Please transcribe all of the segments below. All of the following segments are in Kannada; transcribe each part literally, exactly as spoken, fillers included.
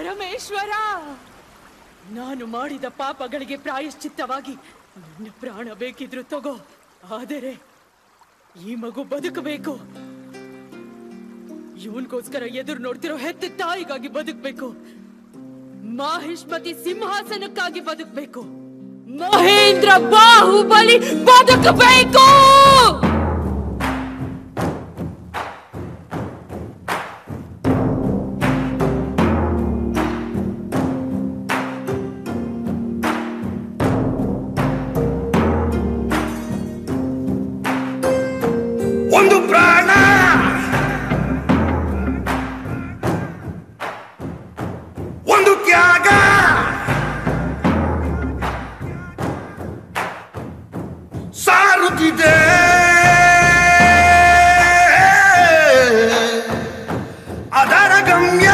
ಪರಮೇಶ್ವರ, ನಾನು ಮಾಡಿದ ಪಾಪಗಳಿಗೆ ಪ್ರಾಯಶ್ಚಿತ್ತವಾಗಿ ನನ್ನ ಪ್ರಾಣ ಬೇಕಿದ್ರು ತಗೋ, ಆದರೆ ಈ ಮಗು ಬದುಕಬೇಕು. ಇವನ್ಗೋಸ್ಕರ ಎದುರು ನೋಡ್ತಿರೋ ಹೆತ್ತ ತಾಯಿಗಾಗಿ ಬದುಕಬೇಕು. ಮಾಹಿಷ್ಮತಿ ಸಿಂಹಾಸನಕ್ಕಾಗಿ ಬದುಕಬೇಕು. ಮಹೇಂದ್ರ ಬಾಹುಬಲಿ ಬದುಕಬೇಕು. ಒಂದು ಪ್ರಾಣ, ಒಂದು ತ್ಯಾಗ, ಸಾರುತ್ತಿದೆ ಅದರ ಗಮ್ಯ.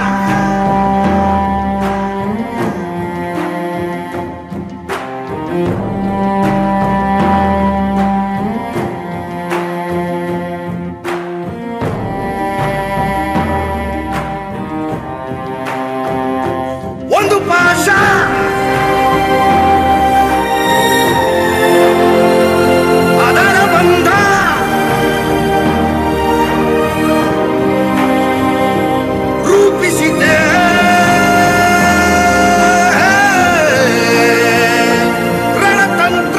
ಒಂದು ಪಾಶ, ಅದರ ಬಂಧ, ರೂಪಿಸಿದೆ ರಣತಂತ್ರ.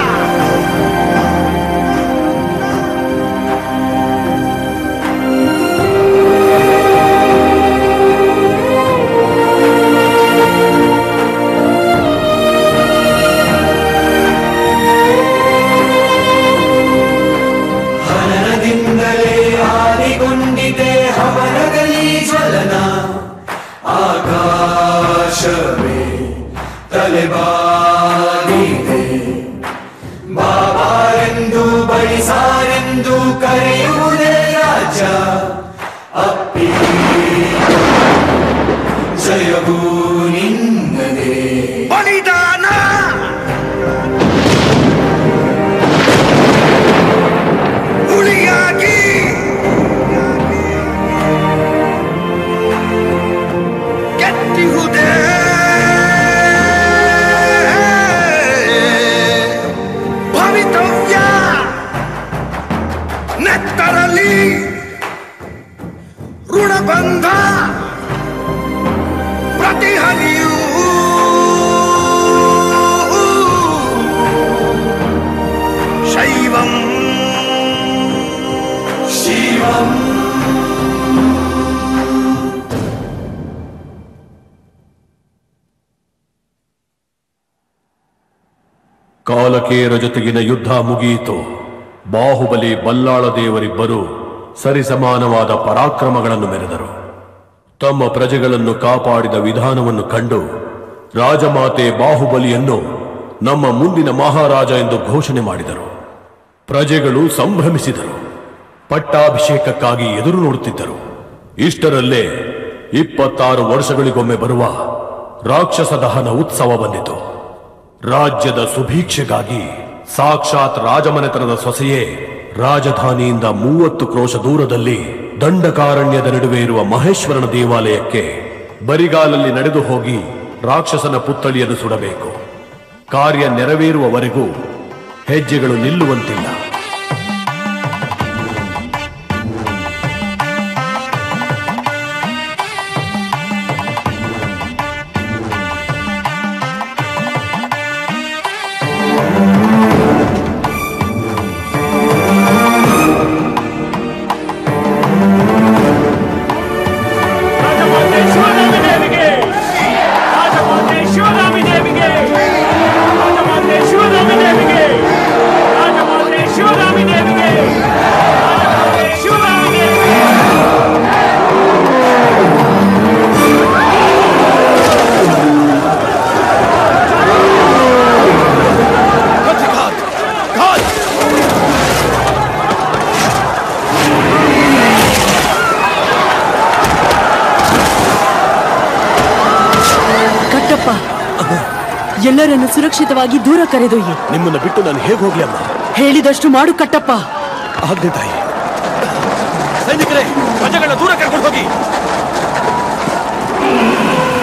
ಹನನದಿಂದಲೇ ಆದಿಗೊಂಡಿದೆ ಹವನದಲ್ಲಿ ಜ್ವಲನ. ಆಕಾಶವೇ ತಲೆಬಾಗಿದೆ, ಬಾಬಾರೆಂದು ಬಳಿಸಾರೆಂದು ಕರೆಯುವುದೇ ರಾಜ್ಯ. ಅಪ್ಪಿ ಜಯವೂ ನಿನ್ನದೇ. ಬಲಿದಾನ, ಹುಲಿಯಾಗಿ ಕೆತ್ತಿಹುದೇ ಭವಿತವ್ಯ. ನೆತ್ತರಲಿ ಋಣಬಂಧ, ಪ್ರತಿಹನಿಯೂ ಶೈವಂ ಶಿವಂ. ಕಾಲಕೇರ ಜೊತೆಗಿನ ಯುದ್ಧ ಮುಗಿಯಿತು. ಬಾಹುಬಲಿ ಬಲ್ಲಾಳ ದೇವರಿಬ್ಬರು ಸರಿಸಮಾನವಾದ ಪರಾಕ್ರಮಗಳನ್ನು ಮೆರೆದರು. ತಮ್ಮ ಪ್ರಜೆಗಳನ್ನು ಕಾಪಾಡಿದ ವಿಧಾನವನ್ನು ಕಂಡು ರಾಜಮಾತೆ ಬಾಹುಬಲಿಯನ್ನು ನಮ್ಮ ಮುಂದಿನ ಮಹಾರಾಜ ಎಂದು ಘೋಷಣೆ ಮಾಡಿದರು. ಪ್ರಜೆಗಳು ಸಂಭ್ರಮಿಸಿದರು. ಪಟ್ಟಾಭಿಷೇಕಕ್ಕಾಗಿ ಎದುರು ನೋಡುತ್ತಿದ್ದರು. ಇಷ್ಟರಲ್ಲೇ ಇಪ್ಪತ್ತಾರು ವರ್ಷಗಳಿಗೊಮ್ಮೆ ಬರುವ ರಾಕ್ಷಸ ದಹನ ಉತ್ಸವ ಬಂದಿತು. ರಾಜ್ಯದ ಸುಭೀಕ್ಷೆಗಾಗಿ ಸಾಕ್ಷಾತ್ ರಾಜಮನೆತನದ ಸೊಸೆಯೇ ರಾಜಧಾನಿಯಿಂದ ಮೂವತ್ತು ಕ್ರೋಶ ದೂರದಲ್ಲಿ ದಂಡಕಾರಣ್ಯದ ನಡುವೆ ಇರುವ ಮಹೇಶ್ವರನ ದೇವಾಲಯಕ್ಕೆ ಬರಿಗಾಲಲ್ಲಿ ನಡೆದು ಹೋಗಿ ರಾಕ್ಷಸನ ಪುತ್ಥಳಿಯನ್ನು ಸುಡಬೇಕು. ಕಾರ್ಯ ನೆರವೇರುವವರೆಗೂ ಹೆಜ್ಜೆಗಳು ನಿಲ್ಲುವಂತಿಲ್ಲ. ಎಲ್ಲರನ್ನು ಸುರಕ್ಷಿತವಾಗಿ ದೂರ ಕರೆದೊಯ್ಯಿ. ನಿಮ್ಮನ್ನು ಬಿಟ್ಟು ನಾನು ಹೇಗೆ ಹೋಗ್ಲಿ ಅಮ್ಮ? ಹೇಳಿದಷ್ಟು ಮಾಡು ಕಟ್ಟಪ್ಪ. ಆಗ್ಲಿ ತಾಯಿ. ಸೈನಿಕರೇ, ಪ್ರಜೆಗಳ ದೂರ ಕರ್ಕೊಂಡು ಹೋಗಿ.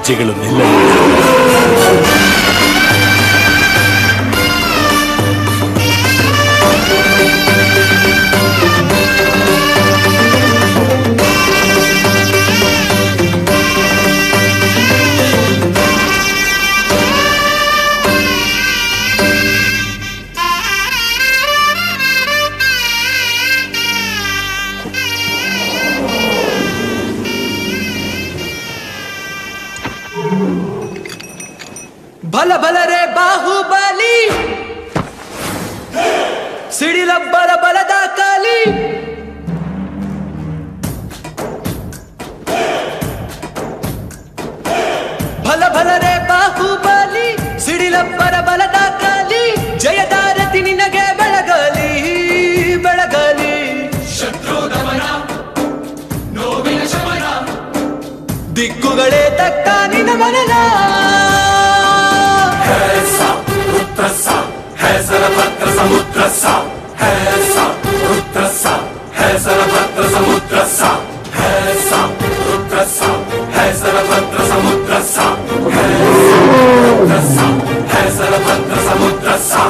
ಹೆಜ್ಜೆಗಳು ನಿಲ್ಲಲಿ. ಬಲ ಬಲರೆ ಬಾಹುಬಲಿ ಸಿಡಿಲಬ್ಬರ ಬಲದ ಕಾಲಿ ಬಲ ಬಲರೆ ಬಾಹುಬಲಿ ಸಿಡಿಲಬ್ಬರ ಬಲದ ಕಾಲಿ ಜಯದಾರತಿ ನಿನಗೆ ಬೆಳಗಲಿ ಬೆಳಗಲಿ ಶತ್ರು ದಮನ ನೋವಿನ ಶಮನ ದಿಕ್ಕುಗಳೇ ತಕ್ಕ ನಿನ ಮನನ ಹೆಸರಭದ್ರ ಸಮುದ್ರ ಸ ಹೆಸ ರುದ್ರ ಸ ಹೆಸರಭದ್ರ ಸಮುದ್ರ ಸ ಹೆಸ ರುದ್ರ ಸ ಹೆಸರಭದ್ರ ಸಮುದ್ರ ಸ ಹೆಸರಭದ್ರ ಸಮುದ್ರ ಸ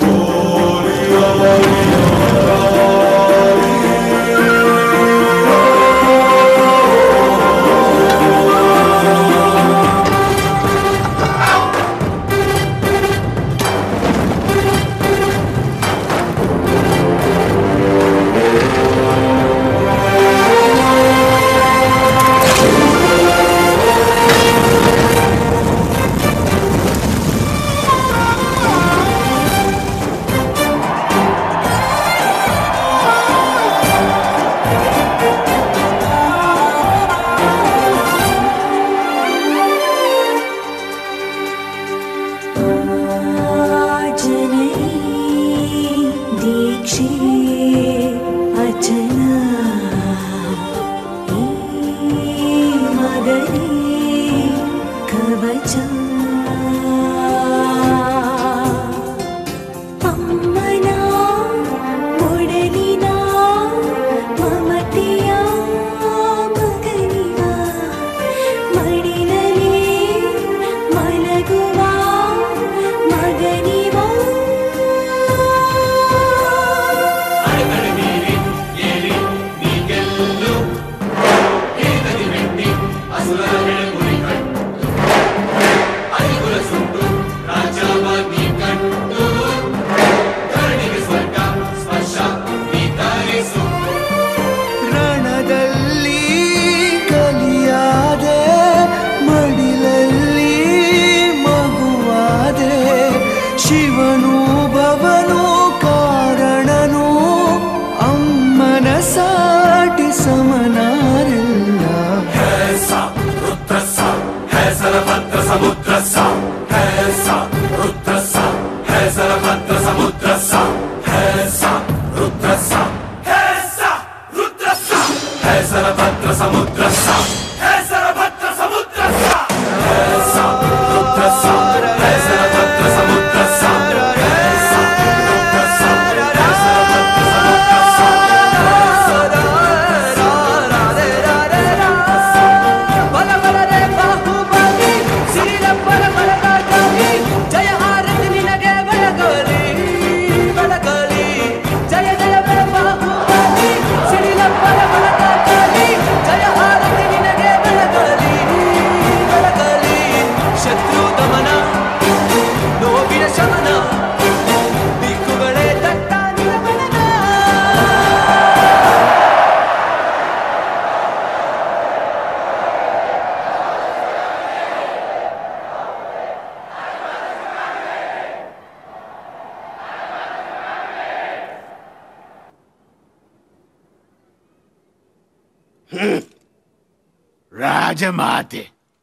ರಾಜಮಾತೆ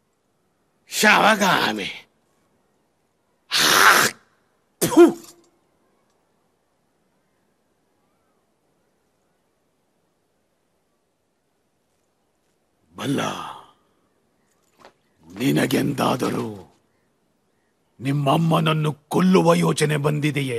ಶವಗಾಮಿ ಬಲ್ಲ ನಿನಗೆಂದಾದರೂ ನಿಮ್ಮಮ್ಮನನ್ನು ಕೊಲ್ಲುವ ಯೋಚನೆ ಬಂದಿದೆಯೇ?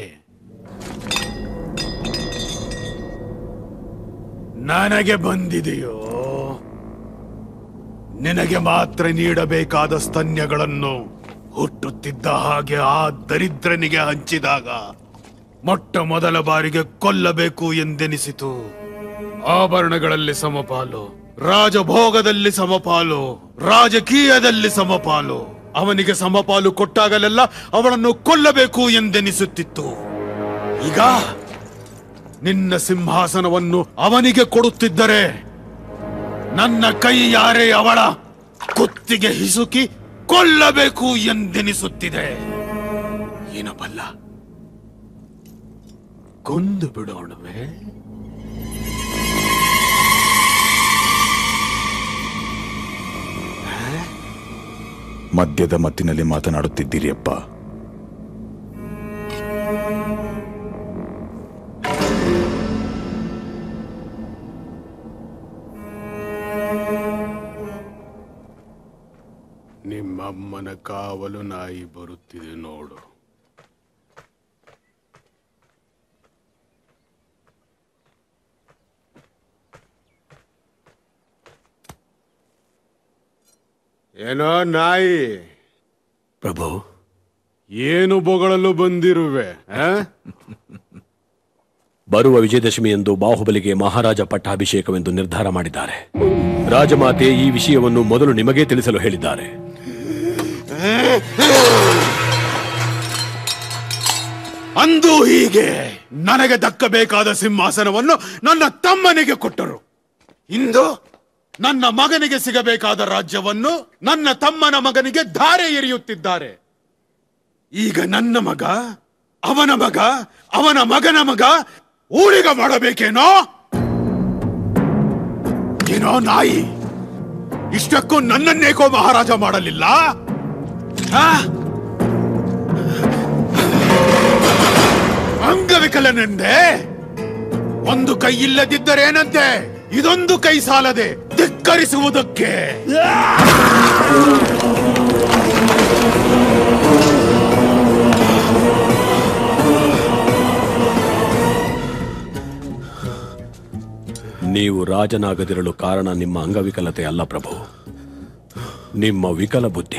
ನನಗೆ ಬಂದಿದೆಯೋ? ನಿನಗೆ ಮಾತ್ರ ನೀಡಬೇಕಾದ ಸ್ತನ್ಯಗಳನ್ನು ಹುಟ್ಟುತ್ತಿದ್ದ ಹಾಗೆ ಆ ದರಿದ್ರನಿಗೆ ಹಂಚಿದಾಗ ಮೊಟ್ಟ ಮೊದಲ ಬಾರಿಗೆ ಕೊಲ್ಲಬೇಕು ಎಂದೆನಿಸಿತು. ಆಭರಣಗಳಲ್ಲಿ ಸಮಪಾಲು, ರಾಜಭೋಗದಲ್ಲಿ ಸಮಪಾಲು, ರಾಜಕೀಯದಲ್ಲಿ ಸಮಪಾಲು. ಅವನಿಗೆ ಸಮಪಾಲು ಕೊಟ್ಟಾಗಲೆಲ್ಲ ಅವಳನ್ನು ಕೊಲ್ಲಬೇಕು ಎಂದೆನಿಸುತ್ತಿತ್ತು. ಈಗ ನಿನ್ನ ಸಿಂಹಾಸನವನ್ನು ಅವನಿಗೆ ಕೊಡುತ್ತಿದ್ದರೆ ನನ್ನ ಕೈ ಯಾರೇ ಅವಳ ಕುತ್ತಿಗೆ ಹಿಸುಕಿ ಕೊಲ್ಲಬೇಕು ಎಂದೆನಿಸುತ್ತಿದೆ. ಏನಬಲ್ಲ, ಕೊಂದು ಬಿಡೋಣವೇ? ಮದ್ಯದ ಮತ್ತಿನಲ್ಲಿ ಮಾತನಾಡುತ್ತಿದ್ದೀರಿ ಅಪ್ಪ. ನಿಮ್ಮಮ್ಮನ ಕಾವಲು ನಾಯಿ ಬರುತ್ತಿದೆ ನೋಡು. ಏನೋ ನಾಯಿ, ಪ್ರಭು, ಏನು ಬೊಗಳಲು ಬಂದಿರುವೆ? ಬರುವ ವಿಜಯದಶಮಿಯಂದು ಬಾಹುಬಲಿಗೆ ಮಹಾರಾಜ ಪಟ್ಟಾಭಿಷೇಕವೆಂದು ನಿರ್ಧಾರ ಮಾಡಿದ್ದಾರೆ. ರಾಜಮಾತೆ ಈ ವಿಷಯವನ್ನು ಮೊದಲು ನಿಮಗೇ ತಿಳಿಸಲು ಹೇಳಿದ್ದಾರೆ. ಅಂದು ಹೀಗೆ ನನಗೆ ದಕ್ಕಬೇಕಾದ ಸಿಂಹಾಸನವನ್ನು ನನ್ನ ತಮ್ಮನಿಗೆ ಕೊಟ್ಟರು. ಇಂದು ನನ್ನ ಮಗನಿಗೆ ಸಿಗಬೇಕಾದ ರಾಜ್ಯವನ್ನು ನನ್ನ ತಮ್ಮನ ಮಗನಿಗೆ ಧಾರೆ ಎರೆಯುತ್ತಿದ್ದಾರೆ. ಈಗ ನನ್ನ ಮಗ, ಅವನ ಮಗ, ಅವನ ಮಗನ ಮಗ ಊಳಿಗ ಮಾಡಬೇಕೇನೋ? ಏನೋ ನಾಯಿ, ಇಷ್ಟಕ್ಕೂ ನನ್ನನ್ನೇಕೋ ಮಹಾರಾಜ ಮಾಡಲಿಲ್ಲ? ಅಂಗವಿಕಲನೆಂದೆ? ಒಂದು ಕೈ ಇಲ್ಲದಿದ್ದರೇನಂತೆ, ಇದೊಂದು ಕೈ ಸಾಲದೆ ಧಿಕ್ಕರಿಸುವುದಕ್ಕೆ. ನೀವು ರಾಜನಾಗದಿರಲು ಕಾರಣ ನಿಮ್ಮ ಅಂಗವಿಕಲತೆ ಅಲ್ಲ ಪ್ರಭು, ನಿಮ್ಮ ವಿಕಲ ಬುದ್ಧಿ.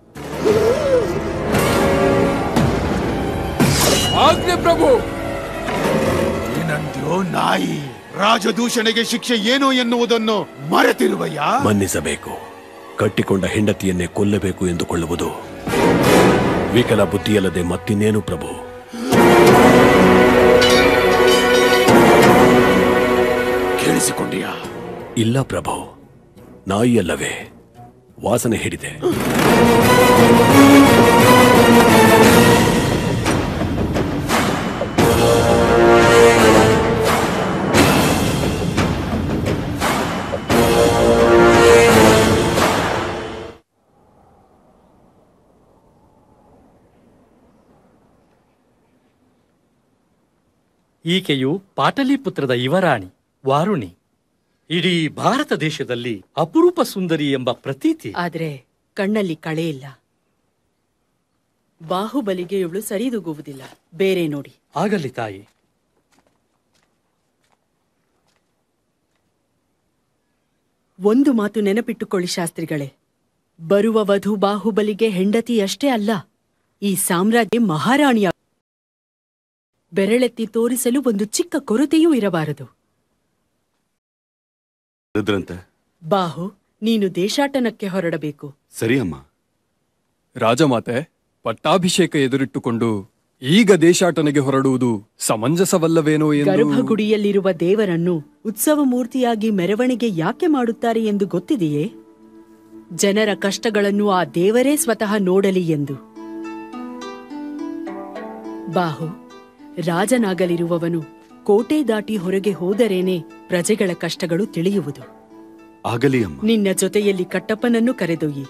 ಆಜ್ಞೆ ಪ್ರಭು. ಏನಂದ್ಯೋ ನಾಯಿ? ರಾಜದೂಷಣೆಗೆ ಶಿಕ್ಷೆ ಏನು ಎನ್ನುವುದನ್ನು ಮರೆತಿರುವಯ್ಯ? ಮನ್ನಿಸಬೇಕು. ಕಟ್ಟಿಕೊಂಡ ಹೆಂಡತಿಯನ್ನೇ ಕೊಲ್ಲಬೇಕು ಎಂದುಕೊಳ್ಳುವುದು ವಿಕಲ ಬುದ್ಧಿಯಲ್ಲದೆ ಮತ್ತಿನ್ನೇನು ಪ್ರಭು? ಕೇಳಿಸಿಕೊಂಡಿಯಾ? ಇಲ್ಲ ಪ್ರಭು, ನಾಯಿಯಲ್ಲವೇ? ವಾಸನೆ ಹಿಡಿದೆ. ಈಕೆಯು ಪಾಟಲಿಪುತ್ರದ ಯುವರಾಣಿ ವಾರುಣಿ. ಇಡೀ ಭಾರತ ದೇಶದಲ್ಲಿ ಅಪರೂಪ ಸುಂದರಿ ಎಂಬ ಪ್ರತೀತಿ. ಆದ್ರೆ ಕಣ್ಣಲ್ಲಿ ಕಳೆ ಇಲ್ಲ. ಬಾಹುಬಲಿಗೆ ಇವಳು ಸರಿದೂಗುವುದಿಲ್ಲ. ಬೇರೆ ನೋಡಿ. ಆಗಲಿ ತಾಯಿ. ಒಂದು ಮಾತು ನೆನಪಿಟ್ಟುಕೊಳ್ಳಿ ಶಾಸ್ತ್ರಿಗಳೇ, ಬರುವ ವಧು ಬಾಹುಬಲಿಗೆ ಹೆಂಡತಿಯಷ್ಟೇ ಅಲ್ಲ, ಈ ಸಾಮ್ರಾಜ್ಯ ಮಹಾರಾಣಿಯ ಬೆರಳೆತ್ತಿ ತೋರಿಸಲು ಒಂದು ಚಿಕ್ಕ ಕೊರತೆಯೂ ಇರಬಾರದು. ಬಾಹು, ನೀನು ದೇಶಾಟನಕ್ಕೆ ಹೊರಡಬೇಕು. ಸರಿ ಅಮ್ಮ. ರಾಜಮಾತೆ, ಪಟ್ಟಾಭಿಷೇಕ ಎದುರಿಟ್ಟುಕೊಂಡು ಈಗ ದೇಶಾಟನೆಗೆ ಹೊರಡುವುದು ಸಮಂಜಸವಲ್ಲವೇನೋ ಎಂದು. ಗರ್ಭಗುಡಿಯಲ್ಲಿರುವ ದೇವರನ್ನು ಉತ್ಸವ ಮೂರ್ತಿಯಾಗಿ ಮೆರವಣಿಗೆ ಯಾಕೆ ಮಾಡುತ್ತಾರೆ ಎಂದು ಗೊತ್ತಿದೆಯೇ? ಜನರ ಕಷ್ಟಗಳನ್ನು ಆ ದೇವರೇ ಸ್ವತಃ ನೋಡಲಿ ಎಂದು. ಬಾಹು, ರಾಜನಾಗಲಿರುವವನು ಕೋಟೆ ದಾಟಿ ಹೊರಗೆ ಹೋದರೇನೆ ಪ್ರಜೆಗಳ ಕಷ್ಟಗಳು ತಿಳಿಯುವುದು. ಆಗಲಿ ಅಮ್ಮ. ನಿನ್ನ ಜೊತೆಯಲ್ಲಿ ಕಟ್ಟಪ್ಪನನ್ನು ಕರೆದೊಯ್ಯಿ.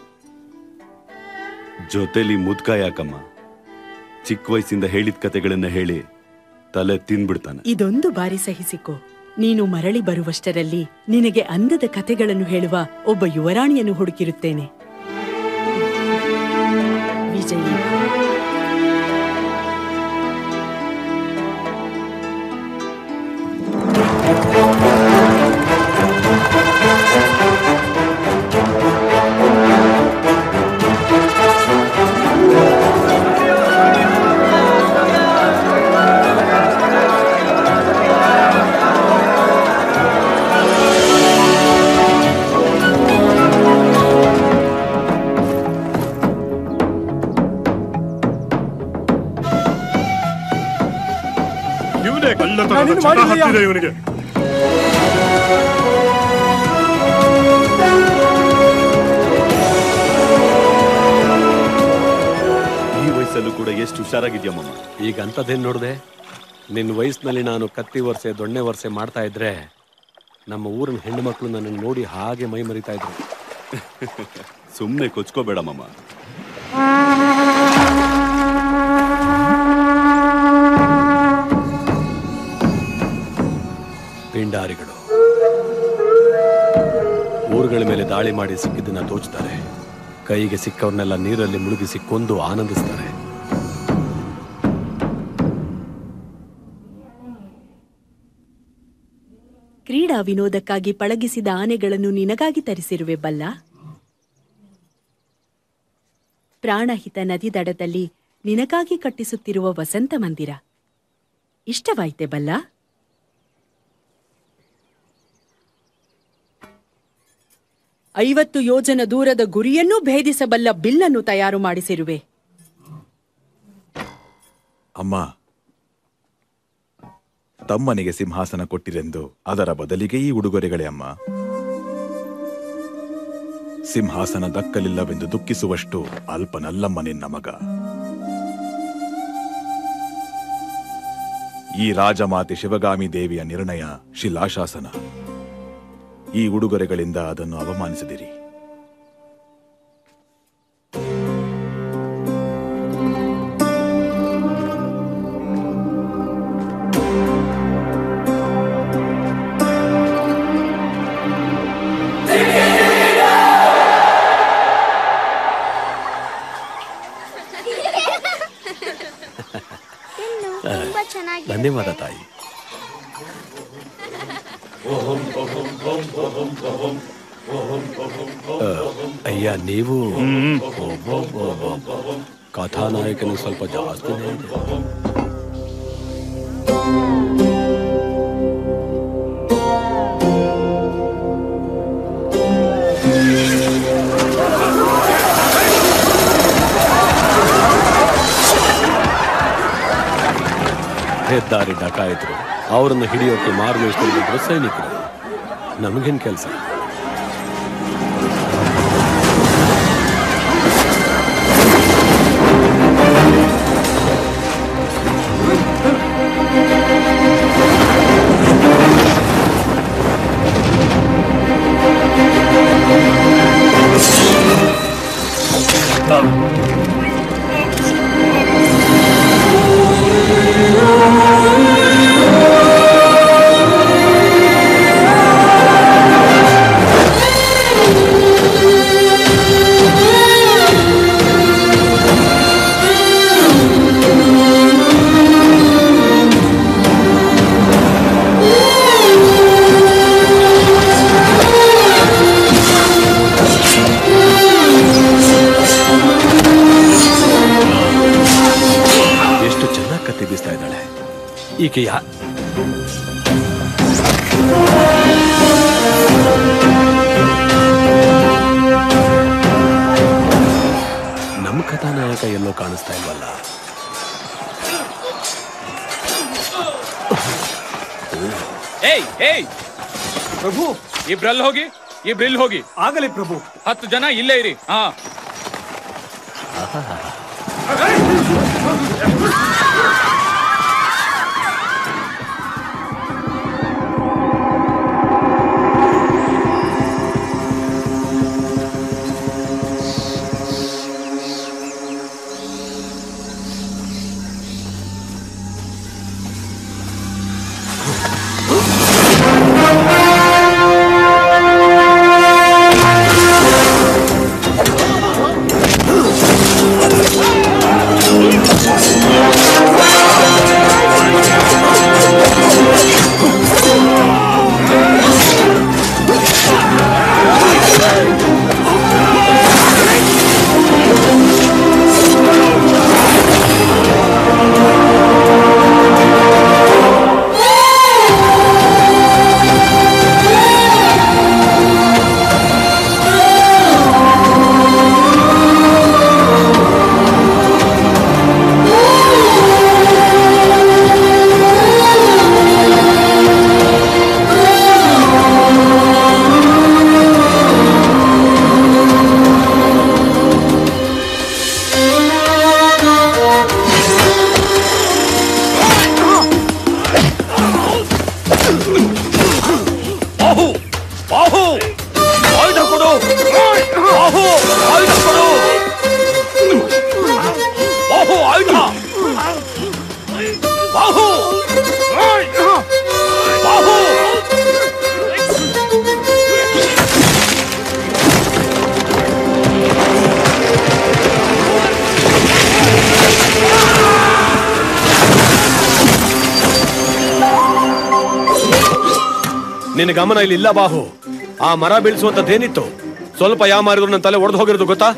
ಜೊತೆಲಿ ಮುದ್ಕ ಯಾಕಮ್ಮ? ಚಿಕ್ಕ ವಯಸ್ಸಿಂದ ಹೇಳಿದ ಕತೆಗಳನ್ನ ಹೇಳಿ ತಲೆ ತಿಂದ್ಬಿಡ್ತಾನೆ. ಇದೊಂದು ಬಾರಿ ಸಹಿಸಿಕೊ. ನೀನು ಮರಳಿ ಬರುವಷ್ಟರಲ್ಲಿ ನಿನಗೆ ಅಂದದ ಕತೆಗಳನ್ನು ಹೇಳುವ ಒಬ್ಬ ಯುವರಾಣಿಯನ್ನು ಹುಡುಕಿರುತ್ತೇನೆ. ವಿಜಯಿ. ಇವನಿಗೆ. ಈ ವಯಸ್ಸಲ್ಲೂ ಕೂಡ ಎಷ್ಟು ಹುಷಾರಾಗಿದ್ಯಮ್ಮ. ಈಗ ಅಂತದೇನ್ ನೋಡಿದೆ? ನಿನ್ನ ವಯಸ್ಸಿನಲ್ಲಿ ನಾನು ಕತ್ತಿ ವರ್ಷೆ ದೊಣ್ಣೆ ವರ್ಷೆ ಮಾಡ್ತಾ ಇದ್ರೆ ನಮ್ಮ ಊರಿನ ಹೆಣ್ಣು ಮಕ್ಕಳು ನನ್ನನ್ನು ನೋಡಿ ಹಾಗೆ ಮೈ ಮರಿತಾ ಇದ್ರು. ಸುಮ್ಮನೆ ಕೊಚ್ಕೋಬೇಡಮ್ಮ. ಪಿಂಡಾರಿಗಳು ಊರುಗಳ ಮೇಲೆ ದಾಳಿ ಮಾಡಿ ಸಿಕ್ಕಿದ್ದನ್ನ ದೋಚ್ತಾರೆ. ಕೈಗೆ ಸಿಕ್ಕವ್ರನ್ನೆಲ್ಲ ನೀರಲ್ಲಿ ಮುಳುಗಿಸಿ ಕೊಂದು ಆನಂದಿಸ್ತಾರೆ. ಕ್ರೀಡಾ ವಿನೋದಕ್ಕಾಗಿ ಪಳಗಿಸಿದ ಆನೆಗಳನ್ನು ನಿನಗಾಗಿ ತರಿಸಿರುವೆ ಬಲ್ಲ. ಪ್ರಾಣಹಿತ ನದಿ ದಡದಲ್ಲಿ ನಿನಗಾಗಿ ಕಟ್ಟಿಸುತ್ತಿರುವ ವಸಂತ ಮಂದಿರ ಇಷ್ಟವಾಯ್ತೆ ಬಲ್ಲ. ಐವತ್ತು ಯೋಜನ ದೂರದ ಗುರಿಯನ್ನೂ ಭೇದಿಸಬಲ್ಲ ಬಿಲ್ಲನ್ನು ತಯಾರು ಮಾಡಿಸಿರುವೆ. ಅಮ್ಮ, ತಮ್ಮನಿಗೆ ಸಿಂಹಾಸನ ಕೊಟ್ಟಿರೆಂದು ಅದರ ಬದಲಿಗೆ ಈ ಉಡುಗೊರೆಗಳೇ ಅಮ್ಮ. ಸಿಂಹಾಸನ ದಕ್ಕಲಿಲ್ಲವೆಂದು ದುಃಖಿಸುವಷ್ಟು ಅಲ್ಪನಲ್ಲಮ್ಮ ನಿನ್ನ ಮಗ. ಈ ರಾಜಮಾತೆ ಶಿವಗಾಮಿ ದೇವಿಯ ನಿರ್ಣಯ ಶಿಲಾಶಾಸನ. ಈ ಉಡುಗೊರೆಗಳಿಂದ ಅದನ್ನು ಅವಮಾನಿಸದಿರಿ. ಧನ್ಯವಾದ ತಾಯಿ. ಅಯ್ಯ, ನೀವು ಕಥಾನಾಯಕನು ಸ್ವಲ್ಪ ಜಾಸ್ತಿನೇ ಇದೆ. ಹೆದ್ದಾರಿ ಡಕಾಯಿತರು, ಅವರನ್ನು ಹಿಡಿಯೋಕೆ ಮಾರ್ಗದರ್ಶನ ಸೈನಿಕರು. ನಮಗೇನು ಕೆಲಸ? ಈಕೆ ಯಾ ನಮ್ಮ ಕಥಾನಾಯಕ ಎಲ್ಲೋ ಕಾಣಿಸ್ತಾ ಇಲ್ವಲ್ಲ. ಏಯ್ ಏಯ್ ಪ್ರಭು, ಇಬ್ರಲ್ಲಿ ಹೋಗಿ ಇಬ್ರಿಲ್ ಹೋಗಿ. ಆಗಲಿ ಪ್ರಭು. ಹತ್ತು ಜನ ಇಲ್ಲೇ ಇರಿ. ಹಾ, Oh! ನಿನ್ನ ಗಮನ ಇಲ್ಲಿ ಇಲ್ಲ ಬಾಹು. ಆ ಮರ ಬೀಳಿಸುವಂತದ್ದೇನಿತ್ತು? ಸ್ವಲ್ಪ ಯಾ ಮಾರಿದ್ರು ನನ್ನ ತಲೆ ಒಡೆದು ಹೋಗಿರೋದು ಗೊತ್ತಾ?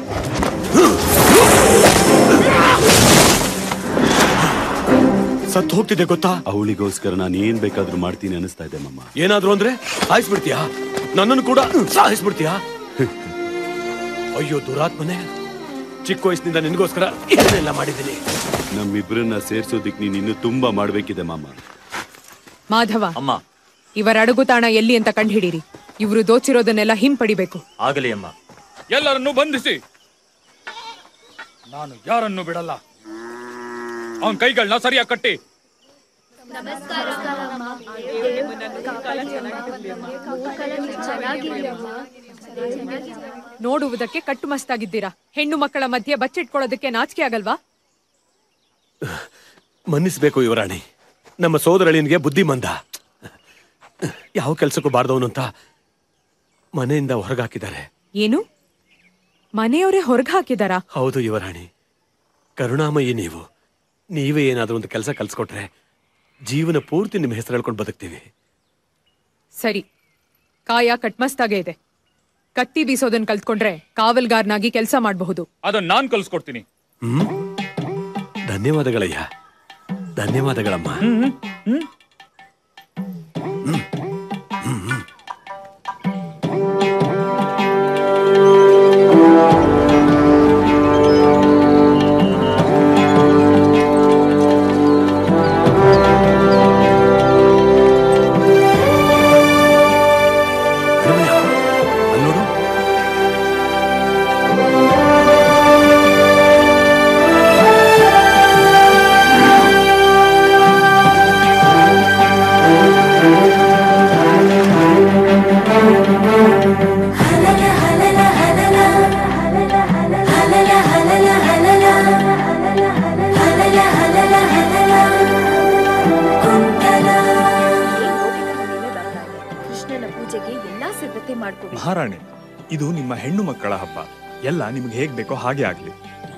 ಸತ್ತು ಹೋಗ್ತಿದೆ ಗೊತ್ತಾ? ಅವಳಿಗೋಸ್ಕರ ನಾನು ಏನ್ ಬೇಕಾದ್ರೂ ಮಾಡ್ತೀನಿ ಅನಿಸ್ತಾ ಇದೆ ಮಮ್ಮ. ಏನಾದ್ರು ಅಂದ್ರೆ ಸಾಯಿಸ್ಬಿಡ್ತೀಯಾ? ನನ್ನನ್ನು ಕೂಡ ಸಾಯಿಸ್ಬಿಡ್ತೀಯಾ? ಅಯ್ಯೋ ದುರಾತ್ಮನೆ, ಚಿಕ್ಕ ವಯಸ್ಸಿನಿಂದ ನಿನ್ಗೋಸ್ಕರ ಏನೆಲ್ಲ ಮಾಡಿದ್ದೀನಿ. ನಮ್ಮಿಬ್ರನ್ನ ಸೇರ್ಸೋದಿಕ್ ನೀನ್ ಇನ್ನು ತುಂಬಾ ಮಾಡ್ಬೇಕಿದೆ ಮಾಮ. ಮಾಧವ, ಅಮ್ಮ, ಇವರ ಅಡಗುತಾಣ ಎಲ್ಲಿ ಅಂತ ಕಂಡುಹಿಡೀರಿ. ಇವರು ದೋಚಿರೋದನ್ನೆಲ್ಲ ಹಿಂಪಡಿಬೇಕು. ಆಗಲಿ ಅಮ್ಮ. ಎಲ್ಲರನ್ನು ಬಂಧಿಸಿ. ನಾನು ಯಾರನ್ನು ಬಿಡಲ್ಲ. ಅವನ್ ಕೈಗಳನ್ನ ಸರಿಯಾಗಿ ಕಟ್ಟಿ. ನೋಡುವುದಕ್ಕೆ ಕಟ್ಟುಮಸ್ತಾಗಿದ್ದೀರಾ. ಹೆಣ್ಣು ಮಕ್ಕಳ ಮಧ್ಯೆ ಬಚ್ಚಿಟ್ಕೊಳ್ಳೋದಕ್ಕೆ ನಾಚಿಕೆ ಆಗಲ್ವಾ? ಮನ್ನಿಸ್ಬೇಕು ಯುವರಾಣಿ. ನಮ್ಮ ಸೋದರಳಿಯನಿಗೆ ಬುದ್ಧಿ ಮಂದ. ಯಾವ ಕೆಲ್ಸಕ್ಕೂ ಬಾರ್ದವನು ಅಂತ ಮನೆಯಿಂದ ಹೊರಗಾಕಿದ್ದಾರೆ. ಏನು? ಮನೆಯವರೇ ಹೊರಗೆ ಹಾಕಿದಾರಾ? ಹೌದು ಯುವರಾಣಿ. ಕರುಣಾಮಯಿ ನೀವು. ನೀವೇ ಏನಾದ್ರೂ ಒಂದು ಕೆಲಸ ಕಲ್ಸ್ಕೊಟ್ರೆ ಜೀವನ ಪೂರ್ತಿ ನಿಮ್ಮ ಹೆಸರು ಹೇಳ್ಕೊಂಡು ಬದುಕ್ತೀವಿ. ಸರಿ, ಕಾಯ ಕಟ್ಮಸ್ತಾಗೆ ಇದೆ. ಕತ್ತಿ ಬೀಸೋದನ್ನ ಕಲ್ತ್ಕೊಂಡ್ರೆ ಕಾವಲ್ಗಾರನಾಗಿ ಕೆಲಸ ಮಾಡಬಹುದು. ಅದನ್ನ ನಾನ್ ಕಲ್ಸ್ಕೊಡ್ತೀನಿ. ಹ್ಮ್ ಧನ್ಯವಾದಗಳಯ್ಯ. ಧನ್ಯವಾದಗಳಮ್ಮ. ಹ್ಮ್ ಹ್ಮ್ ಮಹಾರಾಣಿ, ಇದು ನಿಮ್ಮ ಹೆಣ್ಣು ಮಕ್ಕಳ ಹಬ್ಬ. ಎಲ್ಲ ನಿಮ್ಗೆ ಹೇಗ್ ಬೇಕೋ ಹಾಗೆ ಆಗ್ಲಿ.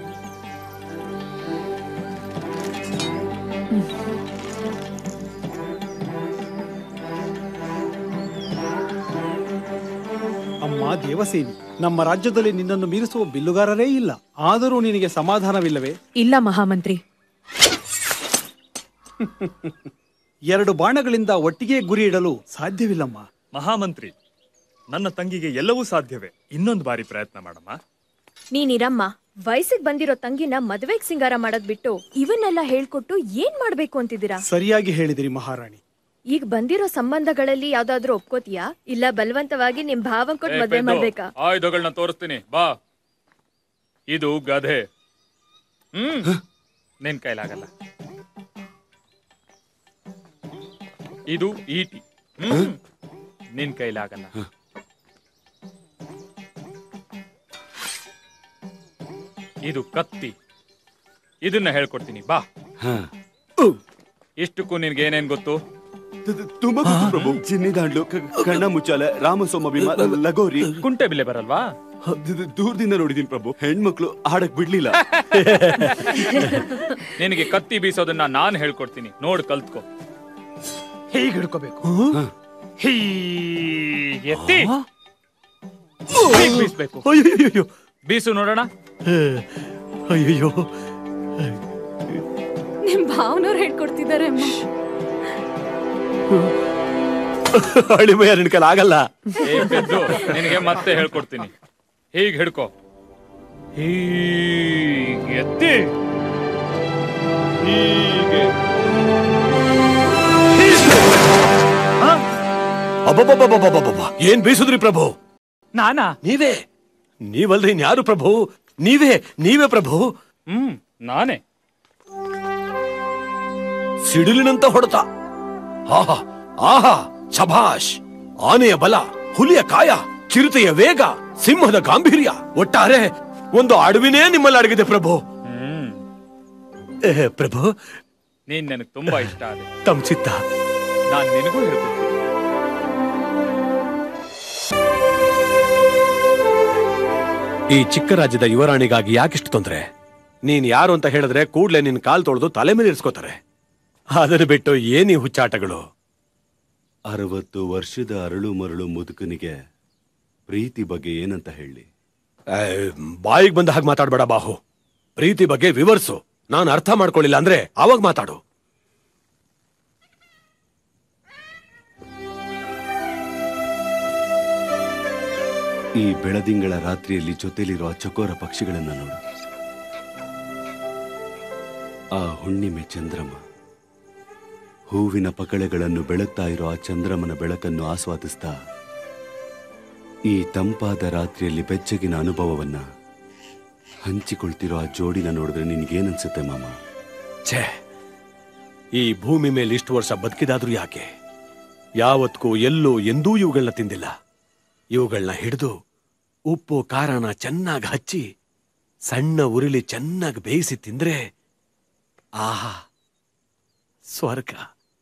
ಅಮ್ಮ ದೇವಸೇನಿ, ನಮ್ಮ ರಾಜ್ಯದಲ್ಲಿ ನಿನ್ನನ್ನು ಮೀರಿಸುವ ಬಿಲ್ಲುಗಾರರೇ ಇಲ್ಲ. ಆದರೂ ನಿನಗೆ ಸಮಾಧಾನವಿಲ್ಲವೇ? ಇಲ್ಲ ಮಹಾಮಂತ್ರಿ. ಎರಡು ಬಾಣಗಳಿಂದ ಒಟ್ಟಿಗೆ ಗುರಿ ಇಡಲು ಸಾಧ್ಯವಿಲ್ಲಮ್ಮ. ಮಹಾಮಂತ್ರಿ, ನನ್ನ ತಂಗಿಗೆ ಎಲ್ಲವೂ ಸಾಧ್ಯವೇ. ಇನ್ನೊಂದು ಬಾರಿ ಪ್ರಯತ್ನ ಮಾಡಮ್ಮ. ನೀನಿರಮ್ಮ. ವಯಸ್ಸಿಗೆ ಬಂದಿರೋ ತಂಗಿನ ಮದುವೆಗೆ ಸಿಂಗಾರ ಮಾಡೋದ್ ಬಿಟ್ಟು ಇವನ್ನೆಲ್ಲ ಹೇಳ್ಕೊಟ್ಟು ಏನ್ ಮಾಡ್ಬೇಕು ಅಂತಿದ್ದೀರಾ? ಸರಿಯಾಗಿ ಹೇಳಿದಿರಿ ಮಹಾರಾಣಿ. ಈಗ ಬಂದಿರೋ ಸಂಬಂಧಗಳಲ್ಲಿ ಯಾವ್ದಾದ್ರು ಒಪ್ಕೋತಿಯಾ, ಇಲ್ಲ ಬಲವಂತವಾಗಿ ನಿಮ್ ಭಾವನ್ ಕೊಟ್ಟು ಮದ್ವೆ ಮಾಡ್ಬೇಕಾ? ಆಯುಧಗಳನ್ನ ತೋರಿಸ್ತೀನಿ ಬಾ. ಇದು ಗಧೆ. ಹ್ಮ್ ನಿನ್ ಕೈಲಾಗಲ್ಲ. ಇದು ಈಟಿ. ಹ್ಮ್ ನಿನ್ ಕೈಲಾಗಲ್ಲ. ಇದು ಕತ್ತಿ. ಇದನ್ನ ಹೇಳ್ಕೊಡ್ತೀನಿ ಬಾ. ಇಷ್ಟಕ್ಕೂ ನಿನ್ಗೆ ಏನೇನ್ ಗೊತ್ತು? ತುಂಬಾ ಪ್ರಭು. ಚಿನ್ನಿದಾಂಡ್ಲು, ಕಣ್ಣ ಮುಚ್ಚಾಲೆ, ರಾಮಸೋಮ ಭೀಮ, ಲಗೋರಿ. ಕುಂಟೆ ಬಿಲ್ಲೆ ಬರಲ್ವಾ? ದೂರದಿಂದ ನೋಡಿದೀನಿ ಪ್ರಭು. ಹೆಣ್ಮಕ್ಳು ಆಡಕ್ ಬಿಡ್ಲಿಲ್ಲ. ನಿನಗೆ ಕತ್ತಿ ಬೀಸೋದನ್ನ ನಾನ್ ಹೇಳ್ಕೊಡ್ತೀನಿ. ನೋಡ್ ಕಲ್ತ್ಕೋ. ಹೀಗೆ ಹಿಡ್ಕೋಬೇಕು. ಎತ್ತಿ ಬೀಸ್ಬೇಕು. ಬೀಸು ನೋಡೋಣ. ಅಯ್ಯೋ, ನಿಮ್ ಭಾವನವ್ರು ಹೇಳ್ಕೊಡ್ತಿದ್ದಾರೆ ಅಮ್ಮ. ಅಳಿಮಯ್ಯ ನಿನ್ ಕೈಲಿ ಆಗಲ್ಲ. ನಿನಗೆ ಮತ್ತೆ ಹೇಳ್ಕೊಡ್ತೀನಿ. ಹೀಗೆ ಹಿಡ್ಕೋ. ಹೀಗೆ ಎತ್ತಿ ಹೀಗೆ. ಅಬ್ಬಬ್ಬಬ್ಬಬ್ಬಬ್ಬಬ್ಬ, ಏನ್ ಬೀಸುದ್ರಿ ಪ್ರಭು? ನಾನಾ? ನೀವೇ. ನೀವಲ್ರಿ ಇನ್ಯಾರು ಪ್ರಭು? ನೀವೇ ನೀವೇ ಪ್ರಭು. ಹ್ಮ್ ನಾನೇ. ಸಿಡಿಲಿನಂತ ಹೊಡೆತ. ಆಹಾ ಆಹಾ, ಶಭಾಷ್. ಆನೆಯ ಬಲ, ಹುಲಿಯ ಕಾಯ, ಚಿರತೆಯ ವೇಗ, ಸಿಂಹದ ಗಾಂಭೀರ್ಯ, ಒಟ್ಟಾರೆ ಒಂದು ಅಡವಿನೇ ನಿಮ್ಮಲ್ಲಿ ಅಡಗಿದೆ ಪ್ರಭು. ಹ್ಮ್ ಪ್ರಭು, ನೀನ್ ನನಗೆ ತುಂಬಾ ಇಷ್ಟ ಆದೆ. ತಮ್ಮ ಚಿತ್ತ. ನಾನ್ ನಿನಗೂ ಹೇಳ್ಕೊಡ್ತೀನಿ. ಈ ಚಿಕ್ಕ ರಾಜ್ಯದ ಯುವರಾಣಿಗಾಗಿ ಯಾಕಿಷ್ಟು ತೊಂದ್ರೆ? ನೀನ್ ಯಾರು ಅಂತ ಹೇಳಿದ್ರೆ ಕೂಡ್ಲೆ ನಿನ್ ಕಾಲ್ ತೊಳೆದು ತಲೆ ಮೇಲೆ ಇರಿಸ್ಕೋತಾರೆ. ಅದನ್ನು ಬಿಟ್ಟು ಏನಿ ಹುಚ್ಚಾಟಗಳು? ಅರವತ್ತು ವರ್ಷದ ಅರಳು ಮರಳು ಮುದುಕನಿಗೆ ಪ್ರೀತಿ ಬಗ್ಗೆ ಏನಂತ ಹೇಳಿ? ಬಾಯಿಗೆ ಬಂದ ಹಾಗೆ ಮಾತಾಡ್ಬೇಡ ಬಾಹು. ಪ್ರೀತಿ ಬಗ್ಗೆ ವಿವರಿಸು. ನಾನು ಅರ್ಥ ಮಾಡ್ಕೊಳ್ಳಿಲ್ಲ ಅಂದ್ರೆ ಅವಾಗ ಮಾತಾಡು. ಈ ಬೆಳದಿಂಗಳ ರಾತ್ರಿಯಲ್ಲಿ ಜೊತೆಲಿರುವ ಚಕೋರ ಪಕ್ಷಿಗಳನ್ನ ನೋಡು. ಆ ಹುಣ್ಣಿಮೆ ಚಂದ್ರಮ, ಹೂವಿನ ಪಕಳೆಗಳನ್ನು ಬೆಳಗ್ತಾ ಇರೋ ಆ ಚಂದ್ರಮನ ಬೆಳಕನ್ನು ಆಸ್ವಾದಿಸ್ತಾ ಈ ತಂಪಾದ ರಾತ್ರಿಯಲ್ಲಿ ಬೆಚ್ಚಗಿನ ಅನುಭವವನ್ನ ಹಂಚಿಕೊಳ್ತಿರೋ ಆ ಜೋಡಿನ ನೋಡಿದ್ರೆ ನಿನಗೇನನ್ಸುತ್ತೆ ಮಾಮ? ಛೇ, ಈ ಭೂಮಿ ಮೇಲೆ ಇಷ್ಟು ವರ್ಷ ಬದುಕಿದಾದ್ರೂ ಯಾಕೆ? ಯಾವತ್ಗೂ ಎಲ್ಲೋ ಎಂದೂ ಇವುಗಳನ್ನ ತಿಂದಿಲ್ಲ. ಇವುಗಳನ್ನ ಹಿಡಿದು ಉಪ್ಪು ಖಾರನ ಚೆನ್ನಾಗಿ ಹಚ್ಚಿ ಸಣ್ಣ ಉರುಳಿ ಚೆನ್ನಾಗಿ ಬೇಯಿಸಿ ತಿಂದ್ರೆ ಆಹಾ, ಸ್ವರ್ಗ.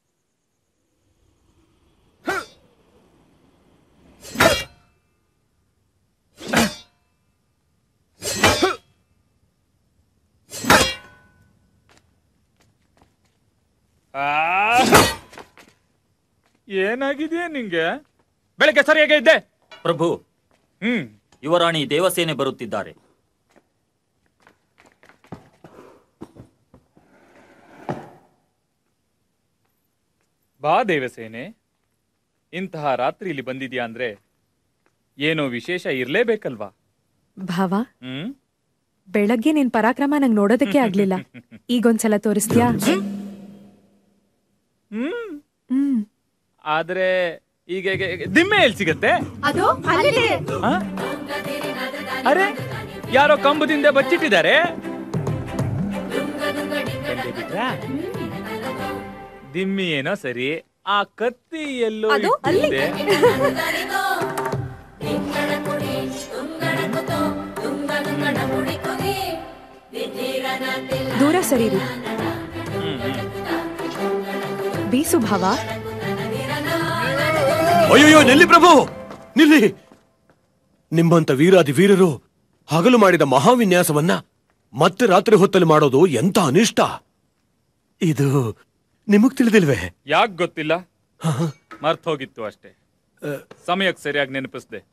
ಏನಾಗಿದೆಯಾ ನಿಂಗೆ? ಬೆಳಗ್ಗೆ ಸರಿಯಾಗಿ ಇದ್ದೆ ಪ್ರಭು. ಹ್ಮ್ ಯುವರಾಣಿ ದೇವಸೇನೆ ಬರುತ್ತಿದ್ದಾರೆ. ಬಾ ದೇವಸೇನೆ, ಇಂತಹ ರಾತ್ರಿಯಲ್ಲಿ ಬಂದಿದ್ಯಾ ಅಂದ್ರೆ ಏನೋ ವಿಶೇಷ ಇರ್ಲೇಬೇಕಲ್ವಾ? ಭಾವ, ಹ್ಮ್ ಬೆಳಗ್ಗೆ ನಿನ್ ಪರಾಕ್ರಮ ನಂಗೆ ನೋಡೋದಕ್ಕೆ ಆಗ್ಲಿಲ್ಲ. ಈಗೊಂದ್ಸಲ ತೋರಿಸ್ತೀಯಾ? ಹ್ಮ್ ಹ್ಮ್ ಆದ್ರೆ ಈಗ ಈಗ- ಈಗ ದಿಮ್ಮೆ ಎಲ್ಲಿ ಸಿಗತ್ತೆ? ಅದು ಅಲ್ಲಿದೆ. ಆ? ಅರೆ, ಯಾರೋ ಕಂಬದಿಂದ ಬಚ್ಚಿಟ್ಟಿದ್ದಾರೆ. ಕಂಡೆ ಬಿಟ್ರಾ? ದಿಮ್ಮಿ ಏನೋ ಸರಿ, ಆ ಕತ್ತಿ ಎಲ್ಲೋ ಅದು ಅಲ್ಲಿ. ಇಟ್ಟಿದ್ದೆ. ದೂರ ಸರೀರಿ. ಬೀಸು ಭಾವ. ಅಯ್ಯೋ, ನಿಲ್ಲಿ ಪ್ರಭು, ನಿಲ್ಲಿ. ನಿಮ್ಮಂತ ವೀರಾದಿ ವೀರರು ಹಗಲು ಮಾಡಿದ ಮಹಾವಿನ್ಯಾಸವನ್ನ ಮತ್ತೆ ರಾತ್ರಿ ಹೊತ್ತಲ್ಲಿ ಮಾಡೋದು ಎಂತ ಅನಿಷ್ಟ. ಇದು ನಿಮಗ್ ತಿಳಿದಿಲ್ವೇ? ಯಾಕ್ ಗೊತ್ತಿಲ್ಲ, ಮರ್ತ್ ಹೋಗಿತ್ತು ಅಷ್ಟೇ. ಸಮಯಕ್ಕೆ ಸರಿಯಾಗಿ ನೆನಪಿಸ್ದೆ.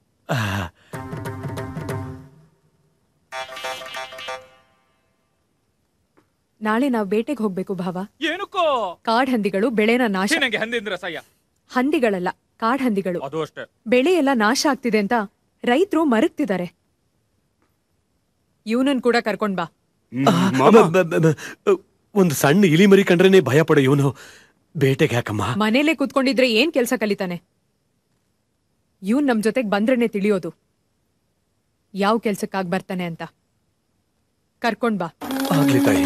ನಾಳೆ ನಾವು ಬೇಟೆಗೆ ಹೋಗ್ಬೇಕು ಭಾವ. ಏನಕ್ಕೋ? ಕಾಡ್ ಹಂದಿಗಳು ಬೆಳೆನ ನಾಶ. ನನಗೆ ಹಂದಿಂದ್ರ ಸಯ್ಯ. ಹಂದಿಗಳಲ್ಲ, ಕಾಡ್ ಹಂದಿಗಳು. ಅದು ಅಷ್ಟೇ. ಬೆಳೆ ಎಲ್ಲ ನಾಶ ಆಗ್ತಿದೆ ಅಂತ ರೈತರು ಮರಗ್ತಿದ್ದಾರೆ. ಇವನನ್ ಕೂಡ ಕರ್ಕೊಂಡ್ ಬಾ. ಒಂದು ಸಣ್ಣ ಇಲಿ ಮರಿ ಕಂಡ್ರೇನೆ ಭಯ ಪಡೋ ಇವನು ಬೇಟೆಗೆ ಯಾಕಮ್ಮ? ಮನೇಲೆ ಕೂತ್ಕೊಂಡಿದ್ರೆ ಏನ್ ಕೆಲ್ಸ ಕಲಿತಾನೆ? ಇವನ್ ನಮ್ ಜೊತೆಗ್ ಬಂದ್ರೇನೆ ತಿಳಿಯೋದು ಯಾವ ಕೆಲ್ಸಕ್ಕಾಗ್ ಬರ್ತಾನೆ ಅಂತ. ಕರ್ಕೊಂಡ್ ಬಾ. ಆಗ್ಲಿ ತಾಯಿ.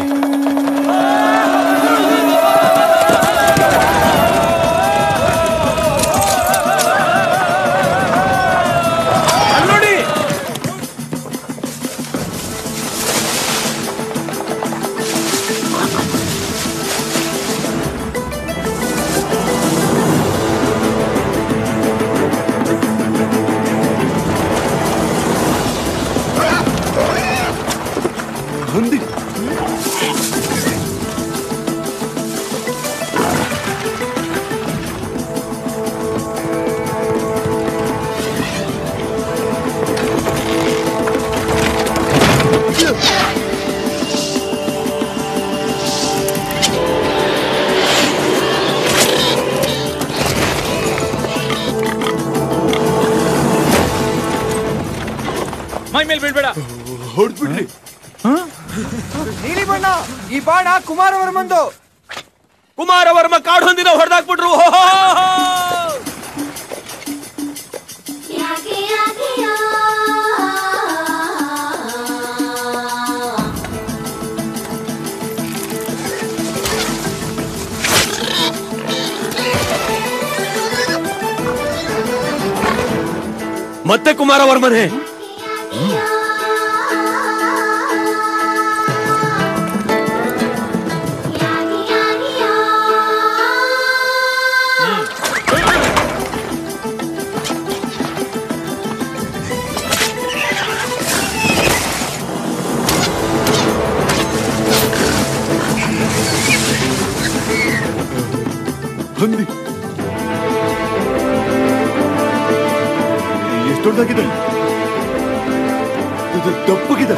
ಹಂದಿ ಮೈ ಮೇಲೆ ಬೀಳ್ಬೇಡ. ಹೊಡ್ಬಿಡ್ಲಿ. ನೀಲಿ ಬಣ್ಣ, ಈ ಬಾಣ ಕುಮಾರವರ್ಮಂದು. ಕುಮಾರವರ್ಮ ಕಾಡು ಹೊಂದಿನ ಹೊಡೆದಾಕ್ಬಿಟ್ರು. ಮತ್ತೆ ಕುಮಾರವರ್ಮನೇ. ಹಂದಿ ಎಷ್ಟು ದೊಡ್ಡದಾಗಿದೆ, ಇದು ದಪ್ಪಗಿದೆ.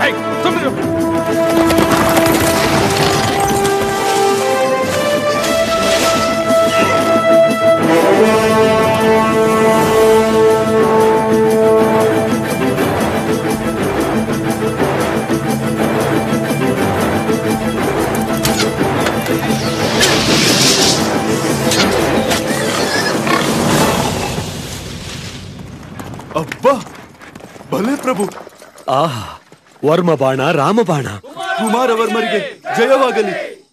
ಅಬ್ಬಾ, ಭಲೆ ಪ್ರಭು. ಆಹಾ, ವರ್ಮ ಬಾಣ, ರಾಮ ಬಾಣ. ಕುಮಾರವರ್ಮರಿಗೆ ಜಯವಾಗಲಿ.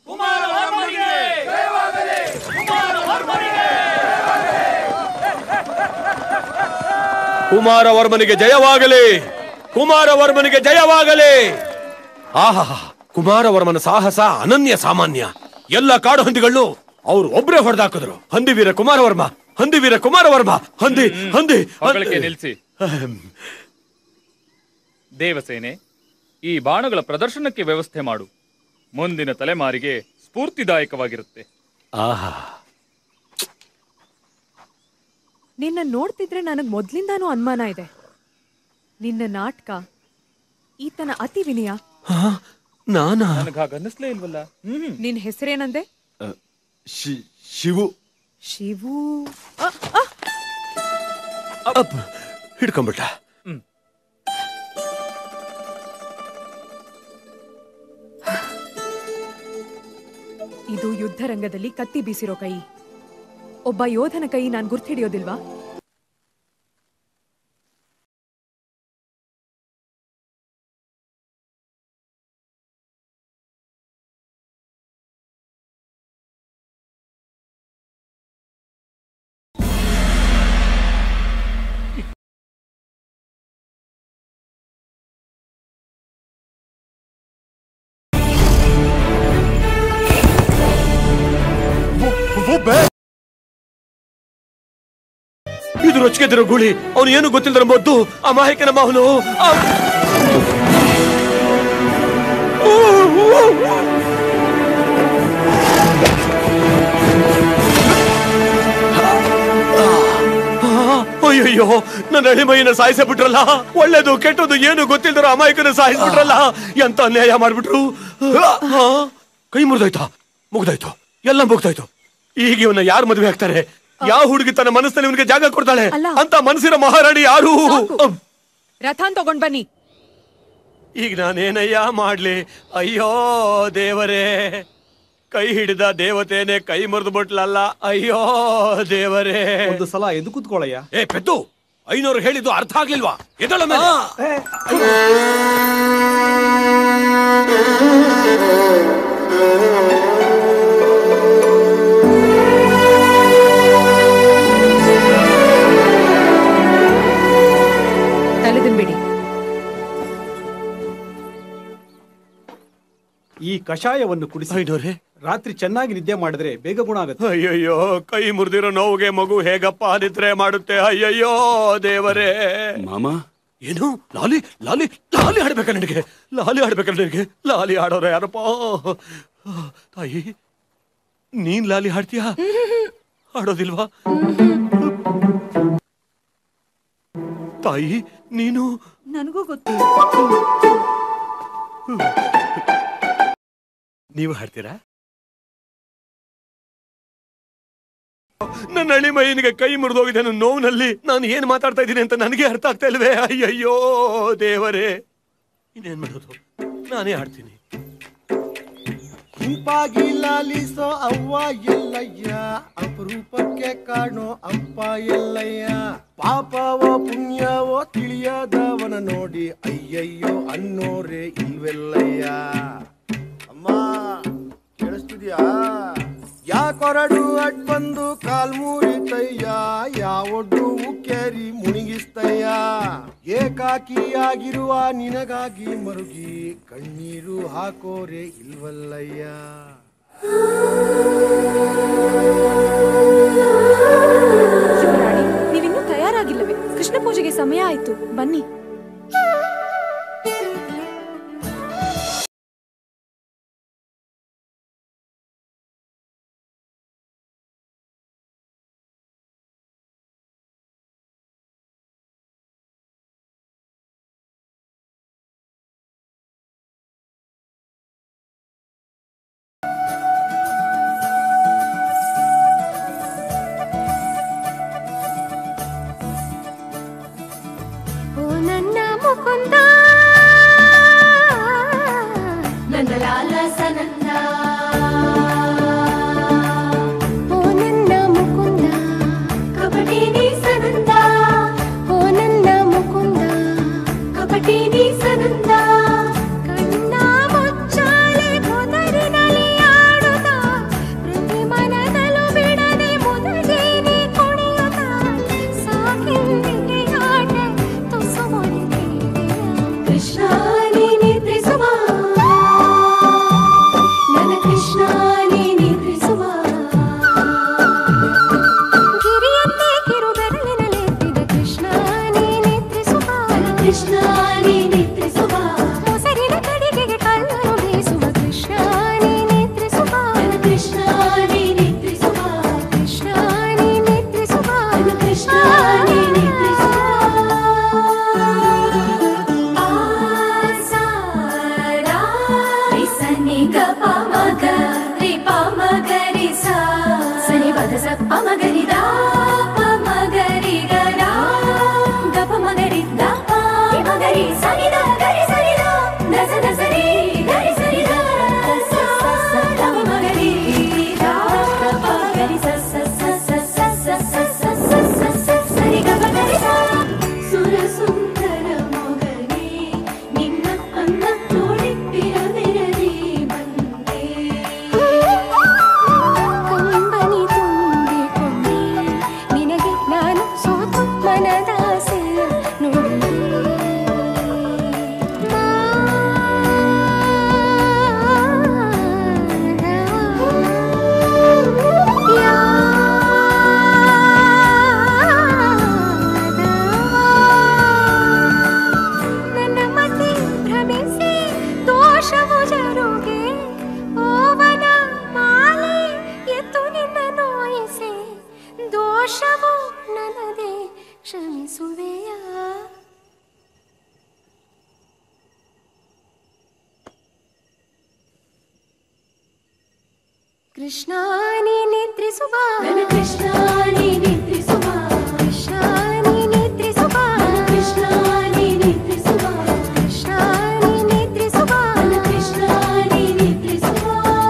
ಕುಮಾರವರ್ಮನಿಗೆ ಜಯವಾಗಲಿ, ಕುಮಾರವರ್ಮನಿಗೆ ಜಯವಾಗಲಿ. ಆಹಾ, ಕುಮಾರವರ್ಮನ ಸಾಹಸ ಅನನ್ಯ ಸಾಮಾನ್ಯ. ಎಲ್ಲ ಕಾಡು ಹಂದಿಗಳು ಅವ್ರು ಒಬ್ರೇ ಹೊಡೆದಾಕಿದ್ರು. ಹಂದಿವೀರ ಕುಮಾರವರ್ಮ, ಹಂದಿವೀರ ಕುಮಾರವರ್ಮ, ಹಂದಿ ಹಂದಿ ಹೊಗಳಿಕೆ ನಿಲ್ಲಿಸಿ. ದೇವಸೇನೆ, ಈ ಬಾಣಗಳ ಪ್ರದರ್ಶನಕ್ಕೆ ವ್ಯವಸ್ಥೆ ಮಾಡು. ಮುಂದಿನ ತಲೆಮಾರಿಗೆ ಸ್ಫೂರ್ತಿದಾಯಕವಾಗಿರುತ್ತೆ. ಆಹಾ, ನಿನ್ನ ನೋಡ್ತಿದ್ರೆ ನನಗ್ ಮೊದ್ಲಿಂದಾನೂ ಅನುಮಾನ ಇದೆ. ನಿನ್ನ ನಾಟಕ, ಈತನ ಅತಿ ವಿನಯ. ನಾನಾ? ನನಗಾಗ ಅನ್ನಿಸ್ಲೇ ಇಲ್ವಲ್ಲ. ನಿನ್ ಹೆಸರೇನಂದೆ? ಶಿವು. ಶಿವು ಹಿಡ್ಕೊಂಬಿಟ್ಟ. ಇದು ಯುದ್ಧ ರಂಗದಲ್ಲಿ ಕತ್ತಿ ಬೀಸಿರೋ ಕೈ. ಒಬ್ಬ ಯೋಧನ ಕೈ ನಾನ್ ಗುರ್ತಿಡಿಯೋದಿಲ್ವಾ? ಇದು ರೊಚ್ಚಿಗೆದಿರೋ ಗುಳಿ. ಅವನು ಏನು ಗೊತ್ತಿಲ್ಲದ ಮೊದ್ದು ಅಮಾಯಕ ನಮ್ಮ ಅವನು. ಅಯ್ಯಯ್ಯೋ, ನನ್ನ ಎಳಿಮೈನ ಸಾಯಿಸ ಬಿಟ್ರಲ್ಲ. ಒಳ್ಳೇದು ಕೆಟ್ಟದ್ದು ಏನು ಗೊತ್ತಿಲ್ದಿರೋ ಅಮಾಯಕನ ಸಾಯಿಸ್ಬಿಟ್ರಲ್ಲ. ಎಂತ ಅನ್ಯಾಯ ಮಾಡ್ಬಿಟ್ರು. ಕೈ ಮುರಿದಾಯ್ತಾ? ಮುಗ್ದಾಯ್ತು, ಎಲ್ಲ ಮುಗ್ದಾಯ್ತು. ಈಗ ಇವನ್ನ ಯಾರು ಮದುವೆ ಆಗ್ತಾರೆ? ಯಾವ ಹುಡುಗಿ ತನ್ನ ಮನಸ್ಸಲ್ಲಿ ಇವನಿಗೆ ಜಾಗ ಕೊಡ್ತಾಳೆ? ಅಂತ ಮನಸ್ಸಿನ ಮಹಾರಾಣಿ ಯಾರು? ರಥಾನ್ ತಗೊಂಡ್ ಬನ್ನಿ. ಈಗ ನಾನೇನಯ್ಯ ಮಾಡ್ಲಿ? ಅಯ್ಯೋ ದೇವರೇ, ಕೈ ಹಿಡಿದ ದೇವತೆನೆ ಕೈ ಮುರಿದು ಬಿಟ್ಲಲ್ಲ. ಅಯ್ಯೋ ದೇವರೇ. ಒಂದು ಸಲ ಎದ್ದು ಕೂತ್ಕೊಳ್ಳಯ್ಯ. ಏ ಪೆದ್ದು, ಐನೂರು ಹೇಳಿದ್ದು ಅರ್ಥ ಆಗ್ಲಿಲ್ವಾ? ಎದಳ ಮೇಲೆ ತಲೆದಿಂಬಿಡಿ. ಈ ಕಷಾಯವನ್ನು ಕುಡಿಸಿ ರಾತ್ರಿ ಚೆನ್ನಾಗಿ ನಿದ್ದೆ ಮಾಡಿದ್ರೆ ಬೇಗ ಗುಣ ಆಗುತ್ತೆ. ಅಯ್ಯಯ್ಯೋ, ಕೈ ಮುರಿದಿರೋ ನೋವಿಗೆ ಮಗು ಹೇಗಪ್ಪ ನಿದ್ರೆ ಮಾಡುತ್ತೆ? ಅಯ್ಯಯ್ಯೋ ದೇವರೇ. ಮಾಮ, ಏನು ಲಾಲಿ ಲಾಲಿ ಲಾಲಿ ಆಡ್ಬೇಕ ನನಗೆ? ಲಾಲಿ ಆಡ್ಬೇಕ ನನಗೆ? ಲಾಲಿ ಆಡೋರ ಯಾರಪ್ಪ? ತಾಯಿ, ನೀನ್ ಲಾಲಿ ಹಾಡ್ತೀಯಾ? ಆಡೋದಿಲ್ವಾ? ತಾಯಿ, ನೀನು? ನನಗೂ ಗೊತ್ತು. ನೀವು ಹಾಡ್ತೀರಾ? ನನ್ನ ಅಳಿ ಮೈನಿಗೆ ಕೈ ಮುರಿದೋಗಿದೆ. ನನ್ನ ನೋವಿನಲ್ಲಿ ನಾನು ಏನ್ ಮಾತಾಡ್ತಾ ಇದ್ದೀನಿ ಅಂತ ನನಗೆ ಅರ್ಥ ಆಗ್ತಾ ಇಲ್ವೇ? ಅಯ್ಯಯ್ಯೋ ದೇವರೇ, ಇನ್ನೇನ್ ಮಾಡೋದು? ನಾನೇ ಹಾಡ್ತೀನಿ. ಹಿಂಪಾಗಿ ಲಾಲಿಸೋ ಅವ್ವ ಎಲ್ಲಯ್ಯ, ಅಪರೂಪಕ್ಕೆ ಕಾಣೋ ಅಪ್ಪ ಎಲ್ಲಯ್ಯ. ಪಾಪವೋ ಪುಣ್ಯವೋ ತಿಳಿಯದವನ ನೋಡಿ ಅಯ್ಯಯ್ಯೋ ಅನ್ನೋರೇ ಇಲ್ವೆಲ್ಲಯ್ಯ. ಅಮ್ಮ ಕೇಳಿಸ್ತಿದ್ಯಾ? ಯಾಕೊರಡು ಅಡ್ ಬಂದು ಕಾಲ್ ಮುರಿತಯ್ಯ, ಯಾವೊಡ್ಡು ಉಕ್ಕೇರಿ ಮುಣಿಗಿಸ್ತಯ್ಯ. ಏಕಾಕಿಯಾಗಿರುವ ನಿನಗಾಗಿ ಮರುಗಿ ಕಣ್ಣೀರು ಹಾಕೋರೆ ಇಲ್ವಲ್ಲಯ್ಯ. ನೀವಿನ್ನೂ ತಯಾರಾಗಿಲ್ಲವೇ? ಕೃಷ್ಣ ಪೂಜೆಗೆ ಸಮಯ ಆಯ್ತು, ಬನ್ನಿ. ಮಗರಿ ಸಾ ಸರಿ ಪದ ಸಪ್ಪ ಮಗರಿ ದಾ ಪ ಮಗರಿ ಗರ ಗ ಪ ಮಗರಿ ದ ಪ ಮಗರಿ ಸರಿ ದ ಗರಿ ಸರಿ ದ ದ ಸ ದ ಸರಿ ಗರಿ ಸರಿ ದ ಸ ಸ ದ ಮಗರಿ ದಾ ಪ ಗರಿ ಸ ಸ ಸ ಸ ಸ ಸ ಸ ಸ ಸ ಸರಿ ಗ ಮಗರಿ ಸಾ ಸುರ ಸುಂದರ ಮೊಗನೇ ನಿನ್ನ ಅಂದ ನೋಡಿಪ್ಪಿರದಿರಲಿ ಬಂದೆ ಕಂಬನಿ ತುಂಬಿಕೊಂಡೆ ನಿನಗೆ ನಾನು ಸೋತು ಮನದಾಸೆ ನುಡಿದೆ ನನ್ನ ಮತಿ ಭ್ರಮಿಸಿ ದೋಷವು ಜರುಗೆ ಓವನ ಮಾಲೆ ಎತ್ತು ನಿನ್ನ ನೋಯಿಸಿ ದೋಷವು ನನ್ನದೇ ಕ್ಷಮಿಸುವೆಯಾ ಕೃಷ್ಣ ನೀ ನಿದ್ರಿಸುವ ಕೃಷ್ಣ ನೀ ನಿದ್ರಿಸುವ ಕೃಷ್ಣ ನೀ ನಿದ್ರಿಸುವ ಕೃಷ್ಣ ನೀ ನಿದ್ರಿಸುವ ಕೃಷ್ಣ ನೀ ನಿದ್ರಿಸುವ ಕೃಷ್ಣ ನೀ ನಿದ್ರಿಸುವ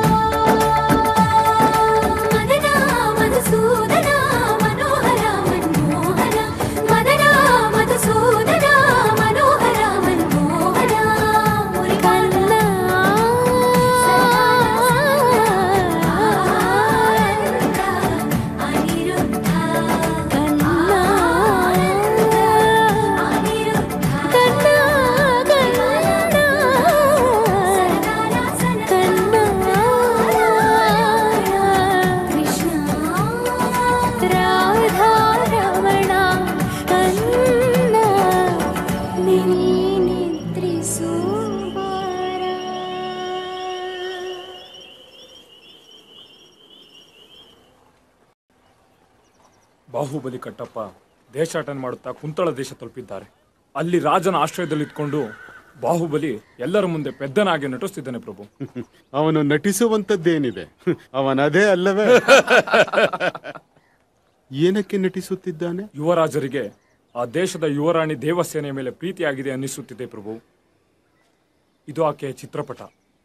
ಮದನ ಮಧುಸೂದನ ಮನೋಹರ ಮನೋಹರ ಮದನ ಮಧುಸೂದನ ಮನೋಹರ ಮನೋಹರ ಮುರಿಕನ್ನ ಬಾಹುಬಲಿ ಕಟ್ಟಪ್ಪ ದೇಶಾಟನೆ ಮಾಡುತ್ತಾ ಕುಂತಳ ದೇಶ ತಲುಪಿದ್ದಾರೆ. ಅಲ್ಲಿ ರಾಜನ ಆಶ್ರಯದಲ್ಲಿ ಇಟ್ಕೊಂಡು ಬಾಹುಬಲಿ ಎಲ್ಲರ ಮುಂದೆ ಪೆದ್ದನಾಗಿ ನಟಿಸ್ತಿದ್ದಾನೆ ಪ್ರಭು. ಅವನು ನಟಿಸುವಂತದ್ದೇನಿದೆ, ಅವನದೇ ಅಲ್ಲವೇ? ಏನಕ್ಕೆ ನಟಿಸುತ್ತಿದ್ದಾನೆ? ಯುವರಾಜರಿಗೆ ಆ ದೇಶದ ಯುವರಾಣಿ ದೇವಸೇನೆಯ ಮೇಲೆ ಪ್ರೀತಿಯಾಗಿದೆ ಅನ್ನಿಸುತ್ತಿದೆ ಪ್ರಭು. ಇದು ಆಕೆಯ ಚಿತ್ರಪಟ.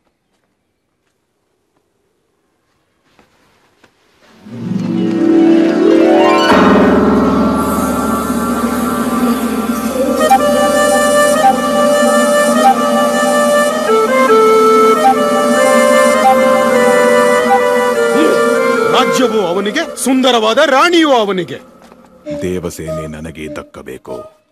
ರಾಜ್ಯವು ಅವನಿಗೆ, ಸುಂದರವಾದ ರಾಣಿಯೂ ಅವನಿಗೆ. ದೇವಸೇನೆ ನನಗೆ ದಕ್ಕಬೇಕು.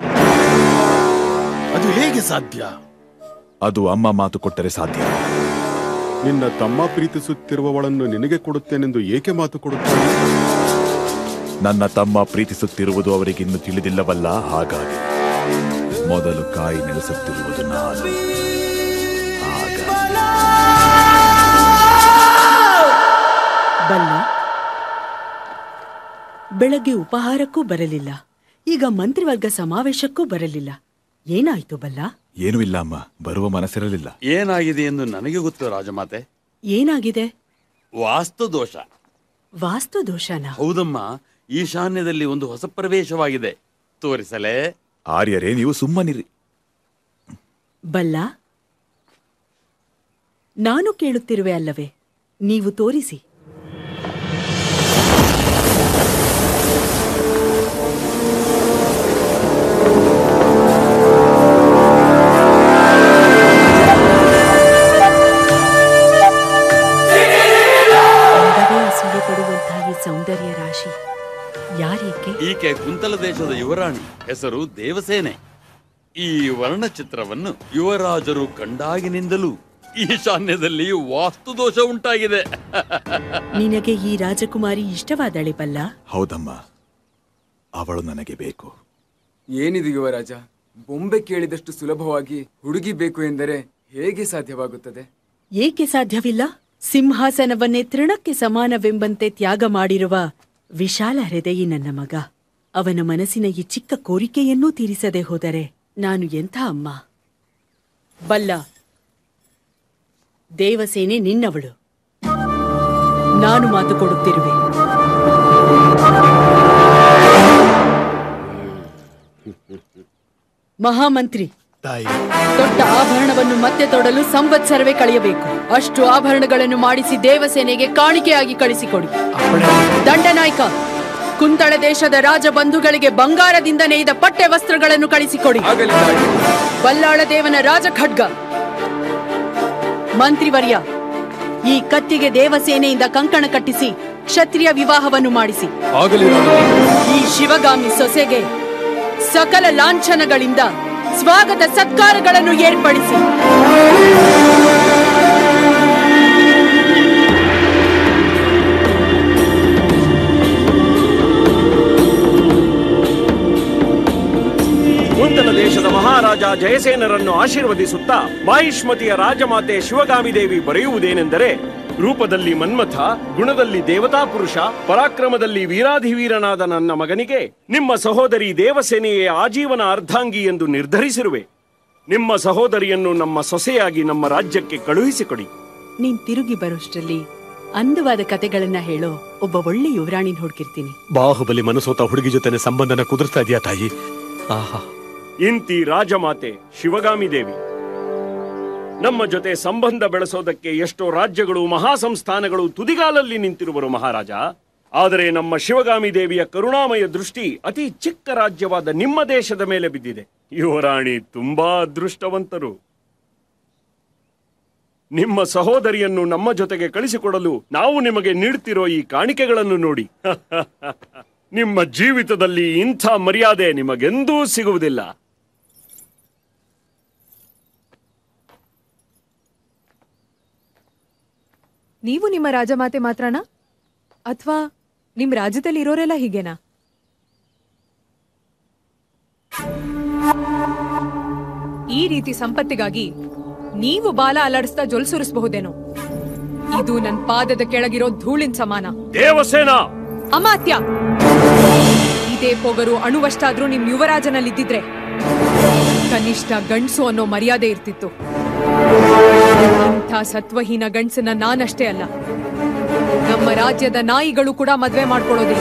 ಅದು ಹೇಗೆ ಸಾಧ್ಯ? ಅದು ಅಮ್ಮ ಮಾತು ಕೊಟ್ಟರೆ ಸಾಧ್ಯ. ನಿನ್ನ ತಮ್ಮ ಪ್ರೀತಿಸುತ್ತಿರುವವಳನ್ನು ನಿನಗೆ ಕೊಡುತ್ತೇನೆಂದು ಏಕೆ ಮಾತು ಕೊಡುತ್ತಾನೆ? ನನ್ನ ತಮ್ಮ ಪ್ರೀತಿಸುತ್ತಿರುವುದು ಅವರಿಗಿನ್ನು ತಿಳಿದಿಲ್ಲವಲ್ಲ, ಹಾಗಾಗಿ ಮೊದಲು ಕಾಯಿ ನೆಲೆಸುತ್ತಿರುವುದು ನಾನು. ಬಲ್ಲ, ಬೆಳಗ್ಗೆ ಉಪಹಾರಕ್ಕೂ ಬರಲಿಲ್ಲ, ಈಗ ಮಂತ್ರಿವರ್ಗ ಸಮಾವೇಶಕ್ಕೂ ಬರಲಿಲ್ಲ. ಏನಾಯ್ತು ಬಲ್ಲ? ಏನೂ ಇಲ್ಲ ಅಮ್ಮ, ಬರುವ ಮನಸ್ಸಿರಲಿಲ್ಲ. ಏನಾಗಿದೆ ಎಂದು ನನಗೆ ಗೊತ್ತು ರಾಜಮಾತೆ. ಏನಾಗಿದೆ? ವಾಸ್ತು ದೋಷ. ವಾಸ್ತು ದೋಷನಾ? ಹೌದಮ್ಮ, ಈಶಾನ್ಯದಲ್ಲಿ ಒಂದು ಹೊಸ ಪ್ರವೇಶವಾಗಿದೆ. ತೋರಿಸಲೇ? ಆರ್ಯರೇ, ನೀವು ಸುಮ್ಮನಿರಿ. ಬಲ್ಲ, ನಾನು ಕೇಳುತ್ತಿರುವೆ ಅಲ್ಲವೇ? ನೀವು ತೋರಿಸಿ. ಸೌಂದರ್ಯ ರಾಶಿ ಯಾರೀಕೆ? ಈಕೆ ಕುಂತಲ ದೇಶದ ಯುವರಾಣಿ, ಹೆಸರು ದೇವಸೇನೆ. ಈ ವರ್ಣಚಿತ್ರವನ್ನು ಯುವರಾಜರು ಕಂಡಾಗಿನಿಂದಲೂ ಈಶಾನ್ಯದಲ್ಲಿ ವಾಸ್ತು ದೋಷ ಉಂಟಾಗಿದೆ. ನಿನಗೆ ಈ ರಾಜಕುಮಾರಿ ಇಷ್ಟವಾದಳೆ ಬಲ್ಲ? ಹೌದಮ್ಮ, ಅವಳು ನನಗೆ ಬೇಕು. ಏನಿದು ಯುವರಾಜ, ಬೊಂಬೆ ಕೇಳಿದಷ್ಟು ಸುಲಭವಾಗಿ ಹುಡುಗಿ ಬೇಕು ಎಂದರೆ ಹೇಗೆ ಸಾಧ್ಯವಾಗುತ್ತದೆ? ಏಕೆ ಸಾಧ್ಯವಿಲ್ಲ? ಸಿಂಹಾಸನವನ್ನೇ ತೃಣಕ್ಕೆ ಸಮಾನವೆಂಬಂತೆ ತ್ಯಾಗ ಮಾಡಿರುವ ವಿಶಾಲ ಹೃದಯಿ ನನ್ನ ಮಗ. ಅವನ ಮನಸ್ಸಿನ ಈ ಚಿಕ್ಕ ಕೋರಿಕೆಯನ್ನೂ ತೀರಿಸದೆ ಹೋದರೆ ನಾನು ಎಂಥ ಅಮ್ಮ? ಬಲ್ಲ, ದೇವಸೇನೆ ನಿನ್ನವಳು. ನಾನು ಮಾತು ಕೊಡುತ್ತಿರುವೆ. ಮಹಾಮಂತ್ರಿ, ದೊಡ್ಡ ಆಭರಣವನ್ನು ಮತ್ತೆ ತೊಡಲು ಸಂವತ್ಸರವೇ ಕಳೆಯಬೇಕು. ಅಷ್ಟು ಆಭರಣಗಳನ್ನು ಮಾಡಿಸಿ ದೇವಸೇನೆಗೆ ಕಾಣಿಕೆಯಾಗಿ ಕಳಿಸಿಕೊಡಿ. ದಂಡನಾಯಕ, ಕುಂತಳ ದೇಶದ ರಾಜ ಬಂಧುಗಳಿಗೆ ಬಂಗಾರದಿಂದ ನೇಯ್ದ ಪಟ್ಟೆ ವಸ್ತ್ರಗಳನ್ನು ಕಳಿಸಿಕೊಡಿ. ಬಲ್ಲಾಳ ದೇವನ ರಾಜ ಖಡ್ಗ. ಮಂತ್ರಿವರ್ಯ, ಈ ಕತ್ತಿಗೆ ದೇವಸೇನೆಯಿಂದ ಕಂಕಣ ಕಟ್ಟಿಸಿ ಕ್ಷತ್ರಿಯ ವಿವಾಹವನ್ನು ಮಾಡಿಸಿ. ಈ ಶಿವಗಾಮಿ ಸೊಸೆಗೆ ಸಕಲ ಲಾಂಛನಗಳಿಂದ ಸ್ವಾಗತ ಸತ್ಕಾರಗಳನ್ನು ಏರ್ಪಡಿಸಿ. ಕುಂತಲ ದೇಶದ ಮಹಾರಾಜ ಜಯಸೇನರನ್ನು ಆಶೀರ್ವದಿಸುತ್ತಾ ಮಾಹಿಷ್ಮತಿಯ ರಾಜಮಾತೆ ಶಿವಗಾಮಿ ದೇವಿ ಬರೆಯುವುದೇನೆಂದರೆ, ರೂಪದಲ್ಲಿ ಮನ್ಮಥ, ಗುಣದಲ್ಲಿ ದೇವತಾ ಪುರುಷ, ಪರಾಕ್ರಮದಲ್ಲಿ ವೀರಾಧಿವೀರನಾದ ನನ್ನ ಮಗನಿಗೆ ನಿಮ್ಮ ಸಹೋದರಿ ದೇವಸೇನೆಯೇ ಆಜೀವನ ಅರ್ಧಾಂಗಿ ಎಂದು ನಿರ್ಧರಿಸಿರುವೆ. ನಿಮ್ಮ ಸಹೋದರಿಯನ್ನು ನಮ್ಮ ಸೊಸೆಯಾಗಿ ನಮ್ಮ ರಾಜ್ಯಕ್ಕೆ ಕಳುಹಿಸಿಕೊಡಿ. ನೀನ್ ತಿರುಗಿ ಬರೋಷ್ಟರಲ್ಲಿ ಅಂದವಾದ ಕತೆಗಳನ್ನ ಹೇಳೋ ಒಬ್ಬ ಒಳ್ಳೆ ಯುವರಾಣಿನ ಹುಡುಕಿರ್ತೀನಿ. ಬಾಹುಬಲಿ ಮನಸೋತ ಹುಡುಗಿ ಜೊತೆ ಸಂಬಂಧನ ಕುದುರ್ತಾ ಇದೆಯಾ ತಾಯಿ? ಆಹಾ, ಇಂತಿ ರಾಜಮಾತೆ ಶಿವಗಾಮಿ ದೇವಿ ನಮ್ಮ ಜೊತೆ ಸಂಬಂಧ ಬೆಳೆಸೋದಕ್ಕೆ ಎಷ್ಟೋ ರಾಜ್ಯಗಳು, ಮಹಾಸಂಸ್ಥಾನಗಳು ತುದಿಗಾಲಲ್ಲಿ ನಿಂತಿರುವರು ಮಹಾರಾಜ. ಆದರೆ ನಮ್ಮ ಶಿವಗಾಮಿ ದೇವಿಯ ಕರುಣಾಮಯ ದೃಷ್ಟಿ ಅತಿ ಚಿಕ್ಕ ರಾಜ್ಯವಾದ ನಿಮ್ಮ ದೇಶದ ಮೇಲೆ ಬಿದ್ದಿದೆ. ಯುವರಾಣಿ ತುಂಬಾ ಅದೃಷ್ಟವಂತರು. ನಿಮ್ಮ ಸಹೋದರಿಯನ್ನು ನಮ್ಮ ಜೊತೆಗೆ ಕಳಿಸಿಕೊಡಲು ನಾವು ನಿಮಗೆ ನೀಡ್ತಿರೋ ಈ ಕಾಣಿಕೆಗಳನ್ನು ನೋಡಿ. ನಿಮ್ಮ ಜೀವಿತದಲ್ಲಿ ಇಂಥ ಮರ್ಯಾದೆ ನಿಮಗೆಂದೂ ಸಿಗುವುದಿಲ್ಲ. ನೀವು ನಿಮ್ಮ ರಾಜಮಾತೆ ಮಾತ್ರನಾ, ಅಥವಾ ನಿಮ್ ರಾಜ್ಯದಲ್ಲಿ ಇರೋರೆಲ್ಲ ಹೀಗೇನಾ? ಈ ರೀತಿ ಸಂಪತ್ತಿಗಾಗಿ ನೀವು ಬಾಲ ಅಲ್ಲಾಡಿಸ್ತಾ ಜೊಲ್ ಸುರಿಸಬಹುದೇನೋ? ಇದು ನನ್ ಪಾದದ ಕೆಳಗಿರೋ ಧೂಳಿನ ಸಮಾನ. ದೇವಸೇನಾ ಅಮಾತ್ಯ, ಇದೇ ಪೊಗರು ಅಣುವಷ್ಟಾದ್ರೂ ನಿಮ್ ಯುವರಾಜನಲ್ಲಿದ್ದಿದ್ರೆ ಕನಿಷ್ಠ ಗಂಡ್ಸು ಅನ್ನೋ ಮರ್ಯಾದೆ ಇರ್ತಿತ್ತು. ಇಂಥ ಸತ್ವಹೀನ ಗಂಡ್ಸನ್ನ ನಾನಷ್ಟೇ ಅಲ್ಲ, ನಮ್ಮ ರಾಜ್ಯದ ನಾಯಿಗಳು ಕೂಡ ಮದ್ವೆ ಮಾಡ್ಕೊಳ್ಳೋದಿಲ್ಲ.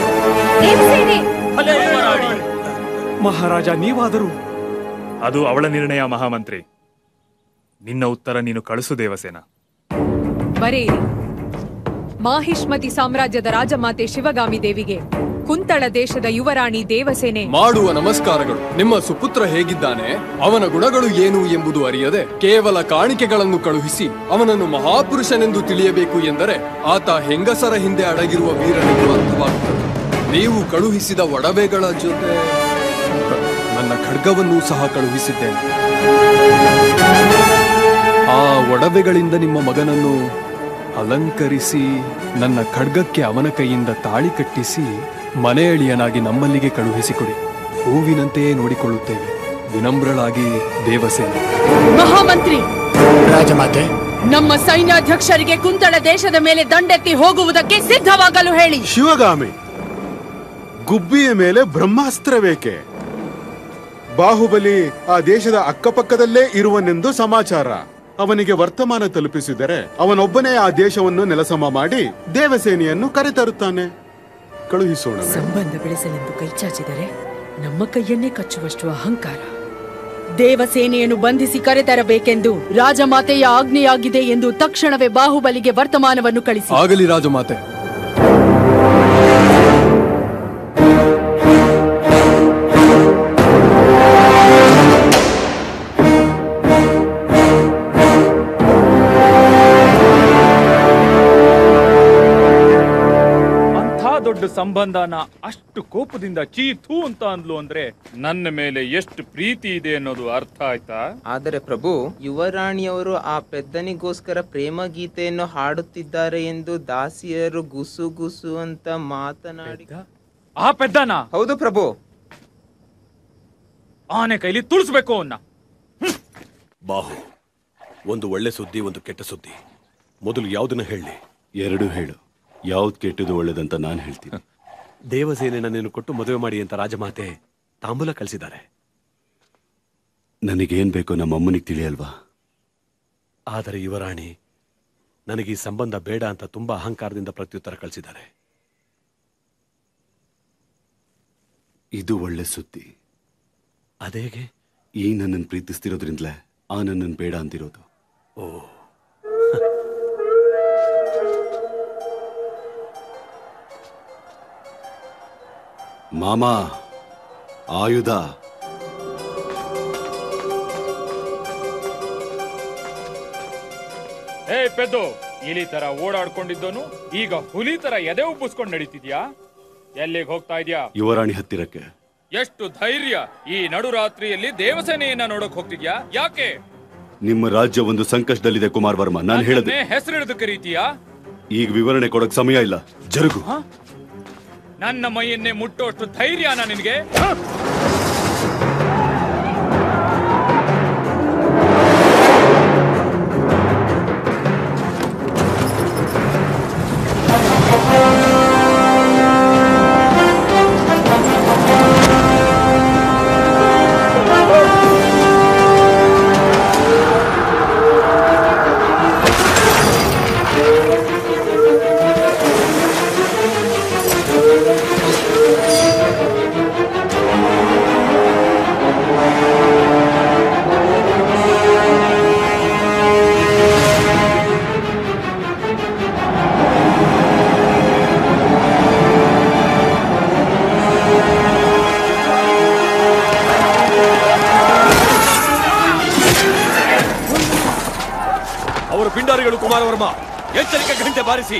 ಮಹಾರಾಜ, ನೀವಾದರೂ ಅದು ಅವಳ ನಿರ್ಣಯ. ಮಹಾಮಂತ್ರಿ, ನಿನ್ನ ಉತ್ತರ ನೀನು ಕಳಿಸು ದೇವಸೇನ. ಬರೆಯಿರಿ. ಮಾಹಿಷ್ಮತಿ ಸಾಮ್ರಾಜ್ಯದ ರಾಜಮಾತೆ ಶಿವಗಾಮಿ ದೇವಿಗೆ ಕುಂತಳ ದೇಶದ ಯುವರಾಣಿ ದೇವಸೇನೆ ಮಾಡುವ ನಮಸ್ಕಾರಗಳು. ನಿಮ್ಮ ಸುಪುತ್ರ ಹೇಗಿದ್ದಾನೆ, ಅವನ ಗುಣಗಳು ಏನು ಎಂಬುದು ಅರಿಯದೆ ಕೇವಲ ಕಾಣಿಕೆಗಳನ್ನು ಕಳುಹಿಸಿ ಅವನನ್ನು ಮಹಾಪುರುಷನೆಂದು ತಿಳಿಯಬೇಕು ಎಂದರೆ ಆತ ಹೆಂಗಸರ ಹಿಂದೆ ಅಡಗಿರುವ ವೀರನೆಂದು ಅರ್ಥವಾಗುತ್ತದೆ. ನೀವು ಕಳುಹಿಸಿದ ಒಡವೆಗಳ ಜೊತೆ ನನ್ನ ಖಡ್ಗವನ್ನೂ ಸಹ ಕಳುಹಿಸಿದ್ದೇನೆ. ಆ ಒಡವೆಗಳಿಂದ ನಿಮ್ಮ ಮಗನನ್ನು ಅಲಂಕರಿಸಿ ನನ್ನ ಖಡ್ಗಕ್ಕೆ ಅವನ ಕೈಯಿಂದ ತಾಳಿ ಕಟ್ಟಿಸಿ ಮನೆಯಳಿಯನಾಗಿ ನಮ್ಮಲ್ಲಿಗೆ ಕಳುಹಿಸಿಕೊಡಿ. ಹೂವಿನಂತೆಯೇ ನೋಡಿಕೊಳ್ಳುತ್ತೇವೆ. ವಿನಮ್ರಳಾಗಿ ದೇವಸೇನೆ. ಮಹಾಮಂತ್ರಿ, ರಾಜಮಾತೆ, ನಮ್ಮ ಸೈನ್ಯಾಧ್ಯಕ್ಷರಿಗೆ ಕುಂತಳ ದೇಶದ ಮೇಲೆ ದಂಡೆತ್ತಿ ಹೋಗುವುದಕ್ಕೆ ಸಿದ್ಧವಾಗಲು ಹೇಳಿ. ಶಿವಗಾಮಿ, ಗುಬ್ಬಿಯ ಮೇಲೆ ಬ್ರಹ್ಮಾಸ್ತ್ರವೇಕೆ? ಬಾಹುಬಲಿ ಆ ದೇಶದ ಅಕ್ಕಪಕ್ಕದಲ್ಲೇ ಇರುವನೆಂದು ಸಮಾಚಾರ. ಅವನಿಗೆ ವರ್ತಮಾನ ತಲುಪಿಸಿದರೆ ಅವನೊಬ್ಬನೇ ಆ ದೇಶವನ್ನು ನೆಲಸಮ ಮಾಡಿ ದೇವಸೇನೆಯನ್ನು ಕರೆತರುತ್ತಾನೆ. ಕಳುಹಿಸೋಣ. ಸಂಬಂಧ ಬೆಳೆಸಲೆಂದು ಕೈಚಾಚಿದರೆ ನಮ್ಮ ಕೈಯನ್ನೇ ಕಚ್ಚುವಷ್ಟು ಅಹಂಕಾರ. ದೇವಸೇನೆಯನ್ನು ಬಂಧಿಸಿ ಕರೆತರಬೇಕೆಂದು ರಾಜಮಾತೆಯ ಆಜ್ಞೆಯಾಗಿದೆ ಎಂದು ತಕ್ಷಣವೇ ಬಾಹುಬಲಿಗೆ ವರ್ತಮಾನವನ್ನು ಕಳಿಸಿ. ಆಗಲಿ ರಾಜಮಾತೆ. ದೊಡ್ಡ ಸಂಬಂಧನ ಅಷ್ಟು ಕೋಪದಿಂದ ಚೀತು ಅಂತ ಅಂದ್ಲು ಅಂದ್ರೆ ನನ್ನ ಮೇಲೆ ಎಷ್ಟು ಪ್ರೀತಿ ಇದೆ ಅನ್ನೋದು ಅರ್ಥ ಆಯ್ತಾ? ಆದರೆ ಪ್ರಭು, ಯುವರಾಣಿಯವರು ಆ ಪೆದ್ದನಿಗೋಸ್ಕರ ಪ್ರೇಮ ಗೀತೆಯನ್ನು ಹಾಡುತ್ತಿದ್ದಾರೆ ಎಂದು ದಾಸಿಯರು ಗುಸು ಗುಸು ಅಂತ ಮಾತನಾಡಿ. ಆ ಪೆದ್ದನ? ಹೌದು ಪ್ರಭು. ಆನೆ ಕೈಲಿ ತುಳಿಸ್ಬೇಕು ಅವನ್ನ. ಬಾಹು, ಒಂದು ಒಳ್ಳೆ ಸುದ್ದಿ, ಒಂದು ಕೆಟ್ಟ ಸುದ್ದಿ. ಮೊದಲು ಯಾವ್ದನ್ನ ಹೇಳಿ? ಎರಡು ಹೇಳು. ಯಾವ್ದು ಕೆಟ್ಟದು ಒಳ್ಳೇದಂತ ನಾನು ಹೇಳ್ತೀನಿ. ದೇವಸೇನೆ ನನ್ನನ್ನು ಕೊಟ್ಟು ಮದುವೆ ಮಾಡಿ ಅಂತ ರಾಜಮಾತೆ ತಾಂಬೂಲ ಕಳಿಸಿದ್ದಾರೆ. ನನಗೇನ್ ಬೇಕೋ ನಮ್ಮ ಅಮ್ಮನಿಗೆ ತಿಳಿಯಲ್ವಾ? ಆದರೆ ಯುವರಾಣಿ, ನನಗೆ ಈ ಸಂಬಂಧ ಬೇಡ ಅಂತ ತುಂಬಾ ಅಹಂಕಾರದಿಂದ ಪ್ರತ್ಯುತ್ತರ ಕಳಿಸಿದ್ದಾರೆ. ಇದು ಒಳ್ಳೆ ಸುದ್ದಿ. ಅದೇಗೆ? ಈ ನನ್ನನ್ನು ಪ್ರೀತಿಸ್ತಿರೋದ್ರಿಂದಲೇ ಆ ನನ್ನನ್ನು ಬೇಡ ಅಂತಿರೋದು. ಓ ಮಾಮಾ, ಆಯುಧ. ಏ ಪೆದ್ದು, ಇಲಿ ತರ ಓಡಾಡ್ಕೊಂಡಿದ್ದೋನು ಈಗ ಹುಲಿ ತರ ಎದೆ ಉಬ್ಬಿಸ್ಕೊಂಡು ನಡೀತಿದ್ಯಾ? ಎಲ್ಲಿಗೆ ಹೋಗ್ತಾ ಇದ್ಯಾ? ಯುವರಾಣಿ ಹತ್ತಿರಕ್ಕೆ. ಎಷ್ಟು ಧೈರ್ಯ! ಈ ನಡುರಾತ್ರಿಯಲ್ಲಿ ದೇವಸೇನೆಯನ್ನ ನೋಡಕ್ ಹೋಗ್ತಿದ್ಯಾ? ಯಾಕೆ? ನಿಮ್ಮ ರಾಜ್ಯ ಒಂದು ಸಂಕಷ್ಟದಲ್ಲಿದೆ ಕುಮಾರ್ ವರ್ಮ. ನಾನು ಹೇಳದೆ ಹೆಸರಿಡಿದು ಕರೀತೀಯಾ? ಈಗ ವಿವರಣೆ ಕೊಡಕ್ ಸಮಯ ಇಲ್ಲ. ಜರುಗು. ನನ್ನ ಮೈಯನ್ನೇ ಮುಟ್ಟೋಷ್ಟು ಧೈರ್ಯನಾ ನಿನಗೆ? ಪಿಂಡಾರಿಗಳು ಕುಮಾರ ವರ್ಮ, ಎಚ್ಚರಿಕೆ ಗಂಟೆ ಬಾರಿಸಿ.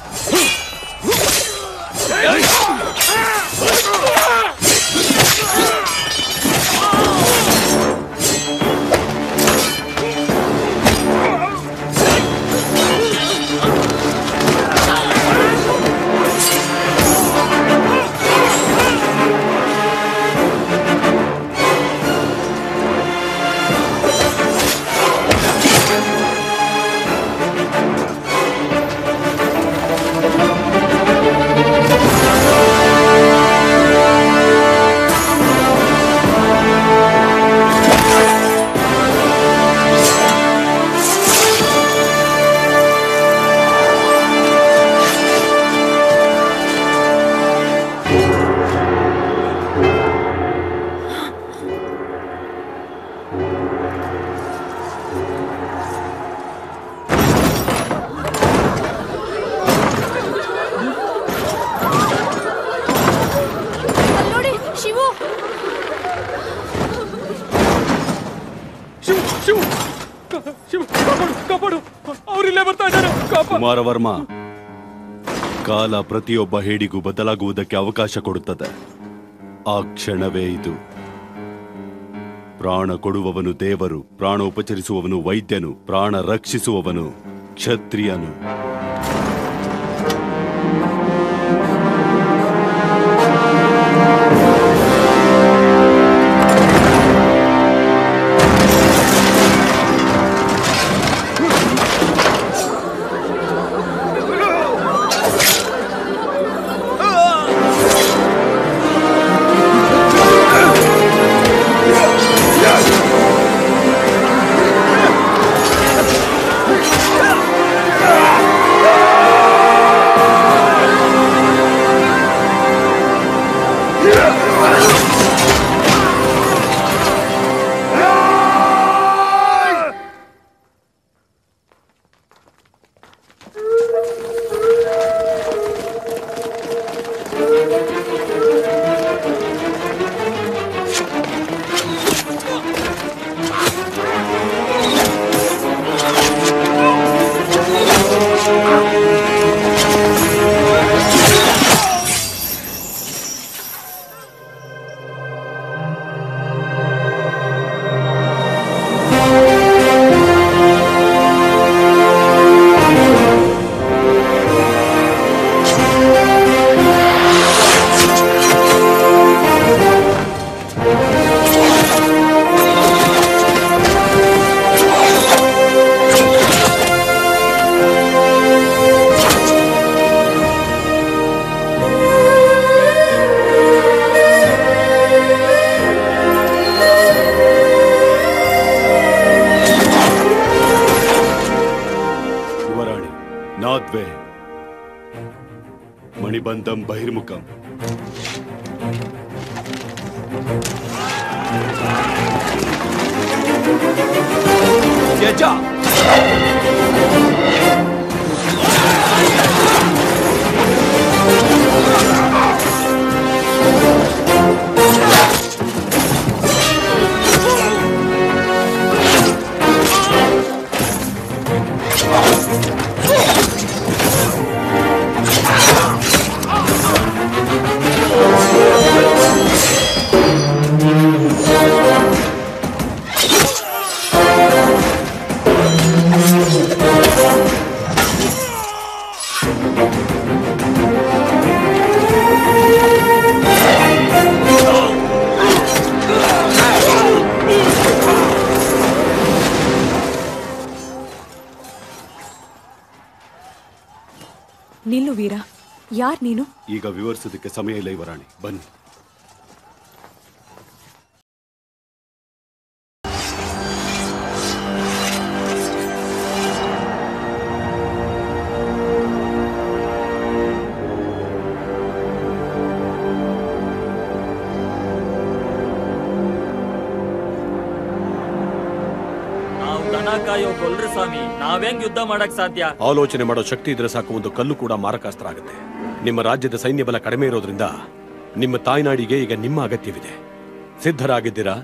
ಕುಮಾರ ವರ್ಮ, ಕಾಲ ಪ್ರತಿಯೊಬ್ಬ ಹೇಡಿಗೂ ಬದಲಾಗುವುದಕ್ಕೆ ಅವಕಾಶ ಕೊಡುತ್ತದೆ. ಆ ಕ್ಷಣವೇ ಇದು. ಪ್ರಾಣ ಕೊಡುವವನು ದೇವರು, ಪ್ರಾಣ ಉಪಚರಿಸುವವನು ವೈದ್ಯನು, ಪ್ರಾಣ ರಕ್ಷಿಸುವವನು ಕ್ಷತ್ರಿಯನು. Yeah! ಮಣಿಬಂಧಂ ಬಹಿರ್ಮುಖಂ. ಯಜ ನಿಲ್ಲು ವೀರ, ಯಾರ್ ನೀನು? ಈಗ ವಿವರಿಸೋದಕ್ಕೆ ಸಮಯ ಇಲ್ಲ ಯುವರಾಣಿ, ಬನ್ನಿ. ಕಾಯೋ ಕೊಲ್ರಿ ಸ್ವಾಮಿ, ನಾವೆಂಗ್ ಯುದ್ಧ ಮಾಡಕ್ ಸಾಧ್ಯ? ಆಲೋಚನೆ ಮಾಡೋ ಶಕ್ತಿ ಇದ್ರೆ ಸಾಕು, ಒಂದು ಕಲ್ಲು ಕೂಡ ಮಾರಕಾಸ್ತ್ರ ಆಗುತ್ತೆ. ನಿಮ್ಮ ರಾಜ್ಯದ ಸೈನ್ಯ ಬಲ ಕಡಿಮೆ ಇರೋದ್ರಿಂದ ನಿಮ್ಮ ತಾಯ್ನಾಡಿಗೆ ಈಗ ನಿಮ್ಮ ಅಗತ್ಯವಿದೆ. ಸಿದ್ಧರಾಗಿದ್ದೀರಾ?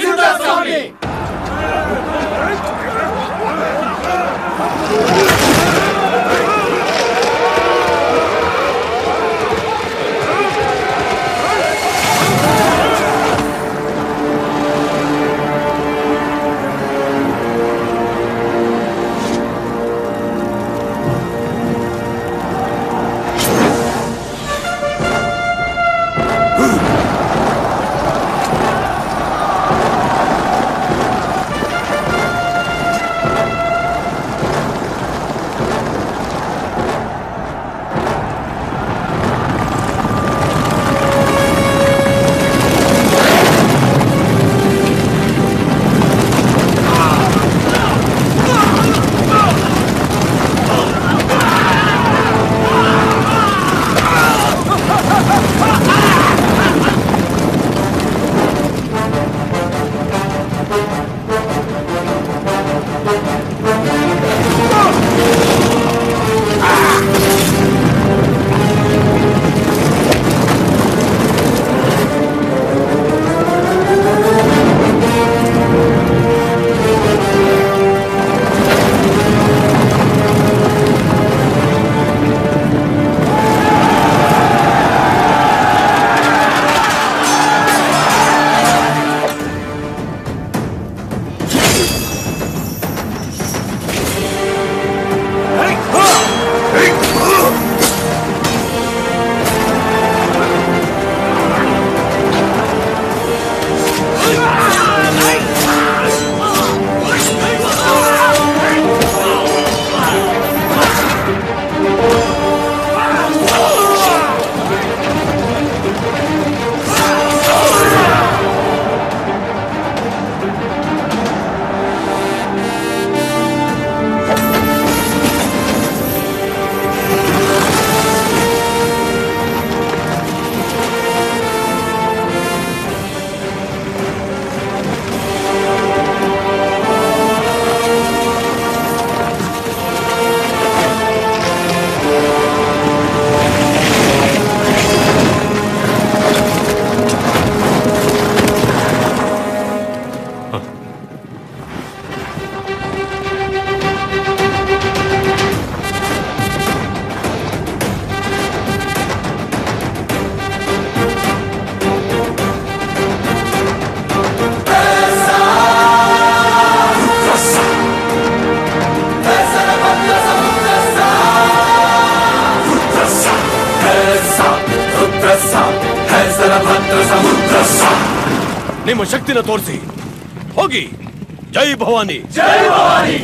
ನಿಮ್ಮ ಶಕ್ತಿನ ತೋರಿಸಿ ಹೋಗಿ. ಜೈ ಭವಾನಿ, ಜೈ ಭವಾನಿ.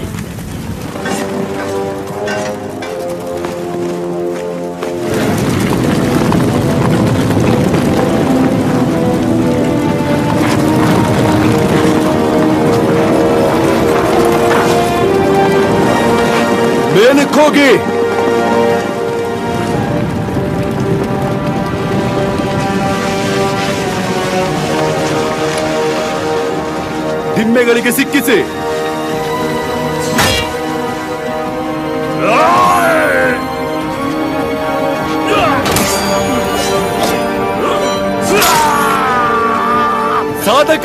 ಮೇಲಕ್ಕೆ ಹೋಗಿ. ಎಮ್ಮೆಗಳಿಗೆ ಸಿಕ್ಕಿಸಿ. ಸಾಧಕ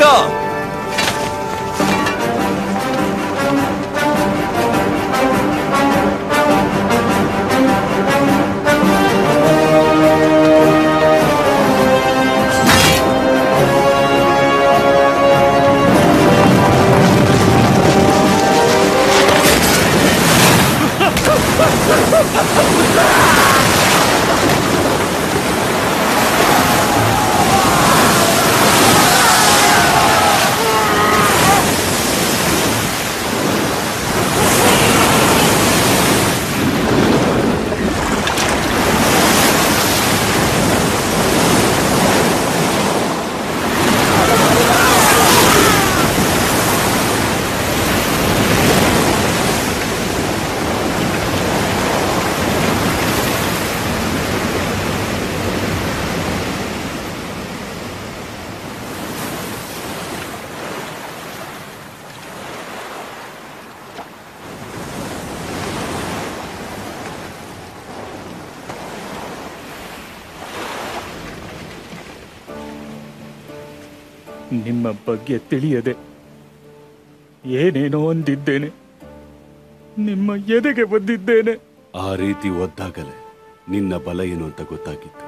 ನಿಮ್ಮ ಬಗ್ಗೆ ತಿಳಿಯದೆ ಏನೇನೋ ಅಂದಿದ್ದೇನೆ. ನಿಮ್ಮ ಎದೆಗೆ ಬಂದಿದ್ದೇನೆ. ಆ ರೀತಿ ಒದ್ದಾಗಲೇ ನಿನ್ನ ಬಲ ಏನು ಅಂತ ಗೊತ್ತಾಗಿತ್ತು.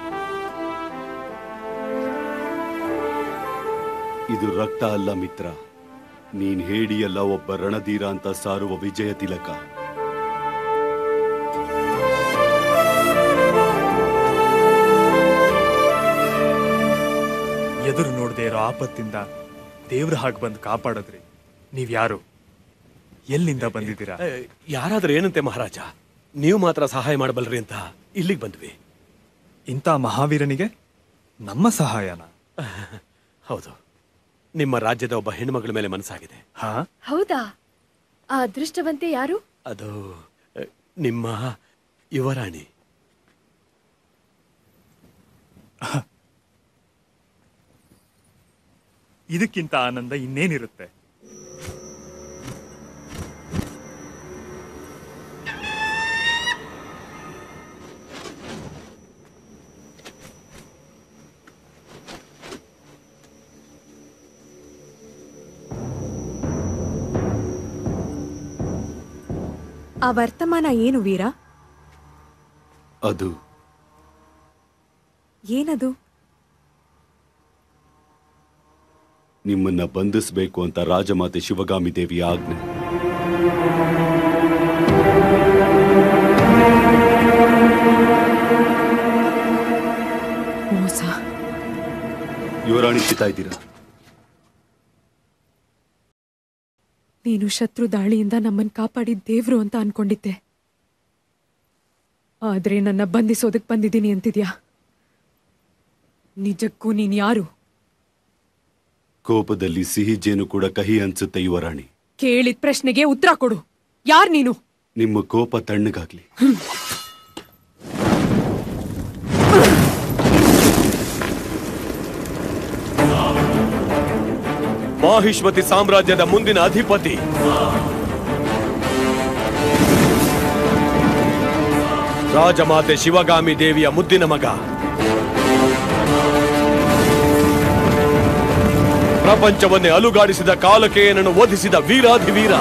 ಇದು ರಕ್ತ ಅಲ್ಲ ಮಿತ್ರ, ನೀನ್ ಹೇಡಿಯಲ್ಲ, ಒಬ್ಬ ರಣಧೀರ ಅಂತ ಸಾರುವ ವಿಜಯ ತಿಲಕ. ಎದುರು ನೋಡದೆ ಇರೋ ಆಪತ್ತಿಂದ ದೇವ್ರ ಹಾಗೆ ಬಂದು ಕಾಪಾಡದ್ರಿ. ನೀವ್ಯಾರು? ಎಲ್ಲಿಂದ ಬಂದಿದ್ದೀರಾ? ಯಾರಾದ್ರೂ ಏನಂತೆ ಮಹಾರಾಜ, ನೀವು ಮಾತ್ರ ಸಹಾಯ ಮಾಡಬಲ್ರಿ ಅಂತ ಇಲ್ಲಿಗೆ ಬಂದ್ವಿ. ಇಂಥ ಮಹಾವೀರನಿಗೆ ನಮ್ಮ ಸಹಾಯನ? ಹೌದು, ನಿಮ್ಮ ರಾಜ್ಯದ ಒಬ್ಬ ಹೆಣ್ಮಗಳ ಮೇಲೆ ಮನಸ್ಸಾಗಿದೆ. ಹೌದಾ? ಆ ಅದೃಷ್ಟವಂತೆ ಯಾರು? ಅದು ನಿಮ್ಮ ಯುವರಾಣಿ. ಇದಕ್ಕಿಂತ ಆನಂದ ಇನ್ನೇನಿರುತ್ತೆ? ಆ ವರ್ತಮಾನ ಏನು ವೀರ? ಅದು ಏನದು? ನಿಮ್ಮನ್ನ ಬಂಧಿಸಬೇಕು ಅಂತ ರಾಜಮಾತೆ ಶಿವಗಾಮಿ ದೇವಿಯ ಆಜ್ಞೆ. ಮೋಸ. ಯುವರಾಣಿ ಚಿತಾ ಇದ್ದೀರಾ? ನೀನು ಶತ್ರು ದಾಳಿಯಿಂದ ನಮ್ಮನ್ನು ಕಾಪಾಡಿದ ದೇವ್ರು ಅಂತ ಅನ್ಕೊಂಡಿದ್ದೆ. ಆದ್ರೆ ನನ್ನ ಬಂಧಿಸೋದಕ್ ಬಂದಿದ್ದೀನಿ ಅಂತಿದ್ಯಾ? ನಿಜಕ್ಕೂ ನೀನ್ ಯಾರು? ಕೋಪದಲ್ಲಿ ಸಿಹಿ ಜೇನು ಕೂಡ ಕಹಿ ಅನ್ಸುತ್ತೆ ಯುವರಾಣಿ. ಕೇಳಿದ ಪ್ರಶ್ನೆಗೆ ಉತ್ತರ ಕೊಡು. ಯಾರ್ ನೀನು? ನಿಮ್ಮ ಕೋಪ ತಣ್ಣಗಾಗ್ಲಿ. ಮಾಹಿಷ್ಮತಿ ಸಾಮ್ರಾಜ್ಯದ ಮುಂದಿನ ಅಧಿಪತಿ, ರಾಜಮಾತೆ ಶಿವಗಾಮಿ ದೇವಿಯ ಮುದ್ದಿನ ಮಗ, ಪ್ರಪಂಚವನ್ನೇ ಅಲುಗಾಡಿಸಿದ ಕಾಲಕೇಯನನ್ನು ವಧಿಸಿದ ವೀರಾಧಿವೀರ,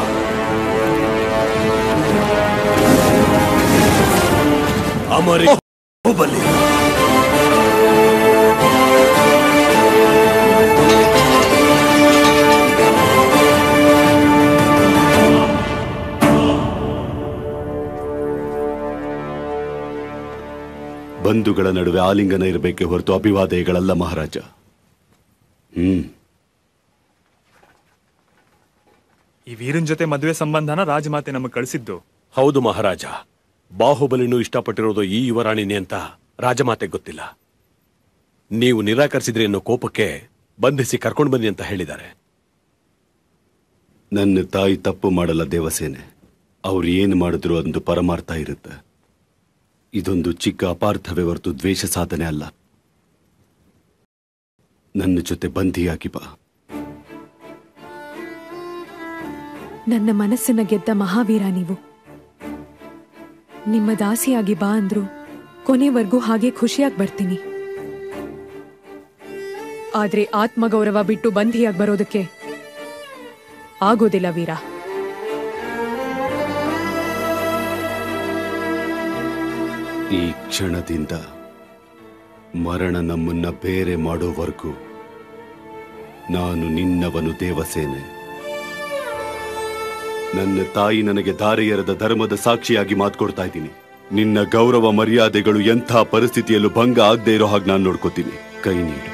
ಅಮರಿ ಬಾಹುಬಲಿ. ಬಂಧುಗಳ ನಡುವೆ ಆಲಿಂಗನ ಇರಬೇಕೆ ಹೊರತು ಅಭಿವಾದಯಗಳಲ್ಲ ಮಹಾರಾಜ. ಹ್ಮ್ ಈ ವೀರನ್ ಜೊತೆ ಮದುವೆ ಸಂಬಂಧನ ರಾಜಮಾತೆ ನಮಗೆ ಕಳಿಸಿದ್ದು. ಹೌದು ಮಹಾರಾಜ, ಬಾಹುಬಲಿನೂ ಇಷ್ಟಪಟ್ಟಿರೋದು ಈ ಯುವರಾಣಿನೇ ಅಂತ ರಾಜಮಾತೆಗೆ ಗೊತ್ತಿಲ್ಲ. ನೀವು ನಿರಾಕರಿಸಿದ್ರಿ ಅನ್ನೋ ಕೋಪಕ್ಕೆ ಬಂಧಿಸಿ ಕರ್ಕೊಂಡು ಬನ್ನಿ ಅಂತ ಹೇಳಿದ್ದಾರೆ. ನನ್ನ ತಾಯಿ ತಪ್ಪು ಮಾಡಲ್ಲ ದೇವಸೇನೆ. ಅವ್ರು ಏನು ಮಾಡಿದ್ರು ಅದೊಂದು ಪರಮಾರ್ಥ ಇರುತ್ತೆ. ಇದೊಂದು ಚಿಕ್ಕ ಅಪಾರ್ಥವೇ ಹೊರತು ದ್ವೇಷ ಸಾಧನೆ ಅಲ್ಲ. ನನ್ನ ಜೊತೆ ಬಂಧಿಯಾಗಿ ಬಾ. ನನ್ನ ಮನಸ್ಸನ್ನ ಗೆದ್ದ ಮಹಾವೀರ ನೀವು. ನಿಮ್ಮ ದಾಸಿಯಾಗಿ ಬಾ ಅಂದ್ರು ಕೊನೆವರೆಗೂ ಹಾಗೆ ಖುಷಿಯಾಗಿ ಬರ್ತೀನಿ. ಆದ್ರೆ ಆತ್ಮಗೌರವ ಬಿಟ್ಟು ಬಂಧಿಯಾಗಿ ಬರೋದಕ್ಕೆ ಆಗೋದಿಲ್ಲ ವೀರ. ಈ ಕ್ಷಣದಿಂದ ಮರಣ ನಮ್ಮನ್ನ ಬೇರೆ ಮಾಡೋವರೆಗೂ ನಾನು ನಿನ್ನವನು ದೇವಸೇನೆ. ನನ್ನ ತಾಯಿ ನನಗೆ ದಾರಿ ಎರೆದ ಧರ್ಮದ ಸಾಕ್ಷಿಯಾಗಿ ಮಾತು ಕೊಡ್ತಾ ಇದ್ದೀನಿ. ನಿನ್ನ ಗೌರವ ಮರ್ಯಾದೆಗಳು ಎಂಥ ಪರಿಸ್ಥಿತಿಯಲ್ಲೂ ಭಂಗ ಆಗದೆ ಇರೋ ಹಾಗೆ ನಾನು ನೋಡ್ಕೋತೀನಿ. ಕೈ ನೀಡು.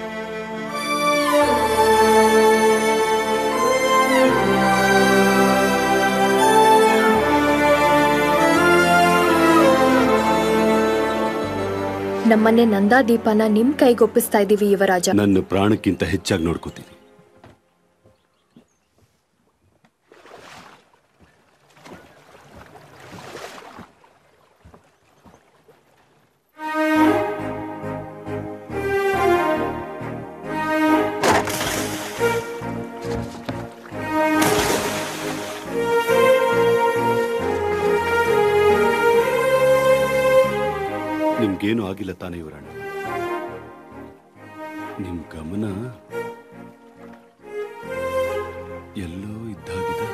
ನಮ್ಮನೆ ನಂದಾದೀಪನ ನಿಮ್ ಕೈಗೊಪ್ಪಿಸ್ತಾ ಇದೀವಿ ಯುವರಾಜ. ನನ್ನ ಪ್ರಾಣಕ್ಕಿಂತ ಹೆಚ್ಚಾಗಿ ನೋಡ್ಕೋತೀನಿ. ನಿಮ್ಗೇನು ಆಗಿಲ್ಲ ತಾನೇ ಯುವರಾಣ? ನಿಮ್ ಗಮನ ಎಲ್ಲೋ ಇದ್ದಾಗಿದೆ.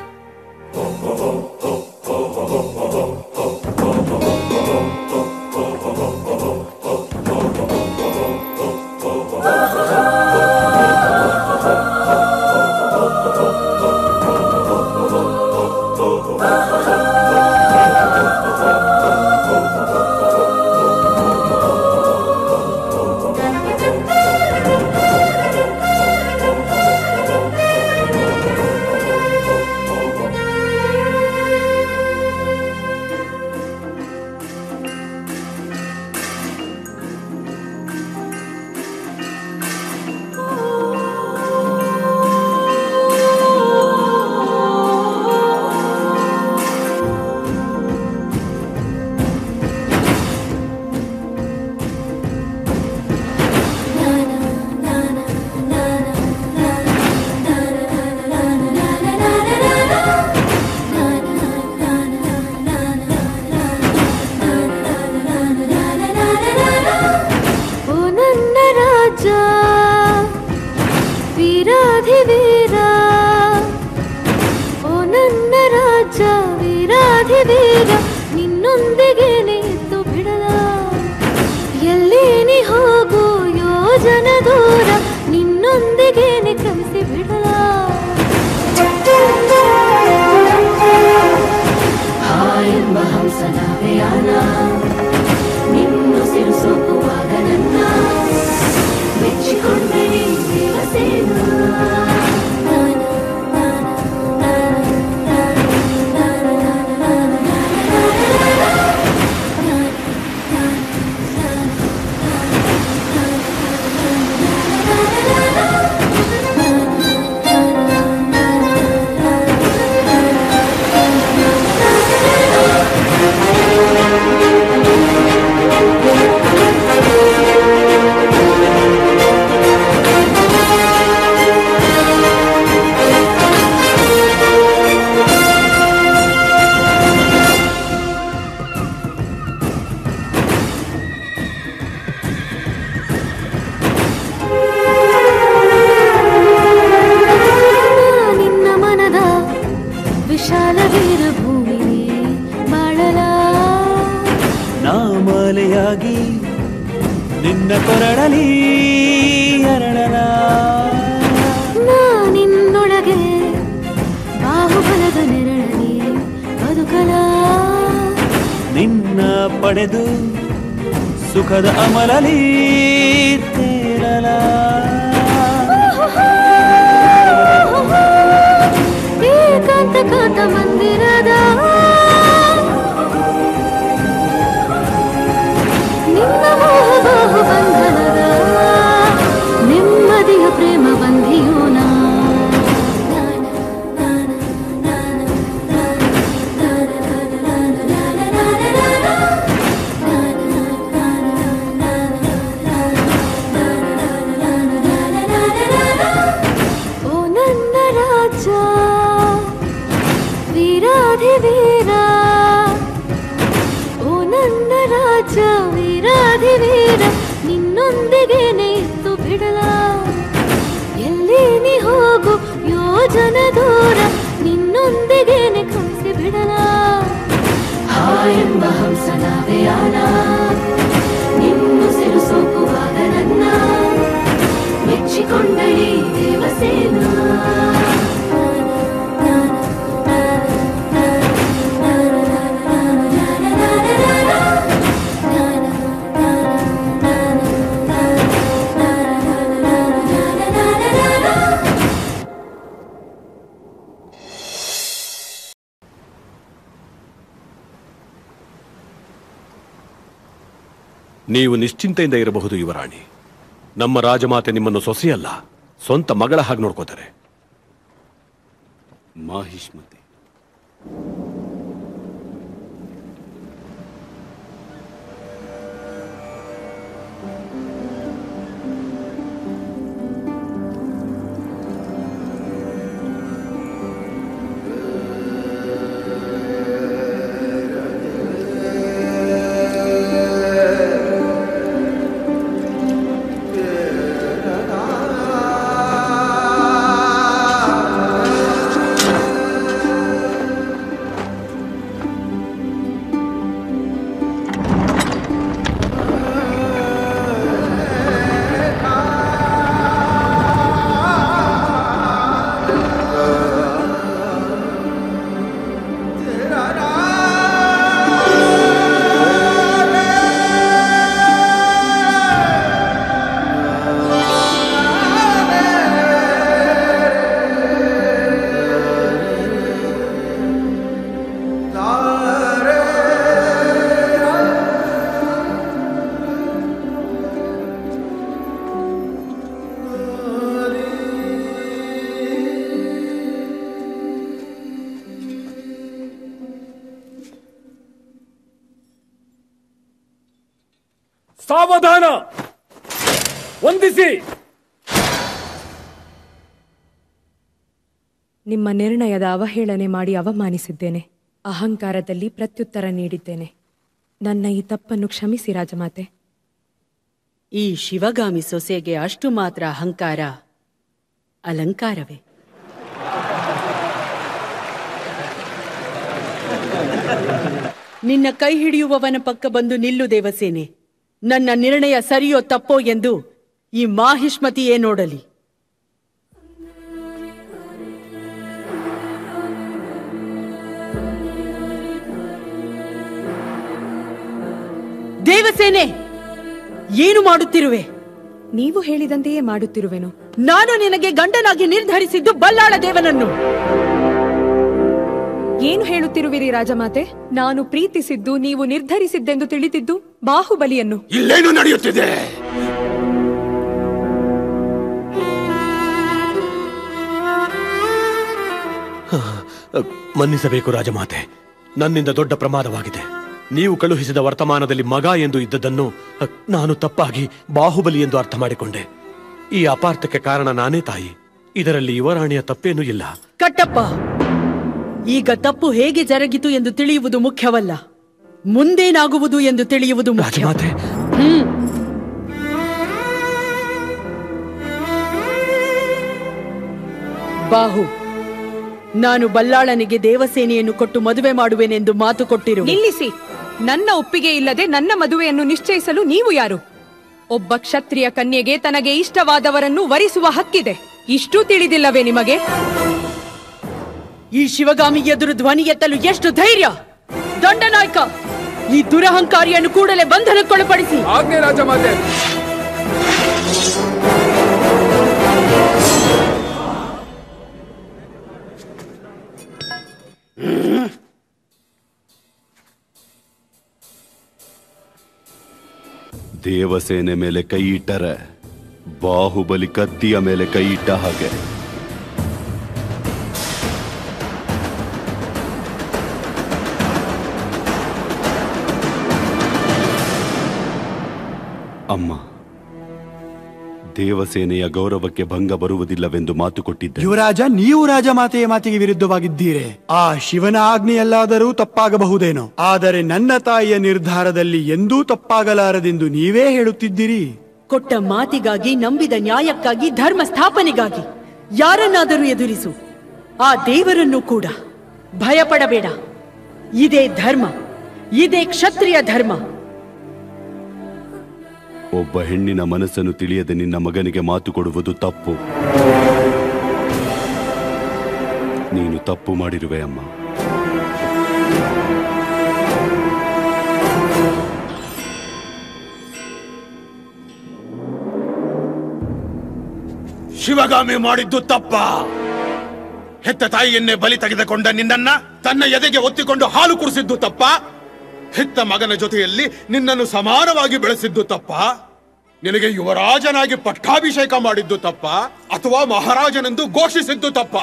ನಿನ್ನೊಂದಿಗೇನೆ ಇದ್ದು ಬಿಡಲ, ಎಲ್ಲೇನಿ ಹೋಗು ಯೋಜನ ದೂರ, ನಿನ್ನೊಂದಿಗೇನೆ ಕ್ರಮಿಸಿ ಬಿಡಲ. ಎಂಬ ಹಂಸನ ಪ್ರಯಾಣ ನಿನ್ನುಸಿರು ಸೋಕುವಾಗ ನನ್ನ ಮೆಚ್ಚಿಕೊಂಡೆ ದೇವಸೇನ. ನಾಮಲೆಯಾಗಿ ನಿನ್ನ ಕೊರಳಲಿ ಅರಳಲ, ನಾನಿನ್ನೊಳಗೆ ಬಾಹುಬಲದ ನೆರಳಲಿ ಬದುಕಲ, ನಿನ್ನ ಪಡೆದು ಸುಖದ ಅಮಲಲಿ ತೇರಲ. ಏಕಾಂತ ಕಾಂತ ಮಂದಿರದ ನಿನ್ನ ಮೋಹ ಬಾಹು ಬಂಧನದ ನೆಮ್ಮದಿಯ ಪ್ರೇಮ ಬಂಧಿಯೋ ನಾ. ಓ ನನ್ನ ರಾಜ ಬಿಡಲ ಎಲ್ಲಿ ನೀ ಹೋಗು ಯೋಜನ ದೂರ ನಿನ್ನೊಂದಿಗೇನೆ ಕಳಿಸಿ ಬಿಡಲ ಹಾಯೆಂಬ ಹಂಸನಾವೆಯಾನ ನಿನ್ನುಸಿರು ಸೋಕುವಾಗ ನನ್ನ ಮೆಚ್ಚಿಕೊಂಡಳಿ ದೇವಸೇನ ನೀವು ನಿಶ್ಚಿಂತೆಯಿಂದ ಇರಬಹುದು ಯುವರಾಣಿ. ನಮ್ಮ ರಾಜಮಾತೆ ನಿಮ್ಮನ್ನು ಸೊಸೆಯಲ್ಲ, ಸ್ವಂತ ಮಗಳ ಹಾಗೆ ನೋಡ್ಕೋತಾರೆ. ಮಾಹಿಷ್ಮತಿ ಸಾವಧಾನ, ವಂದಿಸಿ. ನಿಮ್ಮ ನಿರ್ಣಯದ ಅವಹೇಳನೆ ಮಾಡಿ ಅವಮಾನಿಸಿದ್ದೇನೆ. ಅಹಂಕಾರದಲ್ಲಿ ಪ್ರತ್ಯುತ್ತರ ನೀಡಿದ್ದೇನೆ. ನನ್ನ ಈ ತಪ್ಪನ್ನು ಕ್ಷಮಿಸಿ ರಾಜಮಾತೆ. ಈ ಶಿವಗಾಮಿ ಸೊಸೆಗೆ ಅಷ್ಟು ಮಾತ್ರ ಅಹಂಕಾರ ಅಲಂಕಾರವೇ? ನಿನ್ನ ಕೈ ಹಿಡಿಯುವವನ ಪಕ್ಕ ಬಂದು ನಿಲ್ಲು ದೇವಸೇನೆ. ನನ್ನ ನಿರ್ಣಯ ಸರಿಯೋ ತಪ್ಪೋ ಎಂದು ಈ ಮಾಹಿಷ್ಮತಿಯೇ ನೋಡಲಿ. ದೇವಸೇನೆ, ಏನು ಮಾಡುತ್ತಿರುವೆ? ನೀವು ಹೇಳಿದಂತೆಯೇ ಮಾಡುತ್ತಿರುವೆನು. ನಾನು ನಿನಗೆ ಗಂಡನಾಗಿ ನಿರ್ಧರಿಸಿದ್ದು ಬಲ್ಲಾಳ ದೇವನನ್ನು. ಏನು ಹೇಳುತ್ತಿರುವಿರಿ ರಾಜಮಾತೆ? ನಾನು ಪ್ರೀತಿಸಿದ್ದು, ನೀವು ನಿರ್ಧರಿಸಿದ್ದೆಂದು ತಿಳಿದಿದ್ದು ಬಾಹುಬಲಿಯನ್ನು. ಇಲ್ಲೇನು ನಡೆಯುತ್ತಿದೆ? ಮನ್ನಿಸಬೇಕು ರಾಜಮಾತೆ, ನನ್ನಿಂದ ದೊಡ್ಡ ಪ್ರಮಾದವಾಗಿದೆ. ನೀವು ಕಳುಹಿಸಿದ ವರ್ತಮಾನದಲ್ಲಿ ಮಗ ಎಂದು ಇದ್ದದನ್ನು ನಾನು ತಪ್ಪಾಗಿ ಬಾಹುಬಲಿ ಎಂದು ಅರ್ಥ ಮಾಡಿಕೊಂಡೆ. ಈ ಅಪಾರ್ಥಕ್ಕೆ ಕಾರಣ ನಾನೇ ತಾಯಿ. ಇದರಲ್ಲಿ ಯುವರಾಣಿಯ ತಪ್ಪೇನೂ ಇಲ್ಲ. ಕಟ್ಟಪ್ಪ, ಈಗ ತಪ್ಪು ಹೇಗೆ ಜರುಗಿತು ಎಂದು ತಿಳಿಯುವುದು ಮುಖ್ಯವಲ್ಲ, ಮುಂದೇನಾಗುವುದು ಎಂದು ತಿಳಿಯುವುದು ಮುಖ್ಯ. ರಾಜಮಾತೆ, ಹ್ಮ್ ಬಾಹು, ನಾನು ಬಲ್ಲಾಳನಿಗೆ ದೇವಸೇನೆಯನ್ನು ಕೊಟ್ಟು ಮದುವೆ ಮಾಡುವೆನೆಂದು ಮಾತು ಕೊಟ್ಟಿರು. ನಿಲ್ಲಿಸಿ. ನನ್ನ ಒಪ್ಪಿಗೆ ಇಲ್ಲದೆ ನನ್ನ ಮದುವೆಯನ್ನು ನಿಶ್ಚಯಿಸಲು ನೀವು ಯಾರು? ಒಬ್ಬ ಕ್ಷತ್ರಿಯ ಕನ್ಯೆಗೆ ತನಗೆ ಇಷ್ಟವಾದವರನ್ನು ವರಿಸುವ ಹಕ್ಕಿದೆ. ಇಷ್ಟೂ ತಿಳಿದಿಲ್ಲವೇ ನಿಮಗೆ? ಈ ಶಿವಗಾಮಿ ಎದುರು ಧ್ವನಿ ಎತ್ತಲು ಎಷ್ಟು ಧೈರ್ಯ! ದಂಡನಾಯಕ, ಈ ದುರಹಂಕಾರಿಯನ್ನು ಕೂಡಲೇ ಬಂಧನಕ್ಕೊಳಪಡಿಸಿ. ಆಜ್ಞೆ ರಾಜಮಾತೆ. ದೇವಸೇನೆ ಮೇಲೆ ಕೈ ಇಟ್ಟರೆ ಬಾಹುಬಲಿ ಕತ್ತಿಯ ಮೇಲೆ ಕೈ ಇಟ್ಟ ಹಾಗೆ. ಅಮ್ಮ, ದೇವಸೇನೆಯ ಗೌರವಕ್ಕೆ ಭಂಗ ಬರುವುದಿಲ್ಲವೆಂದು ಮಾತು ಕೊಟ್ಟಿದ್ದೆ. ಯುವರಾಜ, ನೀವು ರಾಜಮಾತೆಯ ಮಾತಿಗೆ ವಿರುದ್ಧವಾಗಿದ್ದೀರೆ. ಆ ಶಿವನ ಆಜ್ಞೆಯಲ್ಲಾದರೂ ತಪ್ಪಾಗಬಹುದೇನೋ, ಆದರೆ ನನ್ನ ತಾಯಿಯ ನಿರ್ಧಾರದಲ್ಲಿ ಎಂದೂ ತಪ್ಪಾಗಲಾರದೆಂದು ನೀವೇ ಹೇಳುತ್ತಿದ್ದೀರಿ. ಕೊಟ್ಟ ಮಾತಿಗಾಗಿ, ನಂಬಿದ ನ್ಯಾಯಕ್ಕಾಗಿ, ಧರ್ಮ ಸ್ಥಾಪನೆಗಾಗಿ ಯಾರನ್ನಾದರೂ ಎದುರಿಸು. ಆ ದೇವರನ್ನು ಕೂಡ ಭಯಪಡಬೇಡ. ಇದೇ ಧರ್ಮ, ಇದೇ ಕ್ಷತ್ರಿಯ ಧರ್ಮ. ಒಬ್ಬ ಹೆಣ್ಣಿನ ಮನಸ್ಸನ್ನು ತಿಳಿಯದೆ ನಿನ್ನ ಮಗನಿಗೆ ಮಾತು ಕೊಡುವುದು ತಪ್ಪು. ನೀನು ತಪ್ಪು ಮಾಡಿರುವೆ ಅಮ್ಮ. ಶಿವಗಾಮಿ ಮಾಡಿದ್ದು ತಪ್ಪ. ಹೆತ್ತ ತಾಯಿಯನ್ನೇ ಬಲಿ ತೆಗೆದುಕೊಂಡ ನಿನ್ನನ್ನ ತನ್ನ ಎದೆಗೆ ಒತ್ತಿಕೊಂಡು ಹಾಲು ಕುಡಿಸಿದ್ದು ತಪ್ಪ. ಹೆತ್ತ ಮಗನ ಜೊತೆಯಲ್ಲಿ ನಿನ್ನನ್ನು ಸಮಾನವಾಗಿ ಬೆಳೆಸಿದ್ದು ತಪ್ಪ. ನಿನಗೆ ಯುವರಾಜನಾಗಿ ಪಟ್ಟಾಭಿಷೇಕ ಮಾಡಿದ್ದು ತಪ್ಪ, ಅಥವಾ ಮಹಾರಾಜನೆಂದು ಘೋಷಿಸಿದ್ದು ತಪ್ಪ?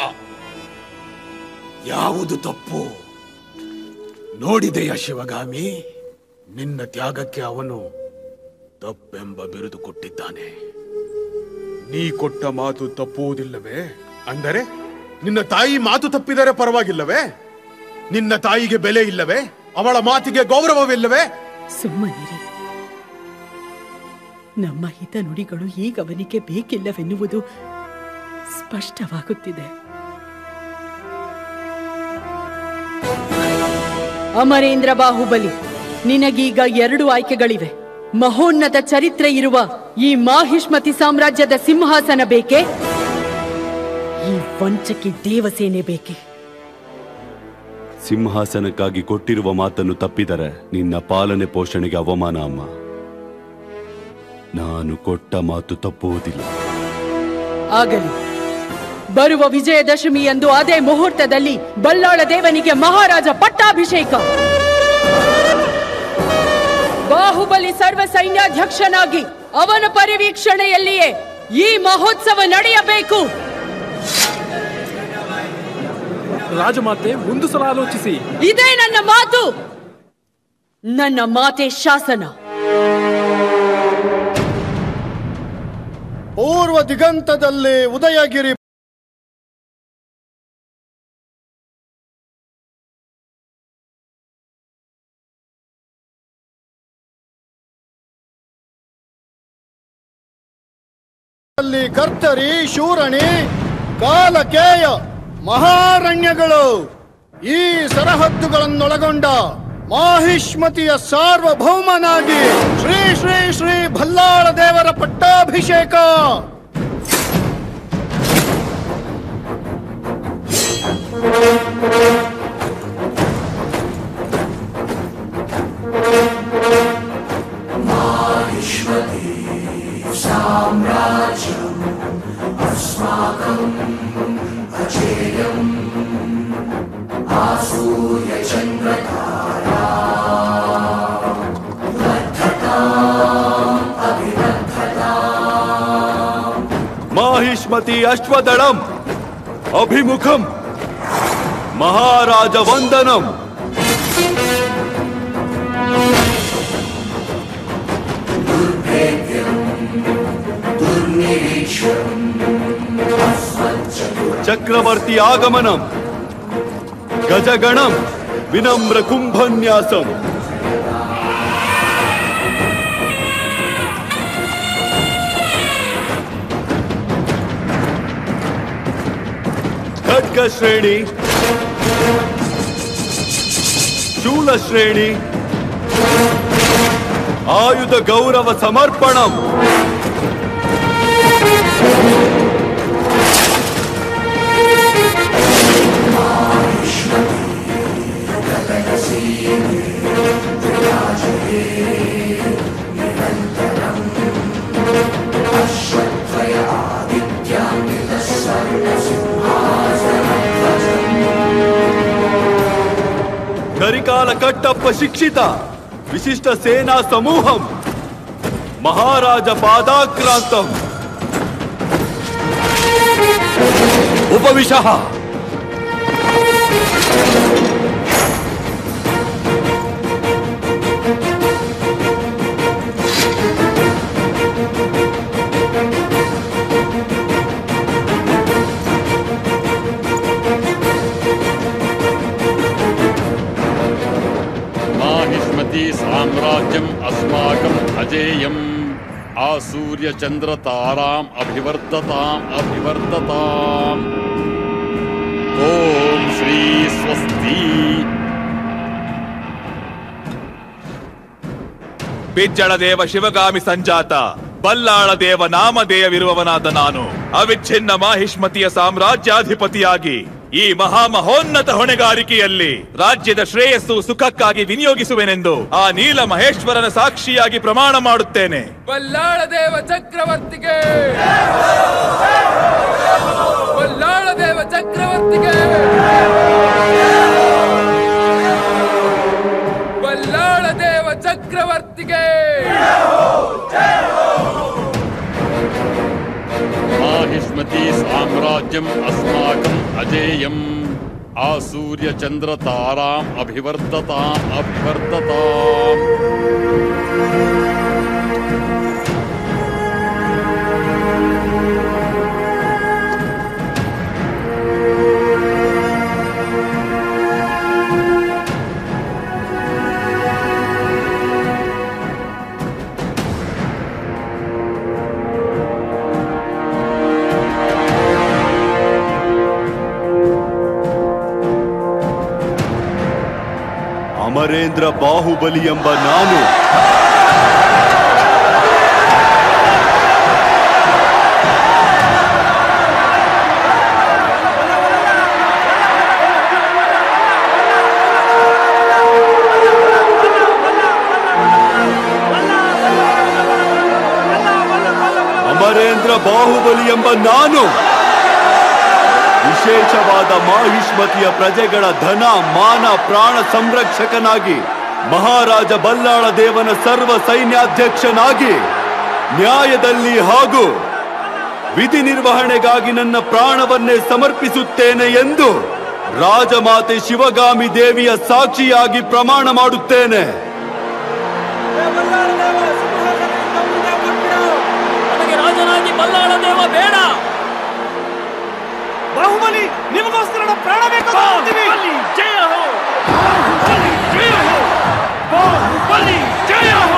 ಯಾವುದು ತಪ್ಪು? ನೋಡಿದೆಯ ಶಿವಗಾಮಿ, ನಿನ್ನ ತ್ಯಾಗಕ್ಕೆ ಅವನು ತಪ್ಪೆಂಬ ಬಿರುದು ಕೊಟ್ಟಿದ್ದಾನೆ. ನೀ ಕೊಟ್ಟ ಮಾತು ತಪ್ಪುವುದಿಲ್ಲವೇ? ಅಂದರೆ ನಿನ್ನ ತಾಯಿ ಮಾತು ತಪ್ಪಿದರೆ ಪರವಾಗಿಲ್ಲವೇ? ನಿನ್ನ ತಾಯಿಗೆ ಬೆಲೆ ಇಲ್ಲವೇ? ಅವಳ ಮಾತಿಗೆ ಗೌರವವಿಲ್ಲವೇ? ಸುಮ್ಮನಿರಿ. ನಮ್ಮ ಹಿತ ನುಡಿಗಳು ಈಗ ಅವನಿಗೆ ಬೇಕಿಲ್ಲವೆನ್ನುವುದು ಸ್ಪಷ್ಟವಾಗುತ್ತಿದೆ. ಅಮರೇಂದ್ರ ಬಾಹುಬಲಿ, ನಿನಗೀಗ ಎರಡು ಆಯ್ಕೆಗಳಿವೆ. ಮಹೋನ್ನತ ಚರಿತ್ರೆ ಇರುವ ಈ ಮಾಹಿಷ್ಮತಿ ಸಾಮ್ರಾಜ್ಯದ ಸಿಂಹಾಸನ ಬೇಕೆ? ಈ ವಂಚಕಿ ದೇವಸೇನೆ ಬೇಕೆ? ಸಿಂಹಾಸನಕ್ಕಾಗಿ ಕೊಟ್ಟಿರುವ ಮಾತನ್ನು ತಪ್ಪಿದರೆ ನಿನ್ನ ಪಾಲನೆ ಪೋಷಣೆಗೆ ಅವಮಾನ ಅಮ್ಮ. ನಾನು ಕೊಟ್ಟ ಮಾತು ತಪ್ಪುವುದಿಲ್ಲ. ಆಗಲಿ. ಬರುವ ವಿಜಯದಶಮಿಯಂದು ಅದೇ ಮುಹೂರ್ತದಲ್ಲಿ ಬಲ್ಲಾಳ ದೇವನಿಗೆ ಮಹಾರಾಜ ಪಟ್ಟಾಭಿಷೇಕ. ಬಾಹುಬಲಿ ಸರ್ವ ಸೈನ್ಯಾಧ್ಯಕ್ಷನಾಗಿ ಅವನ ಪರಿವೀಕ್ಷಣೆಯಲ್ಲಿಯೇ ಈ ಮಹೋತ್ಸವ ನಡೆಯಬೇಕು. ರಾಜಮಾತೆ ಒಂದು ಸಲ ಆಲೋಚಿಸಿ. ಇದೇ ನನ್ನ ಮಾತು. ನನ್ನ ಮಾತೆ ಶಾಸನ. ಪೂರ್ವ ದಿಗಂತದಲ್ಲಿ ಉದಯಗಿರಿ ಕರ್ತರಿ, ಶೂರಣಿ, ಕಾಲಕೇಯ ಮಹಾರಣ್ಯಗಳು ಈ ಸರಹದ್ದುಗಳನ್ನೊಳಗೊಂಡ ಮಾಹಿಷ್ಮತಿಯ ಸಾರ್ವಭೌಮನಾಗಿ ಶ್ರೀ ಶ್ರೀ ಶ್ರೀ ಭಲ್ಲಾಳ ದೇವರ ಪಟ್ಟಾಭಿಷೇಕ. ಮಾಹಿಷ್ಮತಿ ಸಾಮ್ರಾಜ್ಯಂ ಅಸ್ಮಾಕಂ ಅಜೇಯಂ ಆಸೂರ್ಯ ಚಂದ್ರತಾರಾ ಬದ್ಧತಾಂ ಅಭಿಬದ್ಧತಾಂ. ಮಾಹಿಷ್ಮತಿ ಅಶ್ವದಳಂ ಅಭಿಮುಖಂ ಮಹಾರಾಜ ವಂದನಂ. ಚಕ್ರವರ್ತಿ ಆಗಮನಂ ಗಜಗಣಂ ವಿನಮ್ರ ಕುಂಭನ್ಯಾಸಂ. ಖಡ್ಗ ಶ್ರೇಣಿ, ಶೂಲ ಶ್ರೇಣಿ, ಆಯುಧ ಗೌರವ ಸಮರ್ಪಣಂ. ಕರಿಕಾಲ ಕಟ್ಟಪ್ಪ ಶಿಕ್ಷಿತ ವಿಶಿಷ್ಟ ಸೇನಾ ಸಮೂಹಂ ಮಹಾರಾಜ ಪಾದಾಕ್ರಾಂತಂ. ಉಪವಿಶಃ. माहिष्मती साम्राज्यम अस्माकं अजेयम् सूर्य चंद्र ताराम अभिवर्धताम अभिवर्धताम। ओम श्री स्वस्ति। ಬಿಜ್ಜಳ ದೇವ ಶಿವಗಾಮಿ ಸಂಜಾತ ಬಲ್ಲಾಳ ದೇವ ನಾಮಧೇಯವಿರುವವನಾದ ನಾನು ಅವಿಚ್ಛಿನ್ನ ಮಾಹಿಷ್ಮತಿಯ ಸಾಮ್ರಾಜ್ಯಾಧಿಪತಿಯಾಗಿ ಈ ಮಹಾಮಹೋನ್ನತ ಹೊಣೆಗಾರಿಕೆಯಲ್ಲಿ ರಾಜ್ಯದ ಶ್ರೇಯಸ್ಸು ಸುಖಕ್ಕಾಗಿ ವಿನಿಯೋಗಿಸುವೆನೆಂದು ಆ ನೀಲ ಮಹೇಶ್ವರನ ಸಾಕ್ಷಿಯಾಗಿ ಪ್ರಮಾಣ ಮಾಡುತ್ತೇನೆ. ಬಲ್ಲಾಳ ದೇವ ಚಕ್ರವರ್ತಿಗೆ, ಬಲ್ಲಾಳ ದೇವ ಚಕ್ರವರ್ತಿಗೆ, ಬಲ್ಲಾಳ ದೇವ ಚಕ್ರವರ್ತಿಗೆ. माहिष्मती साम्राज्यम अस्माकं अजेयम् आसूर्य चंद्र ताराम अभिवर्धताम अभिवर्धताम। ಅಮರೇಂದ್ರ ಬಾಹುಬಲಿ ಎಂಬ ನಾನು ಅಮರೇಂದ್ರ ಬಾಹುಬಲಿ ಎಂಬ ನಾನು ವಿಶೇಷವಾದ ಮಾಹಿಷ್ಮತಿಯ ಪ್ರಜೆಗಳ ಧನ ಮಾನ ಪ್ರಾಣ ಸಂರಕ್ಷಕನಾಗಿ ಮಹಾರಾಜ ಬಲ್ಲಾಳ ದೇವನ ಸರ್ವ ಸೈನ್ಯಾಧ್ಯಕ್ಷನಾಗಿ ನ್ಯಾಯದಲ್ಲಿ ಹಾಗೂ ವಿಧಿ ನಿರ್ವಹಣೆಗಾಗಿ ನನ್ನ ಪ್ರಾಣವನ್ನೇ ಸಮರ್ಪಿಸುತ್ತೇನೆ ಎಂದು ರಾಜಮಾತೆ ಶಿವಗಾಮಿ ದೇವಿಯ ಸಾಕ್ಷಿಯಾಗಿ ಪ್ರಮಾಣ ಮಾಡುತ್ತೇನೆ. ನನಗೆ ರಾಜನಾಗಿ ಬಲ್ಲಾಳ ದೇವ ಬೇಡ. ಬಾಹುಬಲಿ ನಿಮಗೋಸ್ಕರ ಪ್ರಾಣ ಬೇಕು. ಜಯ ಹೋ, ಜಯ ಹೋ, ಬಾಹುಬಲಿ ಜಯ ಹೋ.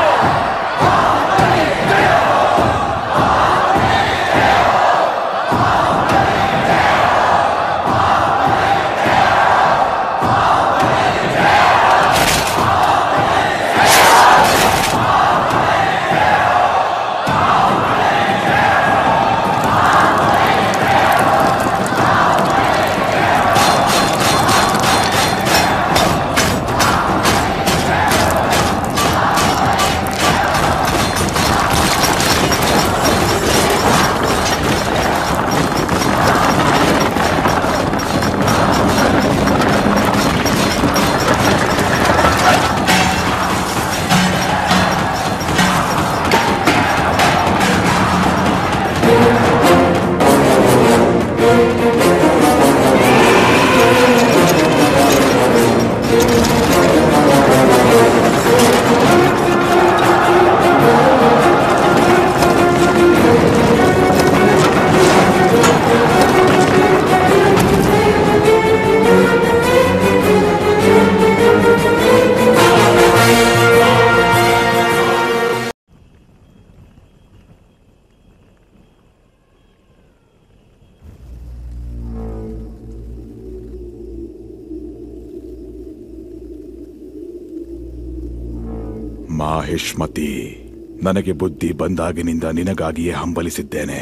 ಮಾಹಿಷ್ಮತಿ, ನನಗೆ ಬುದ್ಧಿ ಬಂದಾಗಿನಿಂದ ನಿನಗಾಗಿಯೇ ಹಂಬಲಿಸಿದ್ದೇನೆ.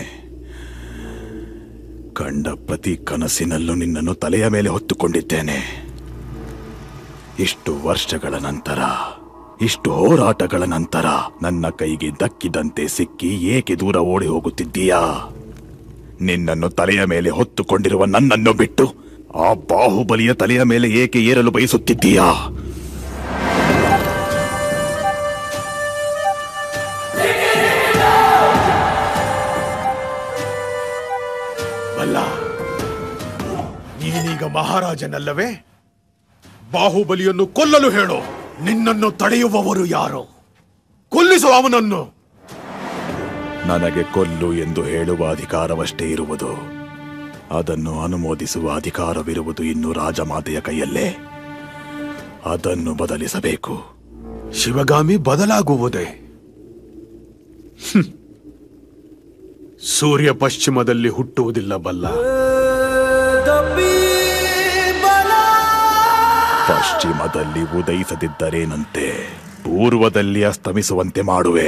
ಕಂಡ ಪ್ರತಿ ಕನಸಿನಲ್ಲೂ ನಿನ್ನನ್ನು ತಲೆಯ ಮೇಲೆ ಹೊತ್ತುಕೊಂಡಿದ್ದೇನೆ. ಇಷ್ಟು ವರ್ಷಗಳ ನಂತರ, ಇಷ್ಟು ಹೋರಾಟಗಳ ನಂತರ ನನ್ನ ಕೈಗೆ ದಕ್ಕಿದಂತೆ ಸಿಕ್ಕಿ ಏಕೆ ದೂರ ಓಡಿ ಹೋಗುತ್ತಿದ್ದೀಯಾ? ನಿನ್ನನ್ನು ತಲೆಯ ಮೇಲೆ ಹೊತ್ತುಕೊಂಡಿರುವ ನನ್ನನ್ನು ಬಿಟ್ಟು ಆ ಬಾಹುಬಲಿಯ ತಲೆಯ ಮೇಲೆ ಏಕೆ ಏರಲು ಬಯಸುತ್ತಿದ್ದೀಯಾ? ನೀನೀಗ ಮಹಾರಾಜನಲ್ಲವೇ? ಬಾಹುಬಲಿಯನ್ನು ಕೊಲ್ಲಲು ಹೇಳು. ನಿನ್ನನ್ನು ತಡೆಯುವವರು ಯಾರು? ಕೊಲ್ಲಿಸು ಅವನನ್ನು. ನನಗೆ ಕೊಲ್ಲು ಎಂದು ಹೇಳುವ ಅಧಿಕಾರವಷ್ಟೇ ಇರುವುದು. ಅದನ್ನು ಅನುಮೋದಿಸುವ ಅಧಿಕಾರವಿರುವುದು ಇನ್ನು ರಾಜಮಾತೆಯ ಕೈಯಲ್ಲೇ. ಅದನ್ನು ಬದಲಿಸಬೇಕು. ಶಿವಗಾಮಿ ಬದಲಾಗುವುದೇ? ಸೂರ್ಯ ಪಶ್ಚಿಮದಲ್ಲಿ ಹುಟ್ಟುವುದಿಲ್ಲ ಬಲ್ಲ. ಪಶ್ಚಿಮದಲ್ಲಿ ಉದಯಿಸದಿದ್ದರೇನಂತೆ, ಪೂರ್ವದಲ್ಲಿ ಅಸ್ತಮಿಸುವಂತೆ ಮಾಡುವೆ.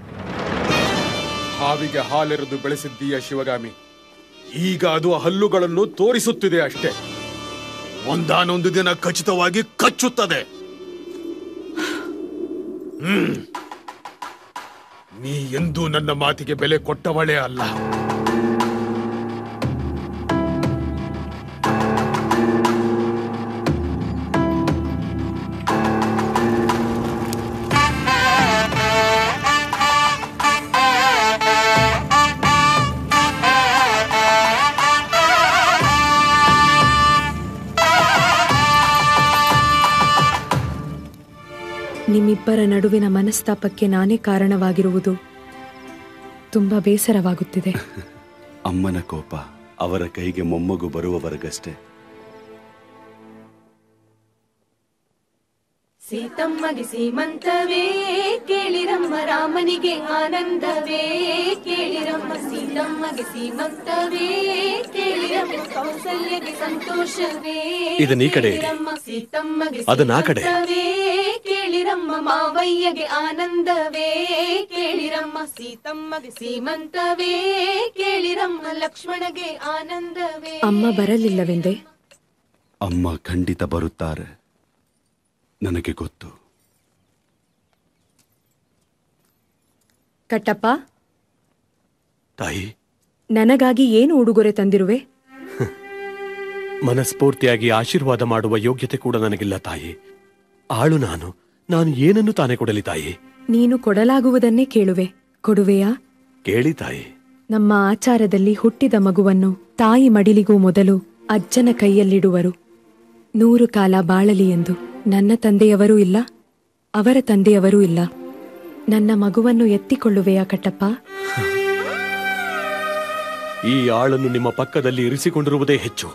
ಹಾವಿಗೆ ಹಾಲೆರೆದು ಬೆಳೆಸಿದ್ದೀಯ ಶಿವಗಾಮಿ. ಈಗ ಅದು ಹಲ್ಲುಗಳನ್ನು ತೋರಿಸುತ್ತಿದೆ ಅಷ್ಟೇ. ಒಂದಾನೊಂದು ದಿನ ಖಚಿತವಾಗಿ ಕಚ್ಚುತ್ತದೆ. ಹ್ಮ್ ನೀ ಎಂದೂ ನನ್ನ ಮಾತಿಗೆ ಬೆಲೆ ಕೊಟ್ಟವಳೇ ಅಲ್ಲ. ನಿಮ್ಮಿಬ್ಬರ ನಡುವಿನ ಮನಸ್ತಾಪಕ್ಕೆ ನಾನೇ ಕಾರಣವಾಗಿರುವುದು ತುಂಬಾ ಬೇಸರವಾಗುತ್ತಿದೆ. ಅಮ್ಮನ ಕೋಪ ಅವರ ಕೈಗೆ ಮೊಮ್ಮಗು ಬರುವವರೆಗಷ್ಟೇ. ಸೀತಮ್ಮಗೆ ಸೀಮಂತವೇ ಕೇಳಿರಮ್ಮ, ರಾಮನಿಗೆ ಆನಂದವೇ ಕೇಳಿರಮ್ಮ. ಸೀತಮ್ಮಗೆ ಸೀಮಂತವೇ ಕೇಳಿರಮ್ಮ, ಕೌಸಲ್ಯಗೆ ಸಂತೋಷವೇ ಇದನ್ನ ಈ ಕಡೆ ಇಡಿ. ಸೀತಮ್ಮಗೆ ಅದನ್ನ ಆ ಕಡೆ. ಕೇಳಿರಮ್ಮ, ಮಾವಯ್ಯಗೆ ಆನಂದವೇ ಕೇಳಿರಮ್ಮ. ಸೀತಮ್ಮಗೆ ಸೀಮಂತವೇ ಕೇಳಿರಮ್ಮ, ಲಕ್ಷ್ಮಣಗೆ ಆನಂದವೇ. ಅಮ್ಮ ಬರಲಿಲ್ಲವೆಂದೆ? ಅಮ್ಮ ಖಂಡಿತ ಬರುತ್ತಾರೆ, ನನಗೆ ಗೊತ್ತು. ಕಟ್ಟಪ್ಪ, ತಾಯಿ, ನನಗಾಗಿ ಏನು ಉಡುಗೊರೆ ತಂದಿರುವೆ? ಮನಸ್ಫೂರ್ತಿಯಾಗಿ ಆಶೀರ್ವಾದ ಮಾಡುವ ಯೋಗ್ಯತೆ ಕೂಡ ನನಗಿಲ್ಲ ತಾಯಿ. ಆಳು ನಾನು ನಾನು ಏನನ್ನು ತಾನೇ ಕೊಡಲಿ ತಾಯಿ? ನೀನು ಕೊಡಲಾಗುವುದನ್ನೇ ಕೇಳುವೆ. ಕೊಡುವೆಯಾ? ಕೇಳಿ ತಾಯಿ. ನಮ್ಮ ಆಚಾರದಲ್ಲಿ ಹುಟ್ಟಿದ ಮಗುವನ್ನು ತಾಯಿ ಮಡಿಲಿಗೂ ಮೊದಲು ಅಜ್ಜನ ಕೈಯಲ್ಲಿಡುವರು. ನೂರು ಕಾಲ ಬಾಳಲಿ ಎಂದು. ನನ್ನ ತಂದೆಯವರೂ ಇಲ್ಲ, ಅವರ ತಂದೆಯವರೂ ಇಲ್ಲ. ನನ್ನ ಮಗುವನ್ನು ಎತ್ತಿಕೊಳ್ಳುವೆಯಾ ಕಟ್ಟಪ್ಪ? ಈ ಆಳನ್ನು ನಿಮ್ಮ ಪಕ್ಕದಲ್ಲಿ ಇರಿಸಿಕೊಂಡಿರುವುದೇ ಹೆಚ್ಚು.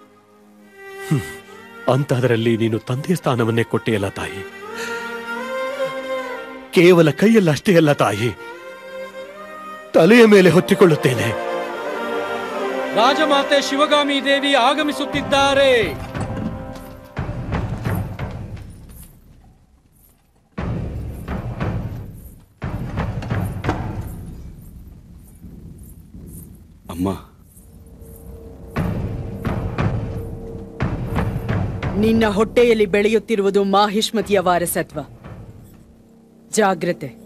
ಅಂತಹದರಲ್ಲಿ ನೀನು ತಂದೆಯ ಸ್ಥಾನವನ್ನೇ ಕೊಟ್ಟೆಯಲ್ಲ ತಾಯಿ. ಕೇವಲ ಕೈಯಲ್ಲಷ್ಟೇ ಅಲ್ಲ ತಾಯಿ, ತಲೆಯ ಮೇಲೆ ಹೊತ್ತಿಕೊಳ್ಳುತ್ತೇನೆ. ರಾಜಮಾತೆ ಶಿವಗಾಮಿ ದೇವಿ ಆಗಮಿಸುತ್ತಿದ್ದಾರೆ. ಅಮ್ಮ, ನಿನ್ನ ಹೊಟ್ಟೆಯಲ್ಲಿ ಬೆಳೆಯುತ್ತಿರುವುದು ಮಾಹಿಷ್ಮತಿಯ ವಾರಸತ್ವ. ಜಾಗ್ರತೆ.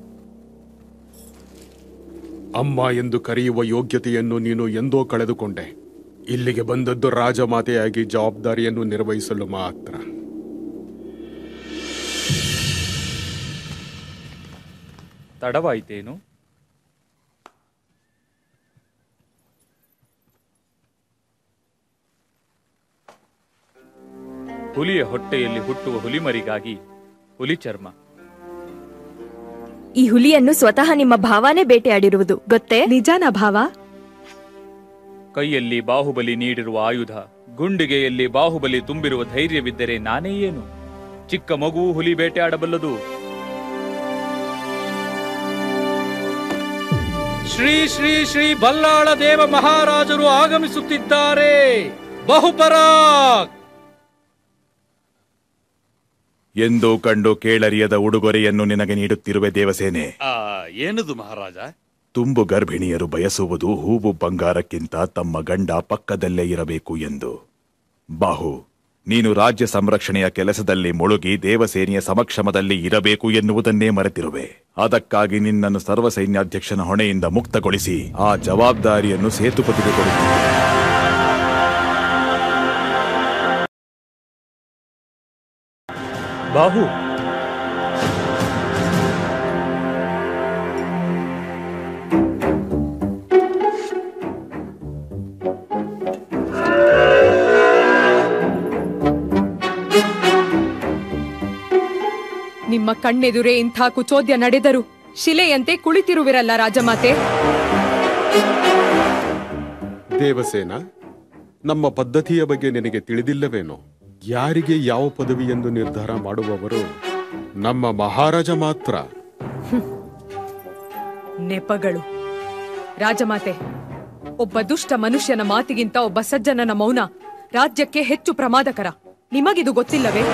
ಅಮ್ಮ ಎಂದು ಕರೆಯುವ ಯೋಗ್ಯತೆಯನ್ನು ನೀನು ಎಂದೋ ಕಳೆದುಕೊಂಡೆ. ಇಲ್ಲಿಗೆ ಬಂದದ್ದು ರಾಜಮಾತೆಯಾಗಿ ಜವಾಬ್ದಾರಿಯನ್ನು ನಿರ್ವಹಿಸಲು ಮಾತ್ರ. ತಡವಾಯಿತೇನು? ಹುಲಿಯ ಹೊಟ್ಟೆಯಲ್ಲಿ ಹುಟ್ಟುವ ಹುಲಿಮರಿಗಾಗಿ ಹುಲಿ ಚರ್ಮ. ಈ ಹುಲಿಯನ್ನು ಸ್ವತಃ ನಿಮ್ಮ ಭಾವನೇ ಬೇಟೆಯಾಡಿರುವುದು ಗೊತ್ತೇ? ನಿಜಾನ ಭಾವ? ಕೈಯಲ್ಲಿ ಬಾಹುಬಲಿ ನೀಡಿರುವ ಆಯುಧ, ಗುಂಡಿಗೆಯಲ್ಲಿ ಬಾಹುಬಲಿ ತುಂಬಿರುವ ಧೈರ್ಯವಿದ್ದರೆ ನಾನೇ ಏನು? ಚಿಕ್ಕ ಮಗು ಹುಲಿ ಬೇಟೆಯಾಡಬಲ್ಲದು. ಶ್ರೀ ಶ್ರೀ ಶ್ರೀ ಬಲ್ಲಾಳ ದೇವ ಮಹಾರಾಜರು ಆಗಮಿಸುತ್ತಿದ್ದಾರೆ. ಬಹುಪರಾಕ್ ಎಂದು ಕಂಡು ಕೇಳರಿಯದ ಉಡುಗೊರೆಯನ್ನು ನಿನಗೆ ನೀಡುತ್ತಿರುವೆ ದೇವಸೇನೆ. ಏನದು ಮಹಾರಾಜ? ತುಂಬು ಗರ್ಭಿಣಿಯರು ಬಯಸುವುದು ಹೂವು ಬಂಗಾರಕ್ಕಿಂತ ತಮ್ಮ ಗಂಡ ಪಕ್ಕದಲ್ಲೇ ಇರಬೇಕು ಎಂದು. ಬಾಹು, ನೀನು ರಾಜ್ಯ ಸಂರಕ್ಷಣೆಯ ಕೆಲಸದಲ್ಲಿ ಮುಳುಗಿ ದೇವಸೇನೆಯ ಸಮಕ್ಷಮದಲ್ಲಿ ಇರಬೇಕು ಎನ್ನುವುದನ್ನೇ ಮರೆತಿರುವೆ. ಅದಕ್ಕಾಗಿ ನಿನ್ನನ್ನು ಸರ್ವಸೈನ್ಯಾಧ್ಯಕ್ಷನ ಹೊಣೆಯಿಂದ ಮುಕ್ತಗೊಳಿಸಿ ಆ ಜವಾಬ್ದಾರಿಯನ್ನು ಸೇತುಪತಿಗೆ ಕೊಡುತ್ತೇನೆ. ಬಾಹು, ನಿಮ್ಮ ಕಣ್ಣೆದುರೇ ಇಂಥ ಕುಚೋದ್ಯ ನಡೆದರು ಶಿಲೆಯಂತೆ ಕುಳಿತಿರುವಿರಲ್ಲ ರಾಜಮಾತೆ. ದೇವಸೇನ, ನಮ್ಮ ಪದ್ಧತಿಯ ಬಗ್ಗೆ ನಿನಗೆ ತಿಳಿದಿಲ್ಲವೇನೋ? ಯಾರಿಗೆ ಯಾವ ಪದವಿ ಎಂದು ನಿರ್ಧಾರ ಮಾಡುವವರು ನಮ್ಮ ಮಹಾರಾಜ ಮಾತ್ರ. ನೆಪಗಳು. ರಾಜಮಾತೆ, ಒಬ್ಬ ದುಷ್ಟ ಮನುಷ್ಯನ ಮಾತಿಗಿಂತ ಒಬ್ಬ ಸಜ್ಜನನ ಮೌನ ರಾಜ್ಯಕ್ಕೆ ಹೆಚ್ಚು ಪ್ರಮಾದಕರ. ನಿಮಗಿದು ಗೊತ್ತಿಲ್ಲವೇ?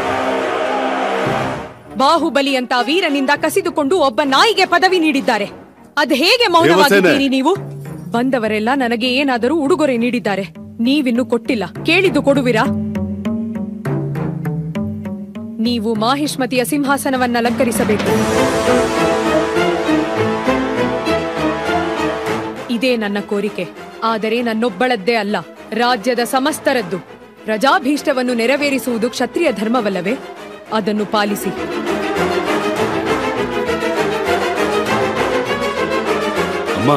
ಬಾಹುಬಲಿ ಅಂತ ವೀರನಿಂದ ಕಸಿದುಕೊಂಡು ಒಬ್ಬ ನಾಯಿಗೆ ಪದವಿ ನೀಡಿದ್ದಾರೆ. ಅದ್ ಹೇಗೆ ಮೌನವಾಗಿದ್ದೀರಿ ನೀವು? ಬಂದವರೆಲ್ಲ ನನಗೆ ಏನಾದರೂ ಉಡುಗೊರೆ ನೀಡಿದ್ದಾರೆ, ನೀವಿನ್ನು ಕೊಟ್ಟಿಲ್ಲ. ಕೇಳಿದ್ದು ಕೊಡುವಿರಾ? ನೀವು ಮಾಹಿಷ್ಮತಿಯ ಸಿಂಹಾಸನವನ್ನ ಅಲಂಕರಿಸಬೇಕು. ಇದೇ ನನ್ನ ಕೋರಿಕೆ. ಆದರೆ ನನ್ನೊಬ್ಬಳದ್ದೇ ಅಲ್ಲ, ರಾಜ್ಯದ ಸಮಸ್ತರದ್ದು. ಪ್ರಜಾಭೀಷ್ಟವನ್ನು ನೆರವೇರಿಸುವುದು ಕ್ಷತ್ರಿಯ ಧರ್ಮವಲ್ಲವೇ? ಅದನ್ನು ಪಾಲಿಸಿ. ಅಮ್ಮ,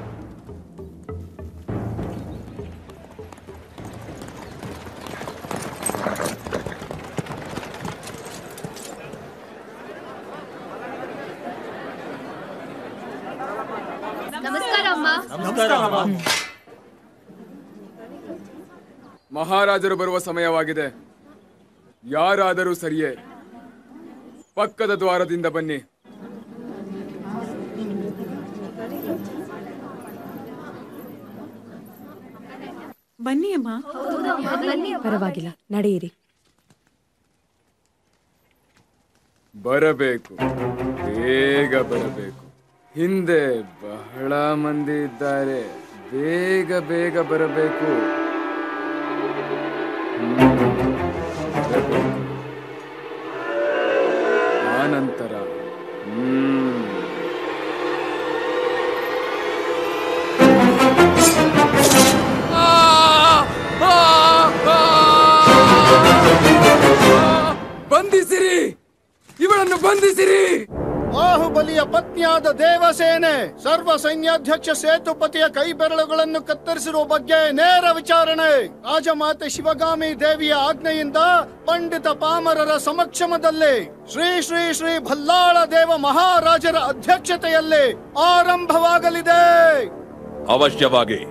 ನಮಸ್ಕಾರ ಅಮ್ಮ. ಮಹಾರಾಜರು ಬರುವ ಸಮಯವಾಗಿದೆ. ಯಾರಾದರೂ ಸರಿಯೇ, ಪಕ್ಕದ ದ್ವಾರದಿಂದ ಬನ್ನಿ. ಬನ್ನಿ ಅಮ್ಮ. ಪರವಾಗಿಲ್ಲ, ನಡೆಯಿರಿ. ಬರಬೇಕು, ಬೇಗ ಬರಬೇಕು. ಹಿಂದೆ ಬಹಳ ಮಂದಿ ಇದ್ದಾರೆ, ಬೇಗ ಬೇಗ ಬರಬೇಕು. ಆನಂತರ ಹ್ಮ್ ಬಂಧಿಸಿರಿ, ಇವಳನ್ನು ಬಂಧಿಸಿರಿ. ಬಾಹುಬಲಿಯ ಪತ್ನಿಯಾದ ದೇವಸೇನೆ ಸರ್ವ ಸೈನ್ಯಾಧ್ಯಕ್ಷ ಸೇತುಪತಿಯ ಕೈ ಬೆರಳುಗಳನ್ನು ಕತ್ತರಿಸಿರುವ ಬಗ್ಗೆ ನೇರ ವಿಚಾರಣೆ. ರಾಜಮಾತೆ ಶಿವಗಾಮಿ ದೇವಿಯ ಆಜ್ಞೆಯಿಂದ ಪಂಡಿತ ಪಾಮರರ ಸಮಕ್ಷಮದಲ್ಲಿ ಶ್ರೀ ಶ್ರೀ ಶ್ರೀ ಭಲ್ಲಾಳ ದೇವ ಮಹಾರಾಜರ ಅಧ್ಯಕ್ಷತೆಯಲ್ಲಿ ಆರಂಭವಾಗಲಿದೆ. ಅವಶ್ಯವಾಗಿ.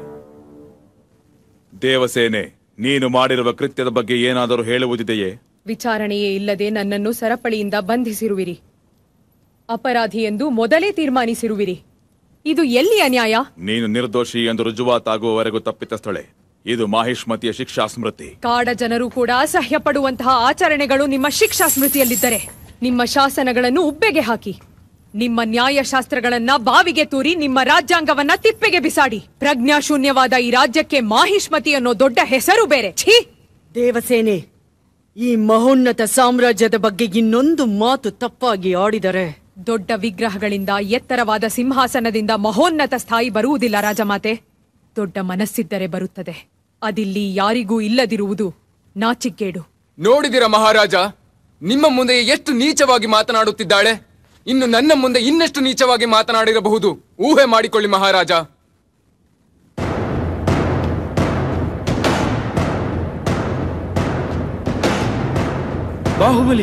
ದೇವಸೇನೆ, ನೀನು ಮಾಡಿರುವ ಕೃತ್ಯದ ಬಗ್ಗೆ ಏನಾದರೂ ಹೇಳುವುದಿದೆಯೇ? ವಿಚಾರಣೆಯೇ ಇಲ್ಲದೆ ನನ್ನನ್ನು ಸರಪಳಿಯಿಂದ ಬಂಧಿಸಿರುವಿರಿ. ಅಪರಾಧಿ ಎಂದು ಮೊದಲೇ ತೀರ್ಮಾನಿಸಿರುವಿರಿ. ಇದು ಎಲ್ಲಿಯ ನ್ಯಾಯ? ನೀನು ನಿರ್ದೋಷಿ ಎಂದು ರುಜುವಾತಾಗುವವರೆಗೂ ತಪ್ಪಿತಸ್ಥಳೆ. ಇದು ಮಾಹಿಷ್ಮತಿಯ ಶಿಕ್ಷಾ ಸ್ಮೃತಿ. ಕಾಡ ಜನರು ಕೂಡ ಅಸಹ್ಯ ಪಡುವಂತಹ ಆಚರಣೆಗಳು ನಿಮ್ಮ ಶಿಕ್ಷಾ ಸ್ಮೃತಿಯಲ್ಲಿದ್ದರೆ ನಿಮ್ಮ ಶಾಸನಗಳನ್ನು ಉಬ್ಬೆಗೆ ಹಾಕಿ, ನಿಮ್ಮ ನ್ಯಾಯಶಾಸ್ತ್ರಗಳನ್ನ ಬಾವಿಗೆ ತೂರಿ, ನಿಮ್ಮ ರಾಜ್ಯಾಂಗವನ್ನ ತಿಪ್ಪೆಗೆ ಬಿಸಾಡಿ. ಪ್ರಜ್ಞಾಶೂನ್ಯವಾದ ಈ ರಾಜ್ಯಕ್ಕೆ ಮಾಹಿಷ್ಮತಿ ಅನ್ನೋ ದೊಡ್ಡ ಹೆಸರು ಬೇರೆ. ಛೀ! ದೇವಸೇನೆ, ಈ ಮಹೋನ್ನತ ಸಾಮ್ರಾಜ್ಯದ ಬಗ್ಗೆ ಇನ್ನೊಂದು ಮಾತು ತಪ್ಪಾಗಿ ಆಡಿದರೆ ದೊಡ್ಡ ವಿಗ್ರಹಗಳಿಂದ, ಎತ್ತರವಾದ ಸಿಂಹಾಸನದಿಂದ ಮಹೋನ್ನತ ಸ್ಥಾಯಿ ಬರುವುದಿಲ್ಲ ರಾಜಮಾತೆ. ದೊಡ್ಡ ಮನಸ್ಸಿದ್ದರೆ ಬರುತ್ತದೆ. ಅದಿಲ್ಲಿ ಯಾರಿಗೂ ಇಲ್ಲದಿರುವುದು ನಾಚಿಕೇಡು. ನೋಡಿದಿರ ಮಹಾರಾಜ, ನಿಮ್ಮ ಮುಂದೆ ಎಷ್ಟು ನೀಚವಾಗಿ ಮಾತನಾಡುತ್ತಿದ್ದಾಳೆ. ಇನ್ನು ನನ್ನ ಮುಂದೆ ಇನ್ನಷ್ಟು ನೀಚವಾಗಿ ಮಾತನಾಡಿರಬಹುದು. ಊಹೆ ಮಾಡಿಕೊಳ್ಳಿ ಮಹಾರಾಜ. ಬಾಹುಬಲಿ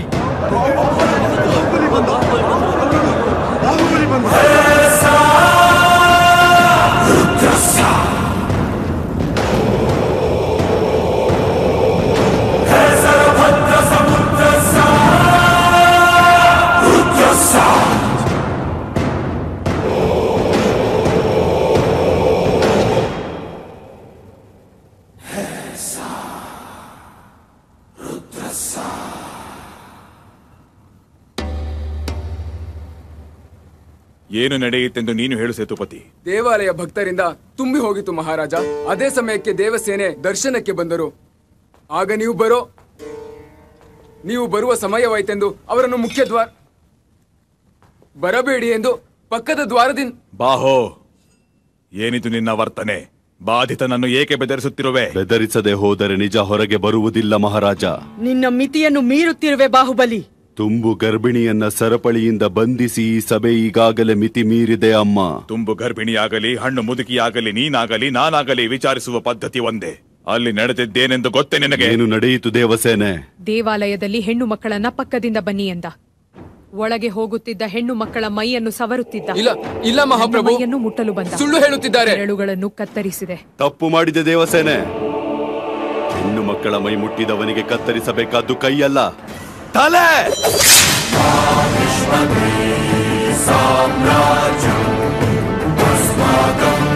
ಏನು ನಡೆಯಿತೆಂದು ನೀನು ಹೇಳು ಸೇತುಪತಿ. ದೇವಾಲಯ ಭಕ್ತರಿಂದ ತುಂಬಿ ಹೋಗಿತ್ತು ಮಹಾರಾಜ. ಅದೇ ಸಮಯಕ್ಕೆ ದೇವಸೇನೆ ದರ್ಶನಕ್ಕೆ ಬಂದರು. ಆಗ ನೀವು ಬರೋ ನೀವು ಬರುವ ಸಮಯವಾಯ್ತೆಂದು ಅವರನ್ನು ಮುಖ್ಯ ದ್ವಾರ ಬರಬೇಡಿ ಎಂದು ಪಕ್ಕದ ದ್ವಾರದಿಂದ. ಬಾಹೋ, ಏನಿದು ನಿನ್ನ ವರ್ತನೆ? ಬಾಧಿತನನ್ನು ಏಕೆ ಬೆದರಿಸುತ್ತಿರುವೆ? ಬೆದರಿಸದೆ ಹೋದರೆ ನಿಜ ಹೊರಗೆ ಬರುವುದಿಲ್ಲ ಮಹಾರಾಜ. ನಿನ್ನ ಮಿತಿಯನ್ನು ಮೀರುತ್ತಿರುವೆ ಬಾಹುಬಲಿ. ತುಂಬು ಗರ್ಭಿಣಿಯನ್ನ ಸರಪಳಿಯಿಂದ ಬಂಧಿಸಿ ಈ ಸಭೆ ಈಗಾಗಲೇ ಮಿತಿ ಮೀರಿದೆ ಅಮ್ಮ. ತುಂಬು ಗರ್ಭಿಣಿಯಾಗಲಿ, ಹಣ್ಣು ಮುದುಕಿಯಾಗಲಿ, ನೀನಾಗಲಿ, ನಾನಾಗಲಿ ವಿಚಾರಿಸುವ ಪದ್ಧತಿ ಒಂದೇ. ಅಲ್ಲಿ ನಡೆದಿದ್ದೇನೆಂದು ಗೊತ್ತೇ ನಿನಗೆ? ಏನು ನಡೆಯಿತು ದೇವಸೇನೆ? ದೇವಾಲಯದಲ್ಲಿ ಹೆಣ್ಣು ಮಕ್ಕಳನ್ನ ಪಕ್ಕದಿಂದ ಬನ್ನಿ ಎಂದ. ಒಳಗೆ ಹೋಗುತ್ತಿದ್ದ ಹೆಣ್ಣು ಮಕ್ಕಳ ಮೈಯನ್ನು ಸವರುತ್ತಿದ್ದ. ಇಲ್ಲ ಇಲ್ಲ ಮಹಾಪ್ರಭು, ಮೈಯನ್ನು ಮುಟ್ಟಲು ಬಂದ. ಸುಳ್ಳು ಹೇಳುತ್ತಿದ್ದಾರೆ. ಬೆರಳುಗಳನ್ನು ಕತ್ತರಿಸಿದೆ. ತಪ್ಪು ಮಾಡಿದೆ ದೇವಸೇನೆ. ಹೆಣ್ಣು ಮಕ್ಕಳ ಮೈ ಮುಟ್ಟಿದವನಿಗೆ ಕತ್ತರಿಸಬೇಕಾದ್ದು ಕೈಯಲ್ಲ, ತಲೆ. ಸಾಮ್ರಾಜ್ಯ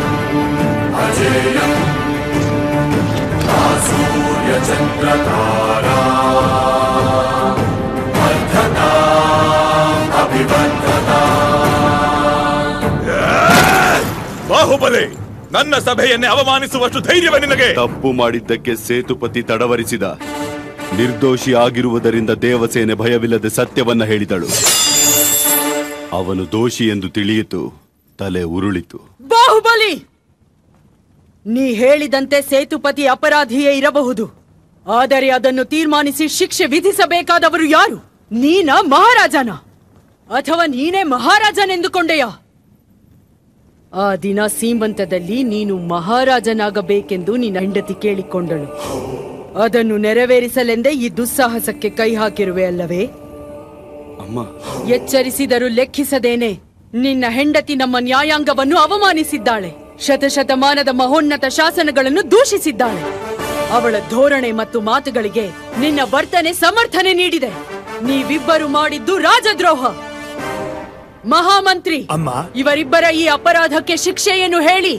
ಬಾಹುಬಲಿ, ನನ್ನ ಸಭೆಯನ್ನೇ ಅವಮಾನಿಸುವಷ್ಟು ಧೈರ್ಯವೇ ನಿನಗೆ? ತಪ್ಪು ಮಾಡಿದ್ದಕ್ಕೆ ಸೇತುಪತಿ ತಡವರಿಸಿದ. ನಿರ್ದೋಷಿ ಆಗಿರುವುದರಿಂದ ದೇವಸೇನೆ ಭಯವಿಲ್ಲದೆ ಸತ್ಯವನ್ನ ಹೇಳಿದಳು. ಅವನು ದೋಷಿ ಎಂದು ತಿಳಿಯಿತು, ತಲೆ ಉರುಳಿತು. ಬಾಹುಬಲಿ, ನೀ ಹೇಳಿದಂತೆ ಸೇತುಪತಿ ಅಪರಾಧಿಯೇ ಇರಬಹುದು, ಆದರೆ ಅದನ್ನು ತೀರ್ಮಾನಿಸಿ ಶಿಕ್ಷೆ ವಿಧಿಸಬೇಕಾದವರು ಯಾರು? ನೀನ ಮಹಾರಾಜನ ಅಥವಾ ನೀನೇ ಮಹಾರಾಜನೆಂದುಕೊಂಡೆಯಾ? ಆ ದಿನ ಸೀಮಂತದಲ್ಲಿ ನೀನು ಮಹಾರಾಜನಾಗಬೇಕೆಂದು ನಿನ್ನ ಹೆಂಡತಿ ಕೇಳಿಕೊಂಡಳು. ಅದನ್ನು ನೆರವೇರಿಸಲೆಂದೇ ಈ ದುಸ್ಸಾಹಸಕ್ಕೆ ಕೈ ಹಾಕಿರುವೆ ಅಲ್ಲವೇ? ಅಮ್ಮ, ಎಚ್ಚರಿಸಿದರೂ ಲೆಕ್ಕಿಸದೇನೆ ನಿನ್ನ ಹೆಂಡತಿ ನಮ್ಮ ನ್ಯಾಯಾಂಗವನ್ನು ಅವಮಾನಿಸಿದ್ದಾಳೆ. ಶತಶತಮಾನದ ಮಹೋನ್ನತ ಶಾಸನಗಳನ್ನು ದೂಷಿಸಿದ್ದಾಳೆ. ಅವಳ ಧೋರಣೆ ಮತ್ತು ಮಾತುಗಳಿಗೆ ನಿನ್ನ ವರ್ತನೆ ಸಮರ್ಥನೆ ನೀಡಿದೆ. ನೀವಿಬ್ಬರು ಮಾಡಿದ್ದು ರಾಜದ್ರೋಹ. ಮಹಾಮಂತ್ರಿ, ಅಮ್ಮ, ಇವರಿಬ್ಬರ ಈ ಅಪರಾಧಕ್ಕೆ ಶಿಕ್ಷೆಯನ್ನು ಹೇಳಿ.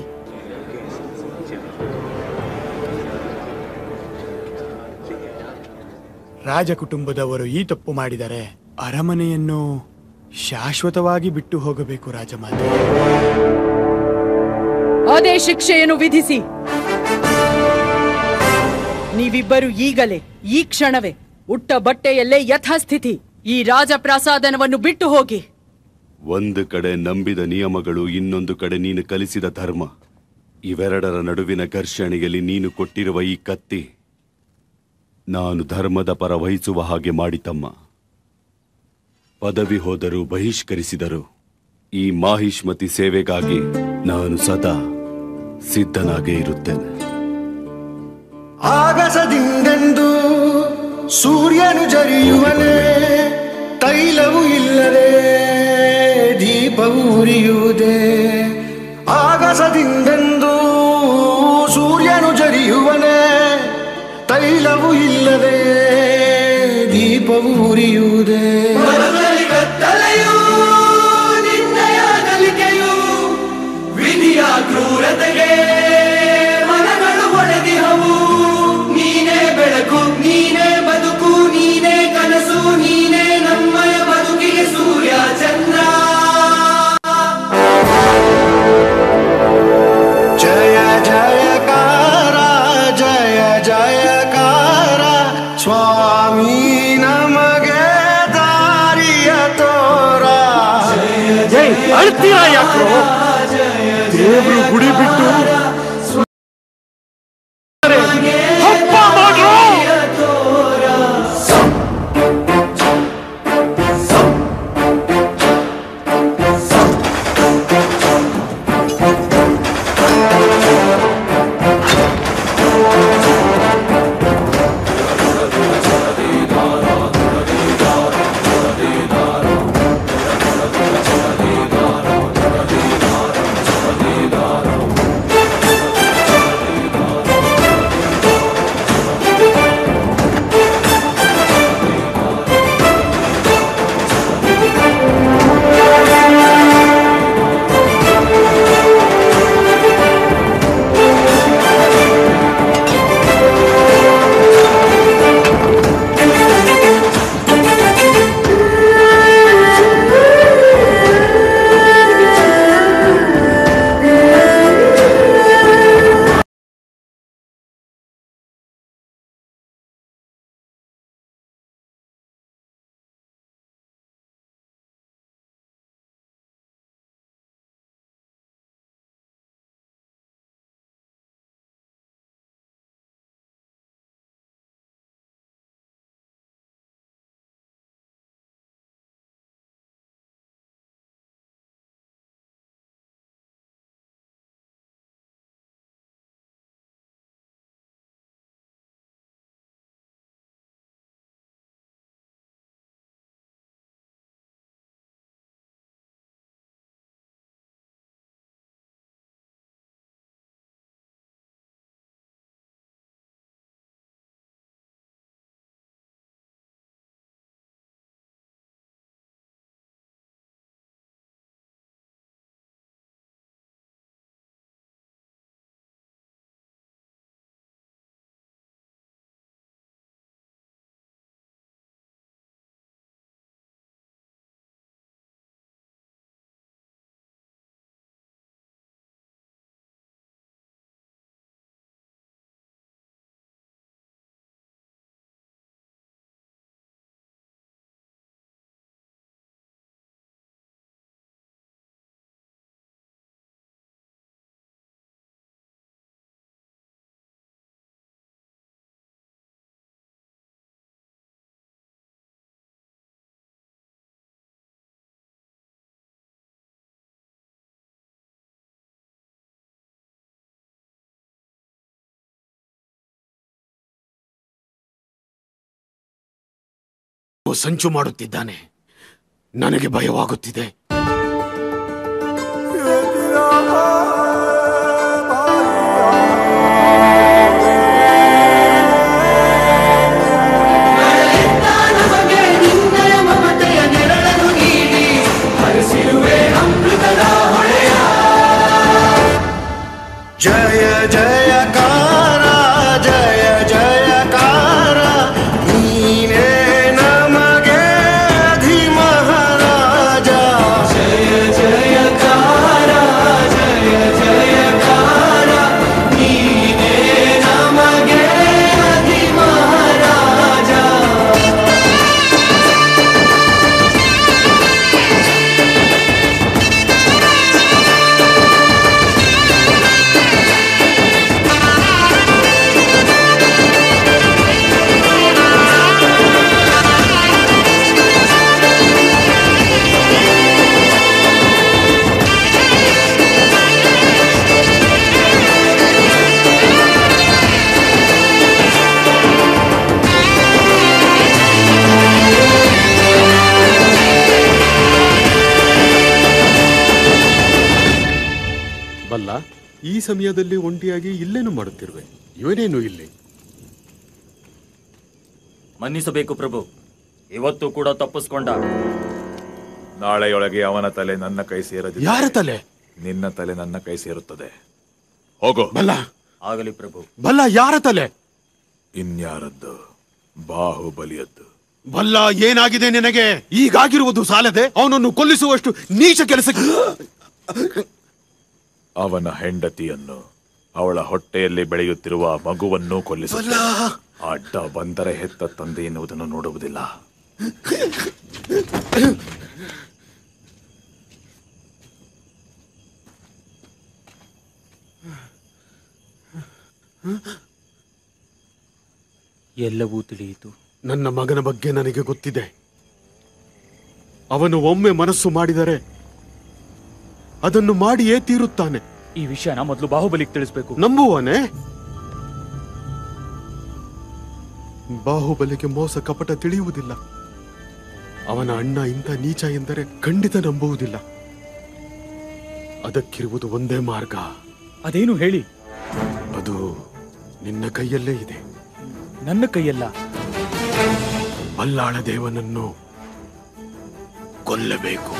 ರಾಜ ಕುಟುಂಬದವರು ಈ ತಪ್ಪು ಮಾಡಿದರೆ ಅರಮನೆಯನ್ನು ಶಾಶ್ವತವಾಗಿ ಬಿಟ್ಟು ಹೋಗಬೇಕು ರಾಜಮಾತೆ. ಅದೇ ಶಿಕ್ಷೆಯನ್ನು ವಿಧಿಸಿ. ನೀವಿಬ್ಬರು ಈಗಲೇ ಈ ಕ್ಷಣವೇ ಉಟ್ಟ ಬಟ್ಟೆಯಲ್ಲೇ ಯಥಾಸ್ಥಿತಿ ಈ ರಾಜಪ್ರಾಸಾದನವನ್ನು ಬಿಟ್ಟು ಹೋಗಿ. ಒಂದು ಕಡೆ ನಂಬಿದ ನಿಯಮಗಳು, ಇನ್ನೊಂದು ಕಡೆ ನೀನು ಕಲಿಸಿದ ಧರ್ಮ. ಇವೆರಡರ ನಡುವಿನ ಘರ್ಷಣೆಯಲ್ಲಿ ನೀನು ಕೊಟ್ಟಿರುವ ಈ ಕತ್ತಿ ನಾನು ಧರ್ಮದ ಪರ ವಹಿಸುವ ಹಾಗೆ ಮಾಡಿತಮ್ಮ. ಪದವಿ ಹೋದರೂ ಬಹಿಷ್ಕರಿಸಿದರು. ಈ ಮಾಹಿಷ್ಮತಿ ಸೇವೆಗಾಗಿ ನಾನು ಸದಾ ಸಿದ್ಧನಾಗೇ ಇರುತ್ತೇನೆ. ಆಗಸದಿಂದೆಂದು ಸೂರ್ಯನು ಜರಿಯುವನೇ, ತೈಲವು ಇಲ್ಲದೆ ದೀಪವು ಉರಿಯುವುದೇ. ಆಗಸದಿಂದೆಂದು ಸೂರ್ಯನು ಜರಿಯುವನೇ, ತೈಲವು ಇಲ್ಲದೆ ದೀಪವು ಉರಿಯುವುದೇ. ಕತ್ತಲೆಯೂ ನಿನ್ನಯ ನಲಿಕೆಯೂ ವಿಧಿಯ ಕ್ರೂರತೆಗೆ ಮನಗಳು ಒಡೆದಿಹವು. ನೀನೇ ಬೆಳಕು, ನೀನೇ ಬದುಕು, ನೀನೇ ಕನಸು, ನೀನೇ ನಮ್ಮಯ ಬದುಕಿಗೆ ಸೂರ್ಯ ಚಂದ್ರ. ಜಯ ಜಯಕಾರ, ಜಯ ಜಯಕಾರ, ಸ್ವಾಮಿ ನಮಗೆ ದಾರಿಯ ತೋರ. ಅಳ್ತೀರಾ ಯಾಕೋ? ದೇವ್ರು ಗುಡಿ ಬಿಟ್ಟು ಹಬ್ಬ ಮಾಡ್ರು. ಸಂಚು ಮಾಡುತ್ತಿದ್ದಾನೆ. ನನಗೆ ಭಯವಾಗುತ್ತಿದೆ. ಜಯ ಜಯಕಾರ ಜಯ ಜಯಕಾರ ನೀನೇ ನಮಗೆ ಅಧಿ ಮಹಾರಾಜ. ಜಯ ಜಯಕಾರ ಜಯ ಜಯಕಾರ ನೀನೇ ನಮಗೆ ಅಧಿ ಮಹಾರಾಜ. ಬಲ್ಲ, ಈ ಸಮಯದಲ್ಲಿ ಒಂಟಿಯಾಗಿ ಇಲ್ಲೇನು ಮಾಡುತ್ತಿರುವೆ? ಇವನೇನು ಇಲ್ಲಿ? ಮನ್ನಿಸಬೇಕು ಪ್ರಭು, ಇವತ್ತು ಕೂಡ ತಪ್ಪಿಸ್ಕೊಂಡ. ನಾಳೆಯೊಳಗೆ ಅವನ ತಲೆ ನನ್ನ ಕೈ ಸೇರದಿಲ್ಲ. ಯಾರ ತಲೆ? ನಿನ್ನ ತಲೆ ನನ್ನ ಕೈ ಸೇರುತ್ತದೆ. ಹೋಗೋ. ಬಲ್ಲ. ಆಗಲಿ ಪ್ರಭು. ಬಲ್ಲ, ಯಾರ ತಲೆ? ಇನ್ಯಾರದ್ದು? ಬಾಹುಬಲಿಯದ್ದು. ಬಲ್ಲ, ಏನಾಗಿದೆ ನಿನಗೆ? ಈಗಾಗಿರುವುದು ಸಾಲದೆ ಅವನನ್ನು ಕೊಲ್ಲಿಸುವಷ್ಟು ನೀಚ ಕೆಲಸಕ್ಕೆ. ಅವನ ಹೆಂಡತಿಯನ್ನು, ಅವಳ ಹೊಟ್ಟೆಯಲ್ಲಿ ಬೆಳೆಯುತ್ತಿರುವ ಮಗುವನ್ನು ಕೊಲ್ಲಿಸುತ್ತ ಅಡ್ಡ ಬಂದರೆ ಹೆತ್ತ ತಂದೆ ಎನ್ನುವುದನ್ನು ನೋಡುವುದಿಲ್ಲ. ಎಲ್ಲವೂ ತಿಳಿಯಿತು. ನನ್ನ ಮಗನ ಬಗ್ಗೆ ನನಗೆ ಗೊತ್ತಿದೆ. ಅವನು ಒಮ್ಮೆ ಮನಸ್ಸು ಮಾಡಿದರೆ ಅದನ್ನು ಮಾಡಿಯೇ ತೀರುತ್ತಾನೆ. ಈ ವಿಷಯನ ಮೊದಲು ಬಾಹುಬಲಿಗೆ ತಿಳಿಸಬೇಕು. ನಂಬುವನೇ? ಬಾಹುಬಲಿಗೆ ಮೋಸ ಕಪಟ ತಿಳಿಯುವುದಿಲ್ಲ. ಅವನ ಅಣ್ಣ ಇಂಥ ನೀಚ ಎಂದರೆ ಖಂಡಿತ ನಂಬುವುದಿಲ್ಲ. ಅದಕ್ಕಿರುವುದು ಒಂದೇ ಮಾರ್ಗ. ಅದೇನು ಹೇಳಿ? ಅದು ನಿನ್ನ ಕೈಯಲ್ಲೇ ಇದೆ. ನನ್ನ ಕೈಯಲ್ಲ. ಬಲ್ಲಾಳ ದೇವನನ್ನು ಕೊಲ್ಲಬೇಕು.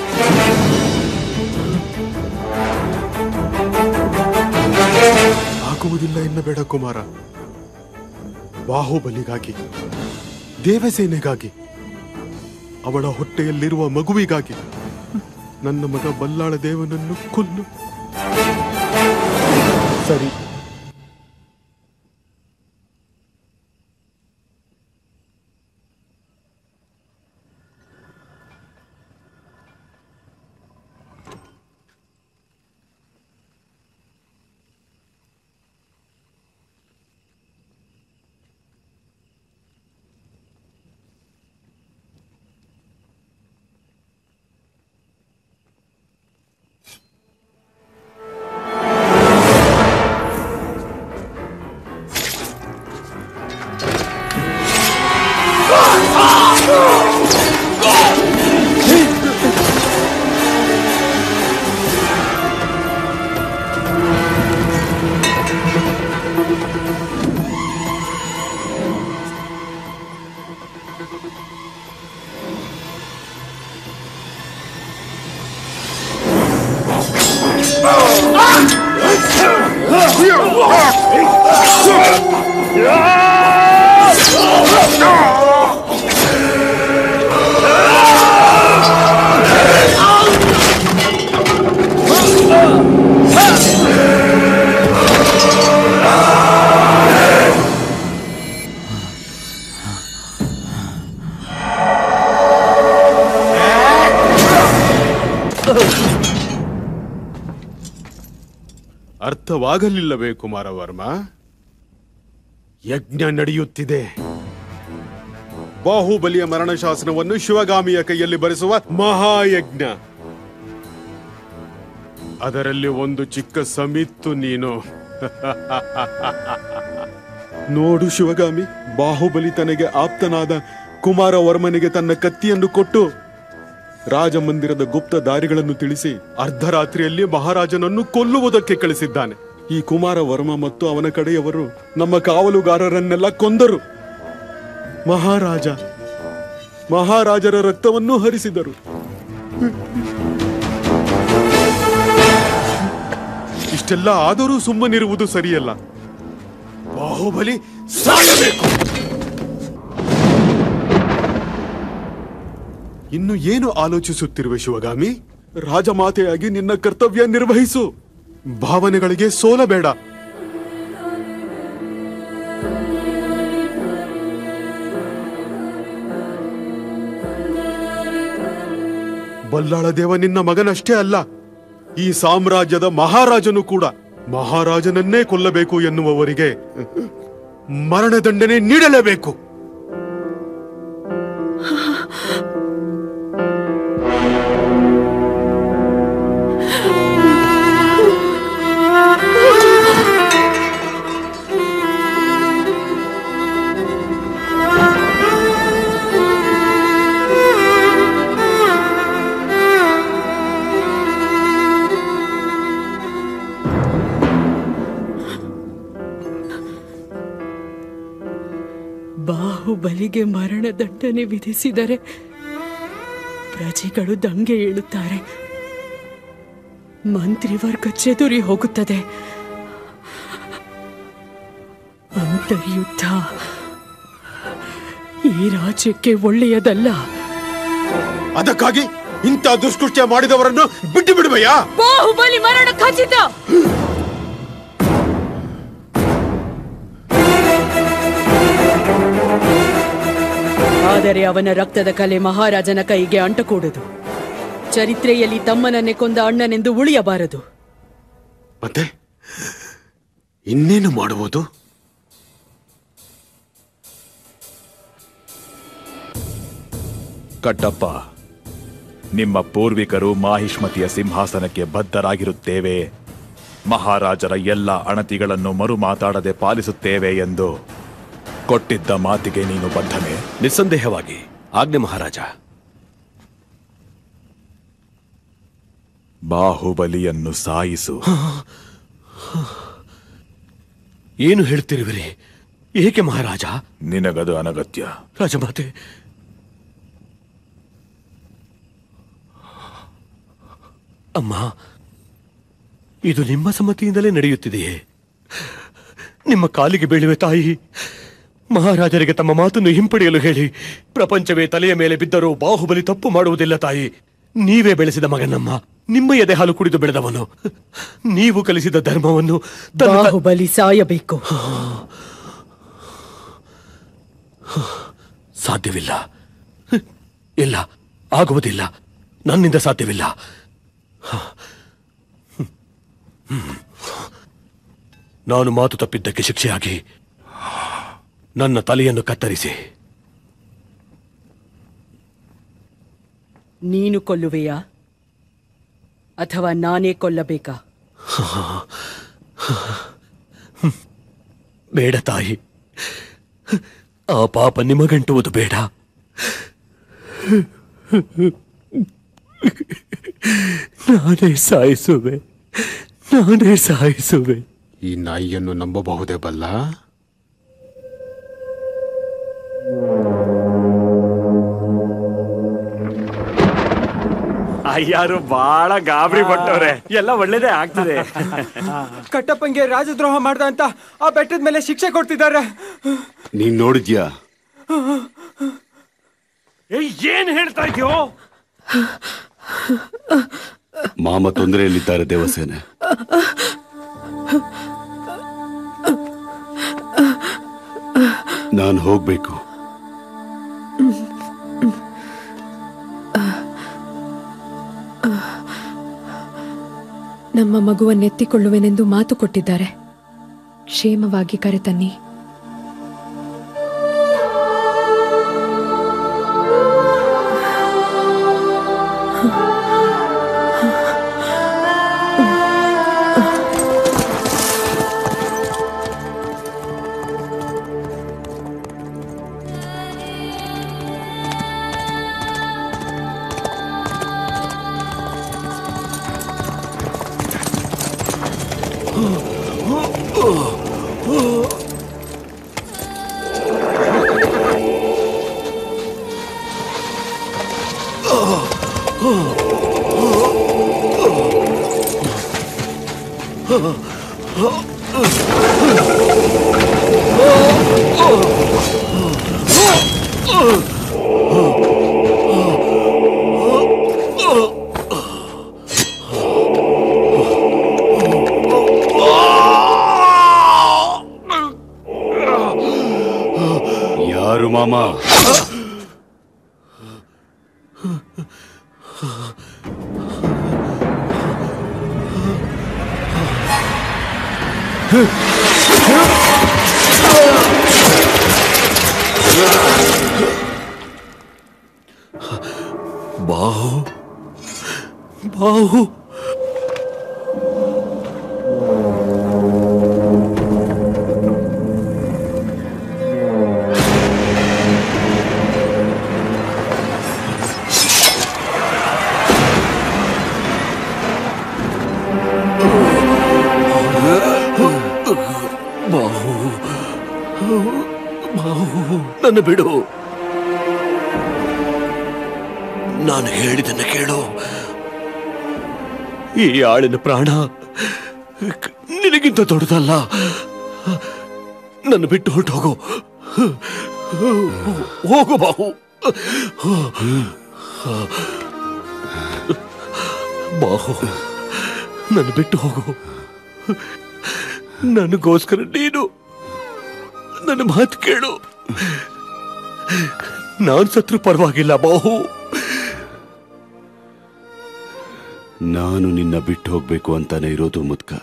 ಆಗುವುದಿಲ್ಲ ಎನ್ನಬೇಡ ಕುಮಾರ. ಬಾಹುಬಲಿಗಾಗಿ, ದೇವಸೇನೆಗಾಗಿ, ಅವಳ ಹೊಟ್ಟೆಯಲ್ಲಿರುವ ಮಗುವಿಗಾಗಿ ನನ್ನ ಮಗ ಬಲ್ಲಾಳ ದೇವನನ್ನು ಕೊಲ್ಲು. ಸರಿ. ಅರ್ಥವಾಗಲಿಲ್ಲವೇ ಕುಮಾರವರ್ಮ? ಯಜ್ಞ ನಡೆಯುತ್ತಿದೆ. ಬಾಹುಬಲಿಯ ಮರಣಶಾಸನವನ್ನು ಶಿವಗಾಮಿಯ ಕೈಯಲ್ಲಿ ಬರೆಸುವ ಮಹಾಯಜ್ಞ. ಅದರಲ್ಲಿ ಒಂದು ಚಿಕ್ಕ ಸಮಿತ್ತು ನೀನು. ನೋಡು ಶಿವಗಾಮಿ, ಬಾಹುಬಲಿ ತನಗೆ ಆಪ್ತನಾದ ಕುಮಾರವರ್ಮನಿಗೆ ತನ್ನ ಕತ್ತಿಯನ್ನು ಕೊಟ್ಟು ರಾಜಮಂದಿರದ ಗುಪ್ತ ದಾರಿಗಳನ್ನು ತಿಳಿಸಿ ಅರ್ಧರಾತ್ರಿಯಲ್ಲಿ ಮಹಾರಾಜನನ್ನು ಕೊಲ್ಲುವುದಕ್ಕೆ ಕಳಿಸಿದ್ದಾನೆ. ಈ ಕುಮಾರವರ್ಮ ಮತ್ತು ಅವನ ಕಡೆಯವರು ನಮ್ಮ ಕಾವಲುಗಾರರನ್ನೆಲ್ಲ ಕೊಂದರು. ಮಹಾರಾಜ ಮಹಾರಾಜರ ರಕ್ತವನ್ನು ಹರಿಸಿದರು. ಇಷ್ಟೆಲ್ಲ ಆದರೂ ಸುಮ್ಮನಿರುವುದು ಸರಿಯಲ್ಲ. ಬಾಹುಬಲಿ ಸಾಯಬೇಕು. ಇನ್ನು ಏನು ಆಲೋಚಿಸುತ್ತಿರುವೆ ಶಿವಗಾಮಿ? ರಾಜಮಾತೆಯಾಗಿ ನಿನ್ನ ಕರ್ತವ್ಯ ನಿರ್ವಹಿಸು. ಭಾವನೆಗಳಿಗೆ ಸೋಲಬೇಡ. ಬಲ್ಲಾಳ ದೇವ ನಿನ್ನ ಮಗನಷ್ಟೇ ಅಲ್ಲ, ಈ ಸಾಮ್ರಾಜ್ಯದ ಮಹಾರಾಜನು ಕೂಡ. ಮಹಾರಾಜನನ್ನೇ ಕೊಲ್ಲಬೇಕು ಎನ್ನುವವರಿಗೆ ಮರಣದಂಡನೆ ನೀಡಲೇಬೇಕು. ಬಾಹುಬಲಿಗೆ ಮರಣದಂಡನೆ ವಿಧಿಸಿದರೆ ಪ್ರಜೆಗಳು ದಂಗೆ ಏಳುತ್ತಾರೆ. ಮಂತ್ರಿವರ್ಗ ಚೆದುರಿ ಹೋಗುತ್ತದೆ. ಅಂತರ್ಯುದ್ಧ ಈ ರಾಜ್ಯಕ್ಕೆ ಒಳ್ಳೆಯದಲ್ಲ. ಅದಕ್ಕಾಗಿ ಇಂಥ ದುಷ್ಕೃತ್ಯ ಮಾಡಿದವರನ್ನು ಬಿಟ್ಟು ಬಿಡುವೆಯಾ? ಬಾಹುಬಲಿ ಮರಣ ಖಚಿತ. ಆದರೆ ಅವನ ರಕ್ತದ ಕಲೆ ಮಹಾರಾಜನ ಕೈಗೆ ಅಂಟಕೂಡದು. ಚರಿತ್ರೆಯಲ್ಲಿ ತಮ್ಮನನ್ನೇ ಕೊಂದ ಅಣ್ಣನೆಂದು ಉಳಿಯಬಾರದು. ಮತ್ತೆ ಇನ್ನೇನು ಮಾಡುವುದು? ಕಟ್ಟಪ್ಪ, ನಿಮ್ಮ ಪೂರ್ವಿಕರು ಮಾಹಿಷ್ಮತಿಯ ಸಿಂಹಾಸನಕ್ಕೆ ಬದ್ಧರಾಗಿರುತ್ತೇವೆ, ಮಹಾರಾಜರ ಎಲ್ಲ ಅಣತಿಗಳನ್ನು ಮರು ಮಾತಾಡದೆ ಪಾಲಿಸುತ್ತೇವೆ ಎಂದು ಕೊಟ್ಟಿದ್ದ ಮಾತಿಗೆ ನೀನು ಬದ್ಧನೇ? ನಿಸ್ಸಂದೇಹವಾಗಿ. ಆಜ್ಞೆ ಮಹಾರಾಜ. ಬಾಹುಬಲಿಯನ್ನು ಸಾಯಿಸು. ಏನು ಹೇಳ್ತಿರುವಿರಿ? ಏಕೆ ಮಹಾರಾಜ? ನಿನಗದು ಅನಗತ್ಯ. ರಾಜಮಾತೆ, ಅಮ್ಮ, ಇದು ನಿಮ್ಮ ಸಮ್ಮತಿಯಿಂದಲೇ ನಡೆಯುತ್ತಿದೆಯೇ? ನಿಮ್ಮ ಕಾಲಿಗೆ ಬೀಳುವೆ ತಾಯಿ. ಮಹಾರಾಜರಿಗೆ ತಮ್ಮ ಮಾತನ್ನು ಹಿಂಪಡೆಯಲು ಹೇಳಿ. ಪ್ರಪಂಚವೇ ತಲೆಯ ಮೇಲೆ ಬಿದ್ದರೂ ಬಾಹುಬಲಿ ತಪ್ಪು ಮಾಡುವುದಿಲ್ಲ ತಾಯಿ. ನೀವೇ ಬೆಳೆಸಿದ ಮಗನಮ್ಮ, ನಿಮ್ಮ ಎದೆ ಹಾಲು ಕುಡಿದು ಬೆಳೆದವನು. ನೀವು ಕಲಿಸಿದ ಧರ್ಮವನ್ನು ಬಾಹುಬಲಿ ಸಾಯಬೇಕು. ಸಾಧ್ಯವಿಲ್ಲ. ಇಲ್ಲ, ಆಗುವುದಿಲ್ಲ. ನನ್ನಿಂದ ಸಾಧ್ಯವಿಲ್ಲ. ನಾನು ಮಾತು ತಪ್ಪಿದ್ದಕ್ಕೆ ಶಿಕ್ಷೆಯಾಗಿ ನನ್ನ ತಲೆಯನ್ನು ಕತ್ತರಿಸಿ. ನೀನು ಕೊಲ್ಲುವೆಯಾ ಅಥವಾ ನಾನೇ ಕೊಲ್ಲಬೇಕಾ? ಬೇಡ ತಾಯಿ, ಆ ಪಾಪ ನಿಮಗಂಟುವುದು ಬೇಡ. ನಾನೇ ಸಾಯಿಸುವೆ, ನಾನೇ ಸಾಯಿಸುವೆ. ಈ ನಾಯಿಯನ್ನು ನಂಬಬಹುದೇ ಬಲ್ಲ? ಅಯ್ಯಾರು ಬಹಳ ಗಾಬರಿ ಪಟ್ಟವ್ರೆ. ಎಲ್ಲ ಒಳ್ಳೇದೇ ಆಗ್ತದೆ. ಕಟ್ಟಪ್ಪಂಗೆ ರಾಜದ್ರೋಹ ಮಾಡ್ದ ಅಂತ ಆ ಬೆಟ್ಟದ ಮೇಲೆ ಶಿಕ್ಷೆ ಕೊಡ್ತಿದ್ದಾರೆ. ನೀನ್ ನೋಡಿದ್ಯಾ? ಏನ್ ಹೇಳ್ತಾ ಇದೆಯೋ? ಮಾಮ ತೊಂದರೆಯಲ್ಲಿದ್ದಾರೆ ದೇವಸೇನೆ. ನಾನು ಹೋಗ್ಬೇಕು. ನಮ್ಮ ಮಗುವನ್ನೆತ್ತಿಕೊಳ್ಳುವೆನೆಂದು ಮಾತು ಕೊಟ್ಟಿದ್ದಾರೆ. ಕ್ಷೇಮವಾಗಿ ಕರೆತನ್ನಿ. ಯಾರು ಮಾಮ? ಬಾಹು ಬಾಹು ಬಾಹು ಬಾಹು ನನ್ನ ಬಿಡು. ನಾನು ಹೇಳಿದ್ದನ್ನು ಕೇಳು. ಈ ಆಳಿನ ಪ್ರಾಣ ನಿನಗಿಂತ ದೊಡ್ಡದಲ್ಲ. ನನ್ನ ಬಿಟ್ಟು ಹೊರಟು ಹೋಗು. ಹೋಗು ಬಾಹು. ಬಾಹು ನನ್ನ ಬಿಟ್ಟು ಹೋಗು. ನನಗೋಸ್ಕರ ನೀನು ನನ್ನ ಮಾತು ಕೇಳು. ನಾನು ಸತ್ರು ಪರವಾಗಿಲ್ಲ ಬಾಹು. ನಾನು ನಿನ್ನ ಬಿಟ್ಟು ಹೋಗ್ಬೇಕು ಅಂತಾನೆ ಇರೋದು ಮುದ್ಕ.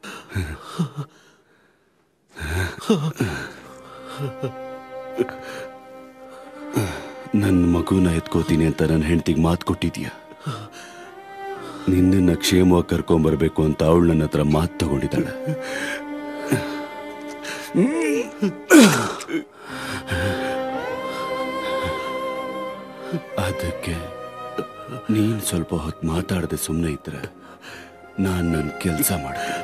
ನನ್ನ ಮಗುನ ಎತ್ಕೋತೀನಿ ಅಂತ ನನ್ನ ಹೆಂಡತಿಗೆ ಮಾತು ಕೊಟ್ಟಿದ್ಯಾ? ನಿನ್ನನ್ನ ಕ್ಷೇಮವಾಗಿ ಕರ್ಕೊಂಬರ್ಬೇಕು ಅಂತ ಅವಳು ನನ್ನ ಹತ್ರ ಮಾತು ತಗೊಂಡಿದ್ದಾಳೆ. ಅದಕ್ಕೆ ನೀನ್ ಸ್ವಲ್ಪ ಹೊತ್ತು ಮಾತಾಡದೆ ಸುಮ್ಮನೆ ಇದ್ರೆ ನಾನ್ ನನ್ನ ಕೆಲಸ ಮಾಡ್ತೀನಿ.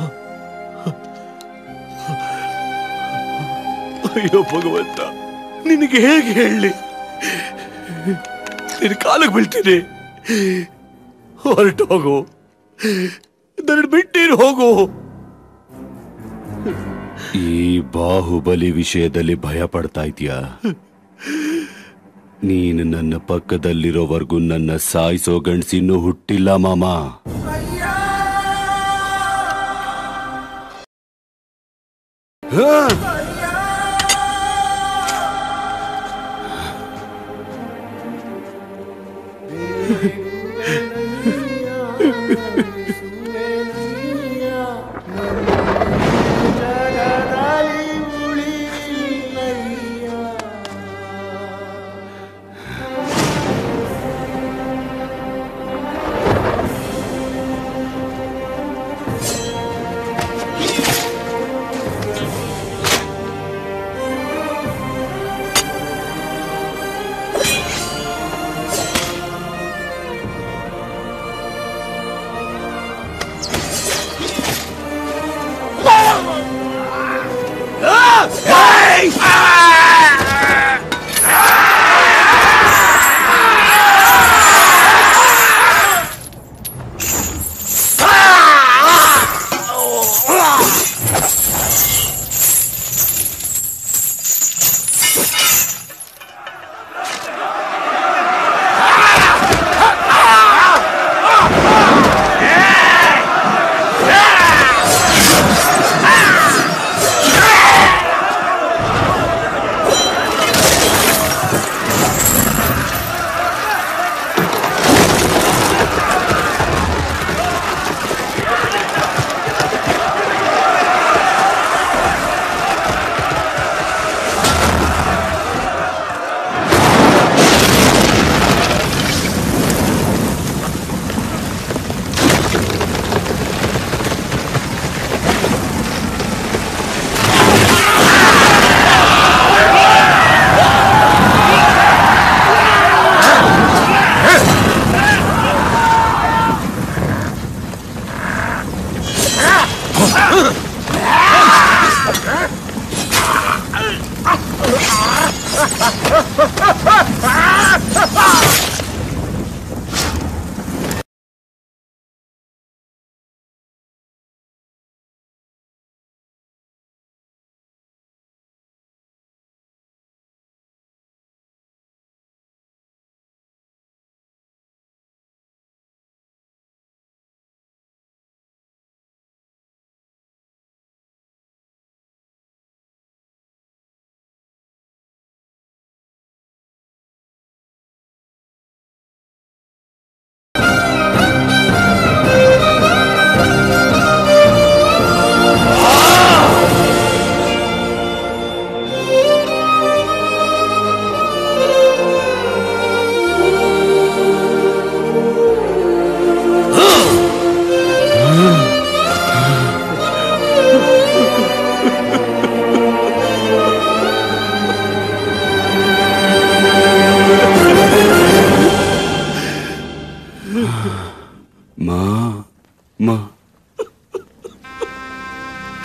ಅಯ್ಯೋ ಭಗವಂತ, ನಿನಗೆ ಹೇಗೆ ಹೇಳಿ? ನಿನ್ನ ಕಾಲಿಗೆ ಬೀಳ್ತೀನಿ. ಹೊರಟು ಹೋಗು. ನನ್ನ ಬಿಟ್ಟೀರು ಹೋಗು. ಈ ಬಾಹುಬಲಿ ವಿಷಯದಲ್ಲಿ ಭಯ ಪಡ್ತಾ ಇದೀಯಾ? ನೀನು ನನ್ನ ಪಕ್ಕದಲ್ಲಿರೋವರೆಗೂ ನನ್ನ ಸಾಯಿಸೋ ಗಂಡಸಿನ್ನೂ ಹುಟ್ಟಿಲ್ಲ ಮಾಮ.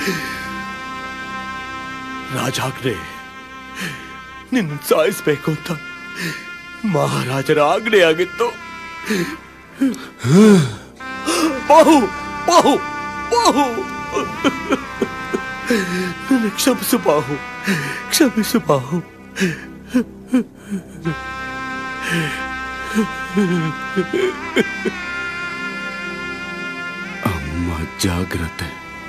ರಾಜಾಜ್ಞೆ ನಿನ್ನ ಸಾಯಿಸ್ಬೇಕು ಅಂತ ಮಹಾರಾಜರ ಆಜ್ಞೆ ಆಗಿತ್ತು. ಬಾಹು ಬಾಹು ಬಾಹು ನನ್ನ ಕ್ಷಮಿಸು ಬಾಹು, ಕ್ಷಮಿಸು ಬಾಹು. ಅಮ್ಮ ಜಾಗ್ರತೆ.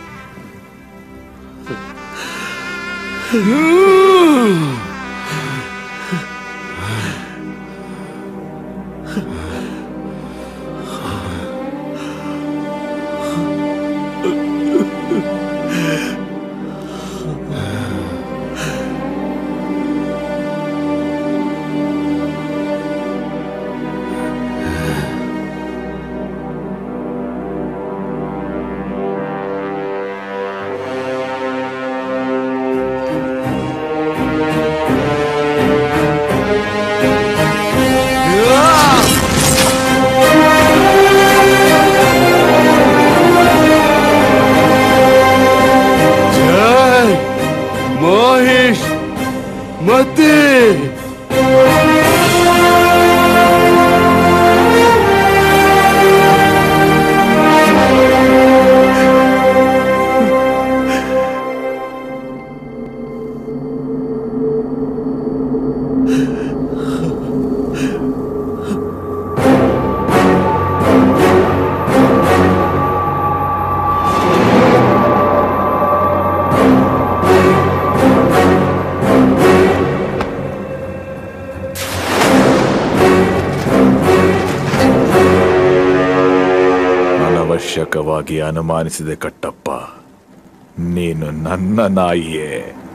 ಅನವಶ್ಯಕವಾಗಿ ಅನುಮಾನಿಸಿದೆ ಕಟ್ಟಪ್ಪ, ನೀನು ನನ್ನ ನಾಯಿಯೇ.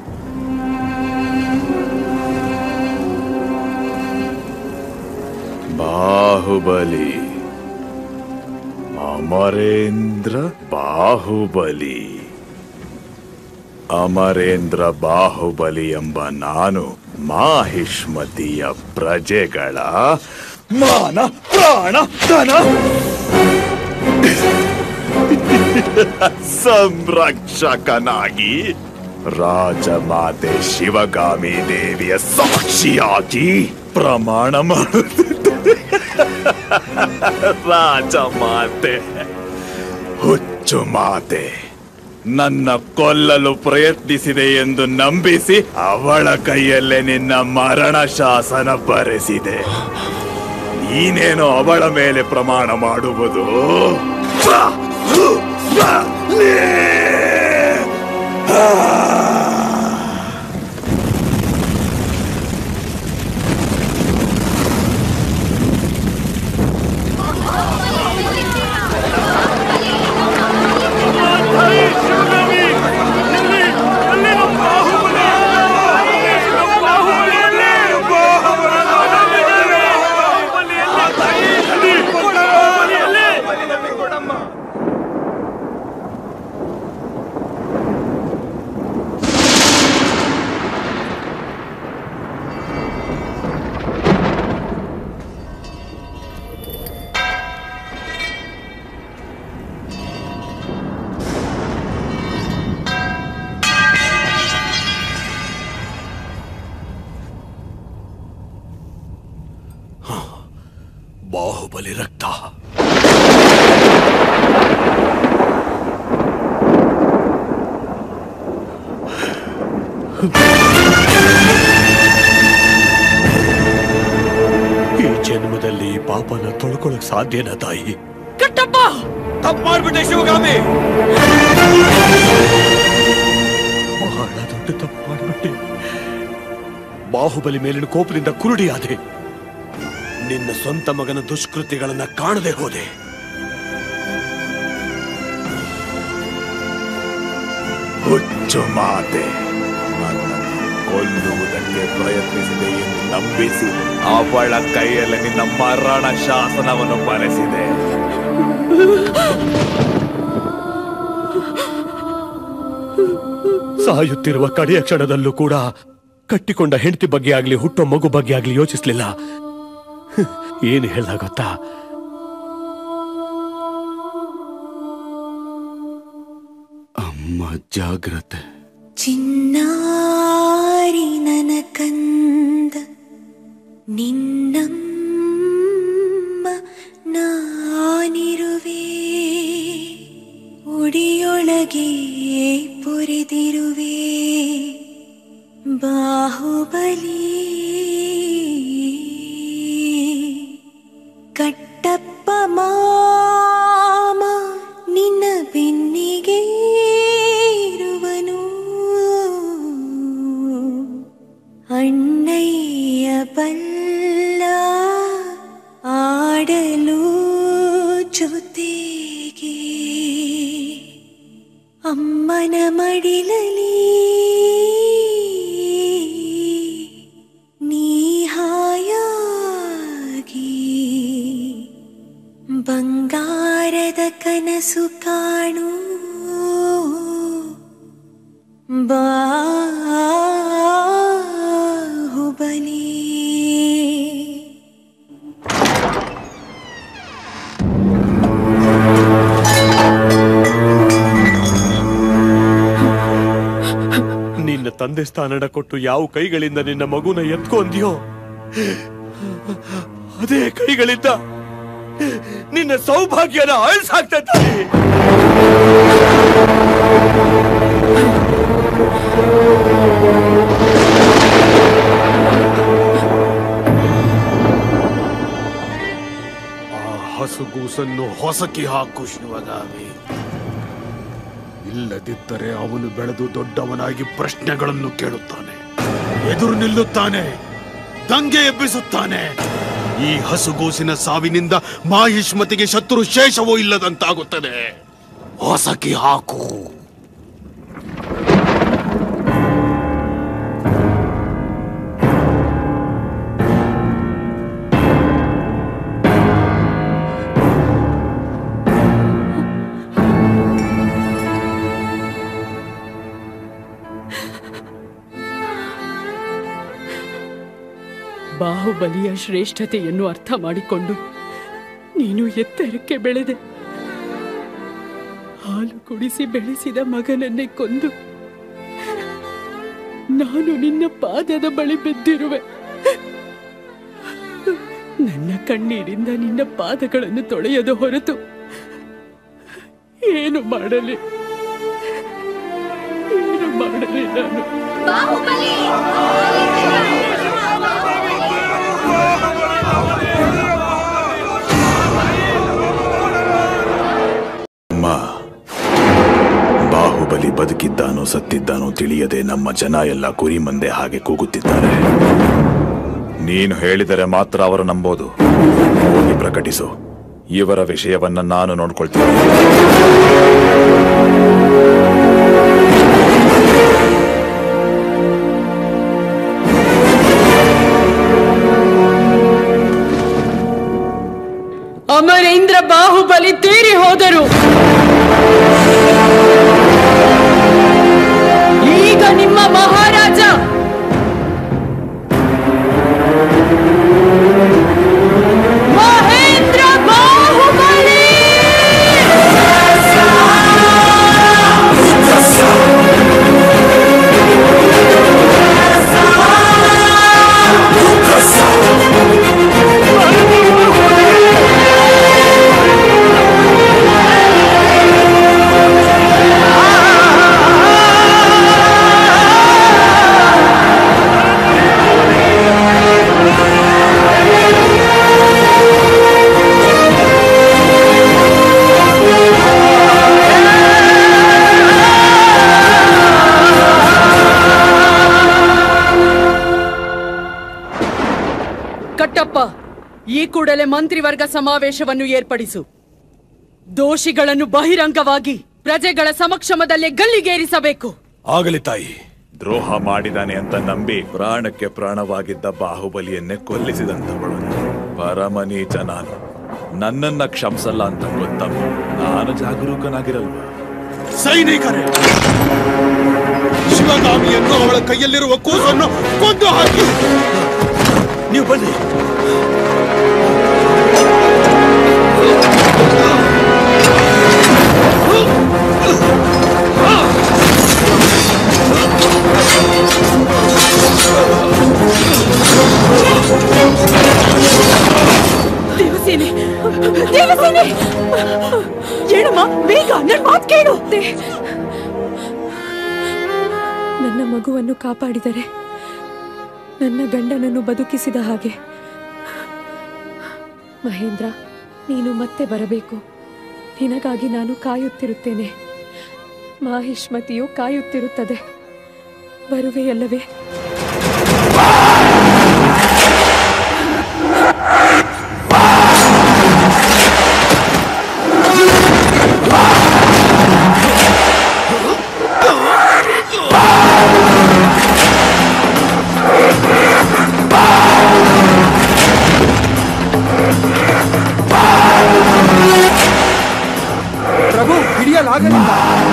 ಬಾಹುಬಲಿ, ಅಮರೇಂದ್ರ ಬಾಹುಬಲಿ. ಅಮರೇಂದ್ರ ಬಾಹುಬಲಿ ಎಂಬ ನಾನು ಮಾಹಿಷ್ಮತಿಯ ಪ್ರಜೆಗಳ ಮಾನ ಪ್ರಾಣ ಧನ ಸಂರಕ್ಷಕನಾಗಿ ರಾಜಮಾತೆ ಶಿವಗಾಮಿ ದೇವಿಯ ಸಾಕ್ಷಿಯಾಗಿ ಪ್ರಮಾಣ ಮಾಡುತ್ತಿದ್ದೆ. ರಾಜಮಾತೆ, ಹುಚ್ಚು ಮಾತೆ, ನನ್ನ ಕೊಲ್ಲಲು ಪ್ರಯತ್ನಿಸಿದೆ ಎಂದು ನಂಬಿಸಿ ಅವಳ ಕೈಯಲ್ಲೇ ನಿನ್ನ ಮರಣ ಶಾಸನ ಬರೆಸಿದೆ. ನೀನೇನೋ ಅವಳ ಮೇಲೆ ಪ್ರಮಾಣ ಮಾಡುವುದು? ಬಾಹುಬಲಿ ರಕ್ತ. ಈ ಜನ್ಮದಲ್ಲಿ ಪಾಪನ ತೊಳ್ಕೊಳಕ್ ಸಾಧ್ಯನಾ ತಾಯಿ? ಕಟ್ಟಪ್ಪ, ತಪ್ಪು ಮಾಡ್ಬಿಟ್ಟೆ ಶಿವಗಾಮಿ, ಬಹಳ ದೊಡ್ಡ ತಪ್ಪು ಮಾಡ್ಬಿಟ್ಟೆ. ಬಾಹುಬಲಿ ಮೇಲಿನ ಕೋಪದಿಂದ ಕುರುಡಿಯಾದೆ. ನಿನ್ನ ಸ್ವಂತ ಮಗನ ದುಷ್ಕೃತ್ಯಗಳನ್ನ ಕಾಣದೆ ಹೋದೆ. ಹುಚ್ಚು ಮಾತೆ, ನನ್ನನ್ನು ಕೊಲ್ಲುವುದಕ್ಕೆ ಪ್ರಯತ್ನಿಸಿದೆ ಎಂದು ನಂಬಿಸಿ ಅವಳ ಕೈಯಲ್ಲಿ ನಿನ್ನ ಮರಣ ಶಾಸನವನ್ನು ಬರೆಸಿದೆ. ಸಾಯುತ್ತಿರುವ ಕಡೆಯ ಕ್ಷಣದಲ್ಲೂ ಕೂಡ ಕಟ್ಟಿಕೊಂಡ ಹೆಂಡತಿ ಬಗ್ಗೆ ಆಗ್ಲಿ ಹುಟ್ಟೋ ಮಗು ಬಗ್ಗೆ ಆಗ್ಲಿ ಯೋಚಿಸ್ಲಿಲ್ಲ. ಏನು ಹೇಳ್ದ ಗೊತ್ತಾ? ಅಮ್ಮ ಅಮ್ಮ ಜಾಗ್ರತೆ. ಚಿನ್ನಾರಿ ನನ ಕಂದ ನಿನ್ನಮ್ಮ ನಾನಿರುವೆ, ಉಡಿಯೊಳಗೆ ಪೊರೆದಿರುವೆ ಬಾಹುಬಲಿ. ಕಟ್ಟಪ್ಪ ಮಾಮ ನಿನ್ನ ಬೆನ್ನಿಗೆ ಇರುವನು, ಅಣ್ಣಯ್ಯ ಬಲ್ಲ ಆಡಲು ಜೊತೆಗೆ, ಅಮ್ಮನ ಮಡಿಲಲಿ ನೀ ಹಾಯಾಗಿ ಬಂಗಾರದ ಕನಸು ಕಾಣು ಬಾಹುಬಲಿ. ನಿನ್ನ ತಂದೆ ಸ್ಥಾನನ ಕೊಟ್ಟು ಯಾವ ಕೈಗಳಿಂದ ನಿನ್ನ ಮಗುನ ಎತ್ಕೊಂಡ್ಯೋ ಅದೇ ಕೈಗಳಿಂದ ನಿನ್ನ ಸೌಭಾಗ್ಯನ ಅಳಿಸಾಕ್ತಾ ಇದ್ದಾರೆ. ಆ ಹಸುಗೂಸನ್ನು ಹೊಸಕಿ ಹಾಕು ಶಿವಗಾಮಿ, ಇಲ್ಲದಿದ್ದರೆ ಅವನು ಬೆಳೆದು ದೊಡ್ಡವನಾಗಿ ಪ್ರಶ್ನೆಗಳನ್ನು ಕೇಳುತ್ತಾನೆ, ಎದುರು ನಿಲ್ಲುತ್ತಾನೆ, ದಂಗೆ ಎಬ್ಬಿಸುತ್ತಾನೆ. ಈ ಹಸುಗೂಸಿನ ಸಾವಿನಿಂದ ಮಾಹಿಷ್ಮತಿಗೆ ಶತ್ರು ಶೇಷವೂ ಇಲ್ಲದಂತಾಗುತ್ತದೆ. ಹೊಸಕಿ ಹಾಕು. ಬಾಹುಬಲಿಯ ಶ್ರೇಷ್ಠತೆಯನ್ನು ಅರ್ಥ ಮಾಡಿಕೊಂಡು ನೀನು ಎತ್ತರಕ್ಕೆ ಬೆಳೆದೆ. ಹಾಲು ಕುಡಿಸಿ ಬೆಳೆಸಿದ ಮಗನನ್ನೇ ಕೊಂದು ನಾನು ನಿನ್ನ ಪಾದದ ಬಳಿ ಬಿದ್ದಿರುವೆ. ನನ್ನ ಕಣ್ಣೀರಿಂದ ನಿನ್ನ ಪಾದಗಳನ್ನು ತೊಳೆಯದ ಹೊರತು ಏನು ಮಾಡಲಿ ಏನು ಮಾಡಲಿ ನಾನು. ಅಮ್ಮ, ಬಾಹುಬಲಿ ಬದುಕಿದ್ದಾನೋ ಸತ್ತಿದ್ದಾನೋ ತಿಳಿಯದೆ ನಮ್ಮ ಜನ ಎಲ್ಲ ಕುರಿ ಮಂದೆ ಹಾಗೆ ಕೂಗುತ್ತಿದ್ದಾರೆ. ನೀನು ಹೇಳಿದರೆ ಮಾತ್ರ ಅವರು ನಂಬೋದು. ಹೋಗಿ ಪ್ರಕಟಿಸು. ಇವರ ವಿಷಯವನ್ನ ನಾನು ನೋಡ್ಕೊಳ್ತೀನಿ. ಅಮರೇಂದ್ರ ಬಾಹುಬಲಿ ತೀರಿ ಹೋದರು. ಈಗ ನಿಮ್ಮ ಮಹಾರಾಜ ಮಹೇಂದ್ರ ಬಾಹುಬಲಿ. ಕಟ್ಟಪ್ಪ, ಈ ಕೂಡಲೇ ಮಂತ್ರಿವರ್ಗ ಸಮಾವೇಶವನ್ನು ಏರ್ಪಡಿಸು. ದೋಷಿಗಳನ್ನು ಬಹಿರಂಗವಾಗಿ ಪ್ರಜೆಗಳ ಸಮಕ್ಷಮದಲ್ಲೇ ಗಲ್ಲಿಗೇರಿಸಬೇಕು. ಆಗಲಿ ತಾಯಿ. ದ್ರೋಹ ಮಾಡಿದಾನೆ ಅಂತ ನಂಬಿ ಪ್ರಾಣಕ್ಕೆ ಪ್ರಾಣವಾಗಿದ್ದ ಬಾಹುಬಲಿಯನ್ನೇ ಕೊಲ್ಲಿಸಿದಂತವಳು ಪರಮನೀಚ ನಾನು. ನನ್ನನ್ನ ಕ್ಷಮಿಸಲ್ಲ ಅಂತ ಗೊತ್ತ ನಾನು ಜಾಗರೂಕನಾಗಿರಲ್ವ? ಸೈನಿಕರೇ, ಶಿವಗಾಮಿಯನ್ನು ಅವಳ ಕೈಯಲ್ಲಿರುವ ಕೂಸನ್ನು ಕೊಂದು ಹಾಕಿ. ನೀವು ಬನ್ನಿ. Oh! ದೇವಸೇನೆ ಹೇಳಮ್ಮ ಬೇಗ, ನನ್ನ ಮಾತು ಕೇಳು. ನನ್ನ ಮಗುವನ್ನು ಕಾಪಾಡಿದರೆ ನನ್ನ ಗಂಡನನ್ನು ಬದುಕಿಸಿದ ಹಾಗೆ. ಮಹೇಂದ್ರ, ನೀನು ಮತ್ತೆ ಬರಬೇಕು. ನಿನಗಾಗಿ ನಾನು ಕಾಯುತ್ತಿರುತ್ತೇನೆ. ಮಾಹಿಷ್ಮತಿಯು ಕಾಯುತ್ತಿರುತ್ತದೆ. ಬರುವೆಯಲ್ಲವೇ? ಪ್ರಭು, ಹಿಡಿಯಲಾಗಲಿಲ್ಲ.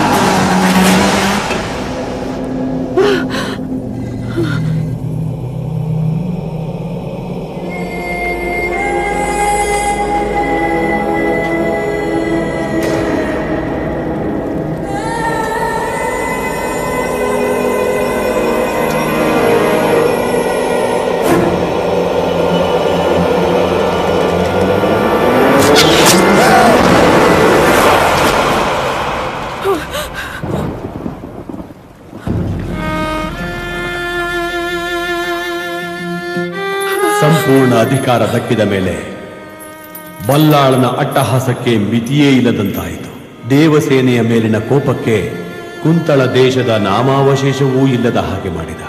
ಸಂಪೂರ್ಣ ಅಧಿಕಾರ ದಕ್ಕಿದ ಮೇಲೆ ಬಲ್ಲಾಳನ ಅಟ್ಟಹಾಸಕ್ಕೆ ಮಿತಿಯೇ ಇಲ್ಲದಂತಾಯಿತು. ದೇವಸೇನೆಯ ಮೇಲಿನ ಕೋಪಕ್ಕೆ ಕುಂತಳ ದೇಶದ ನಾಮಾವಶೇಷವೂ ಇಲ್ಲದ ಹಾಗೆ ಮಾಡಿದ.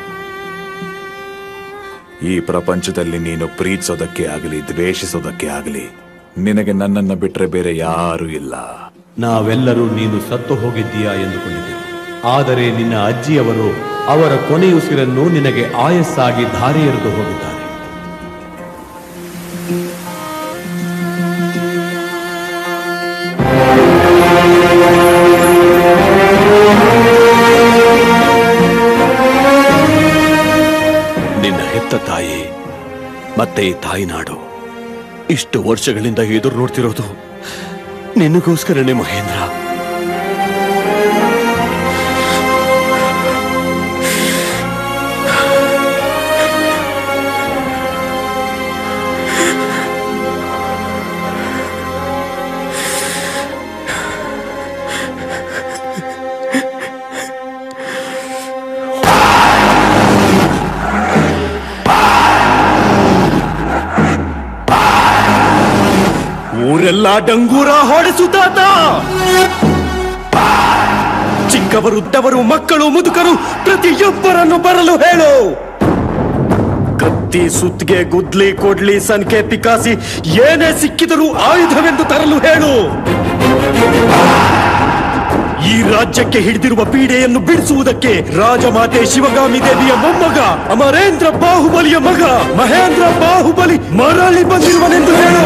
ಈ ಪ್ರಪಂಚದಲ್ಲಿ ನೀನು ಪ್ರೀತಿಸೋದಕ್ಕೆ ಆಗಲಿ ದ್ವೇಷಿಸೋದಕ್ಕೆ ಆಗಲಿ ನಿನಗೆ ನನ್ನನ್ನು ಬಿಟ್ರೆ ಬೇರೆ ಯಾರೂ ಇಲ್ಲ. ನಾವೆಲ್ಲರೂ ನೀನು ಸತ್ತು ಹೋಗಿದ್ದೀಯಾ ಎಂದುಕೊಂಡಿದ್ದೆವು. ಆದರೆ ನಿನ್ನ ಅಜ್ಜಿಯವರು ಅವರ ಕೊನೆಯುಸಿರನ್ನು ನಿನಗೆ ಆಯಸ್ಸಾಗಿ ಧಾರೆ ಎರೆದು ಹೋಗಿದ್ದಾರೆ. ನಿನ್ನ ಹೆತ್ತ ತಾಯಿ ಮತ್ತೆ ಈ ತಾಯಿನಾಡು ಇಷ್ಟು ವರ್ಷಗಳಿಂದ ಎದುರು ನೋಡ್ತಿರೋದು ನಿನಗೋಸ್ಕರನೇ ಮಹೇಂದ್ರ. ಊರೆಲ್ಲ ಡಂಗೂರ ಹೊಡೆಸುತ್ತಾತ. ಚಿಕ್ಕವರು ದವರು ಮಕ್ಕಳು ಮುದುಕರು ಪ್ರತಿಯೊಬ್ಬರನ್ನು ಬರಲು ಹೇಳು. ಕತ್ತಿ ಸುತ್ತಿಗೆ ಗುದ್ಲಿ ಕೊಡ್ಲಿ ಸನ್ಕೆ ಪಿಕಾಸಿ ಏನೇ ಸಿಕ್ಕಿದರೂ ಆಯುಧವೆಂದು ತರಲು ಹೇಳು. ಈ ರಾಜ್ಯಕ್ಕೆ ಹಿಡಿದಿರುವ ಪೀಡೆಯನ್ನು ಬಿಡಿಸುವುದಕ್ಕೆ ರಾಜಮಾತೆ ಶಿವಗಾಮಿ ದೇವಿಯ ಮೊಮ್ಮಗ ಅಮರೇಂದ್ರ ಬಾಹುಬಲಿಯ ಮಗ ಮಹೇಂದ್ರ ಬಾಹುಬಲಿ ಮರಳಿ ಬಂದಿರುವನೆಂದು ಹೇಳು.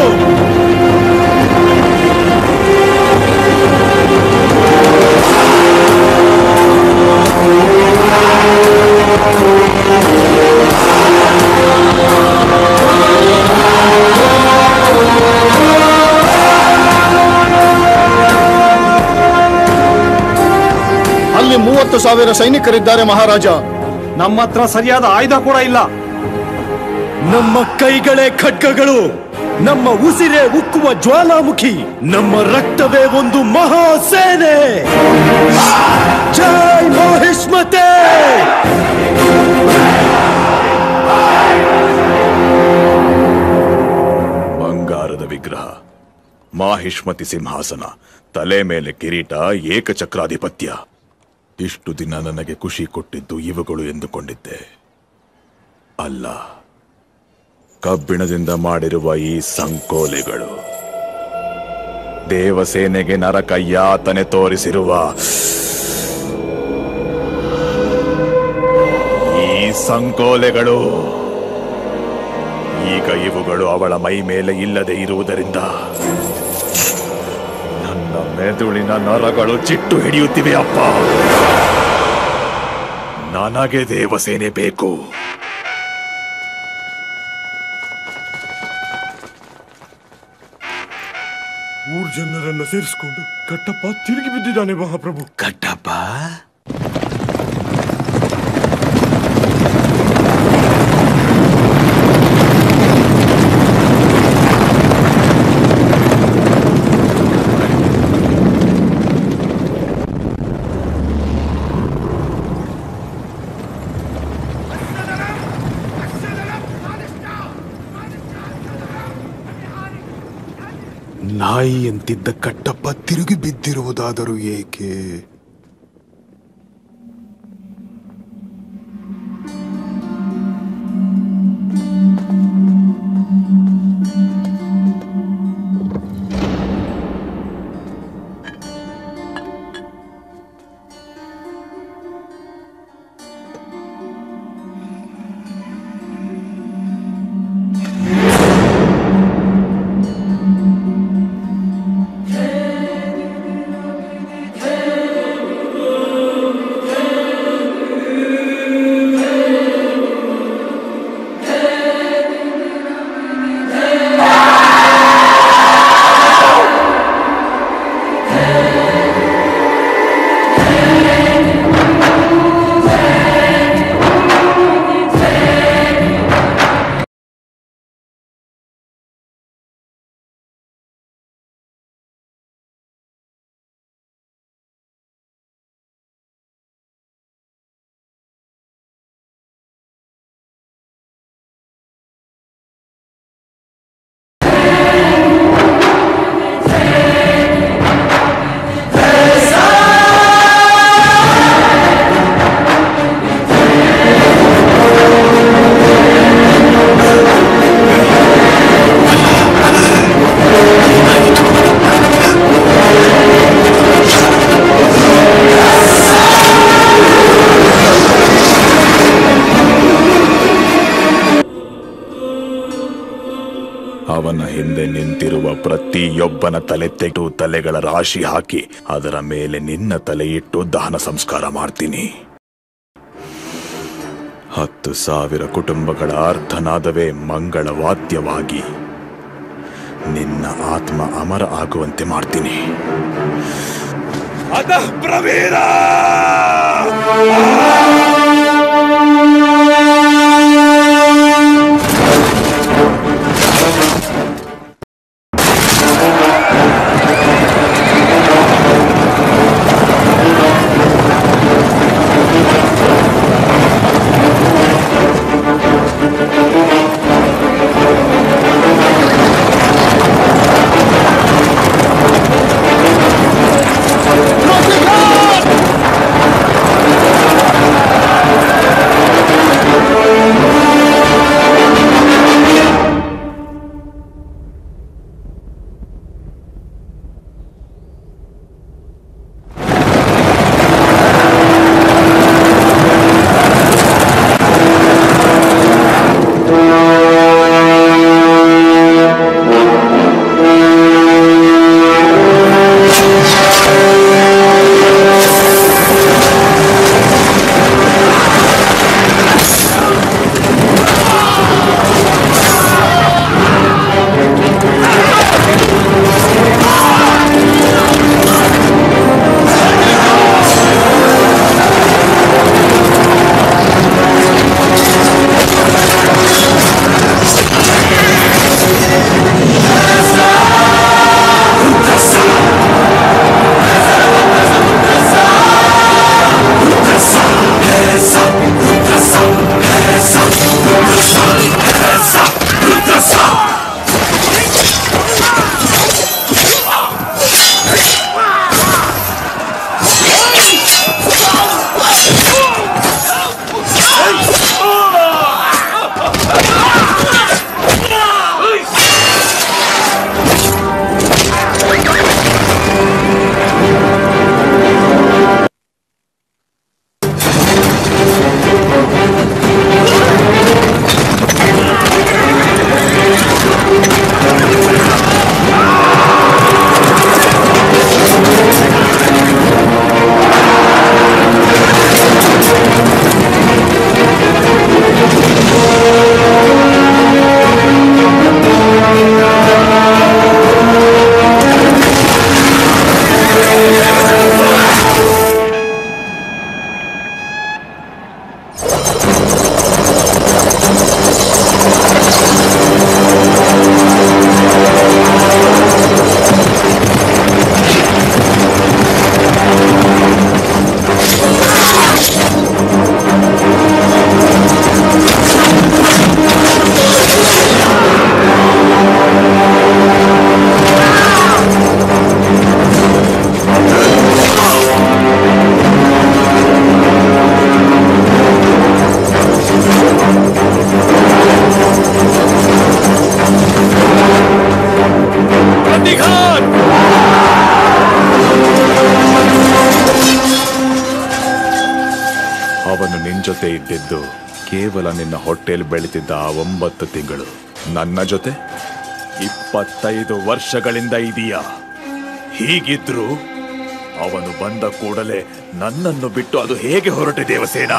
ಅಲ್ಲಿ ಮೂವತ್ತು ಸಾವಿರ ಸೈನಿಕರಿದ್ದಾರೆ ಮಹಾರಾಜ. ನಮ್ಮ ಹತ್ರ ಸರಿಯಾದ ಆಯುಧ ಕೂಡ ಇಲ್ಲ. ನಮ್ಮ ಕೈಗಳೇ ಖಡ್ಗಗಳು, ನಮ್ಮ ಉಸಿರೇ ಉಕ್ಕುವ ಜ್ವಾಲಾಮುಖಿ, ನಮ್ಮ ರಕ್ತವೇ ಒಂದು ಮಹಾಸೇನೆ. ಜೈ ಮಾಹಿಷ್ಮತೆ. ಬಂಗಾರದ ವಿಗ್ರಹ, ಮಾಹಿಷ್ಮತಿ ಸಿಂಹಾಸನ, ತಲೆ ಮೇಲೆ ಕಿರೀಟ, ಏಕಚಕ್ರಾಧಿಪತ್ಯ. ಇಷ್ಟು ದಿನ ನನಗೆ ಖುಷಿ ಕೊಟ್ಟಿದ್ದು ಇವುಗಳು ಎಂದುಕೊಂಡಿದ್ದೆ. ಅಲ್ಲ, ಕಬ್ಬಿಣದಿಂದ ಮಾಡಿರುವ ಈ ಸಂಕೋಲೆಗಳು, ದೇವಸೇನೆಗೆ ನರಕ ಯಾತನೆ ತೋರಿಸಿರುವ ಈ ಸಂಕೋಲೆಗಳು. ಈಗ ಇವುಗಳು ಅವಳ ಮೈ ಮೇಲೆ ಇಲ್ಲದೆ ಇರುವುದರಿಂದ ನನ್ನ ಮೆದುಳಿನ ನರಗಳು ಚಿಟ್ಟು ಹಿಡಿಯುತ್ತಿವೆ. ಅಪ್ಪ, ನನಗೆ ದೇವಸೇನೆ ಬೇಕು. ಮೂರು ಜನರನ್ನ ಸೇರಿಸಿಕೊಂಡು ಕಟ್ಟಪ್ಪ ತಿರುಗಿ ಬಿದ್ದಿದ್ದಾನೆ ಮಹಾಪ್ರಭು. ಕಟ್ಟಪ್ಪ ತಾಯಿಯಂತಿದ್ದ ಕಟ್ಟಪ್ಪ ತಿರುಗಿ ಬಿದ್ದಿರುವುದಾದರೂ ಏಕೆ? ಅವನ ಹಿಂದೆ ನಿಂತಿರುವ ಪ್ರತಿಯೊಬ್ಬನ ತಲೆ ತೆಗೆದು ತಲೆಗಳ ರಾಶಿ ಹಾಕಿ ಅದರ ಮೇಲೆ ನಿನ್ನ ತಲೆ ಇಟ್ಟು ದಹನ ಸಂಸ್ಕಾರ ಮಾಡ್ತೀನಿ. ಹತ್ತು ಸಾವಿರ ಕುಟುಂಬಗಳ ಅರ್ಧನಾದವೇ ಮಂಗಳವಾದ್ಯವಾಗಿ ನಿನ್ನ ಆತ್ಮ ಅಮರ ಆಗುವಂತೆ ಮಾಡ್ತೀನಿ. ಅದ ಪ್ರವೀರ Rock ಅವನು ನಿನ್ ಜೊತೆ ಇದ್ದಿದ್ದು ಕೇವಲ ನಿನ್ನ ಹೊಟ್ಟೆಯಲ್ಲಿ ಬೆಳೀತಿದ್ದ ಆ ಒಂಬತ್ತು ತಿಂಗಳು. ನನ್ನ ಜೊತೆ ಇಪ್ಪತ್ತೈದು ವರ್ಷಗಳಿಂದ ಇದೀಯಾ. ಹೀಗಿದ್ರು ಅವನು ಬಂದ ಕೂಡಲೇ ನನ್ನನ್ನು ಬಿಟ್ಟು ಅದು ಹೇಗೆ ಹೊರಟೆ ದೇವಸೇನ?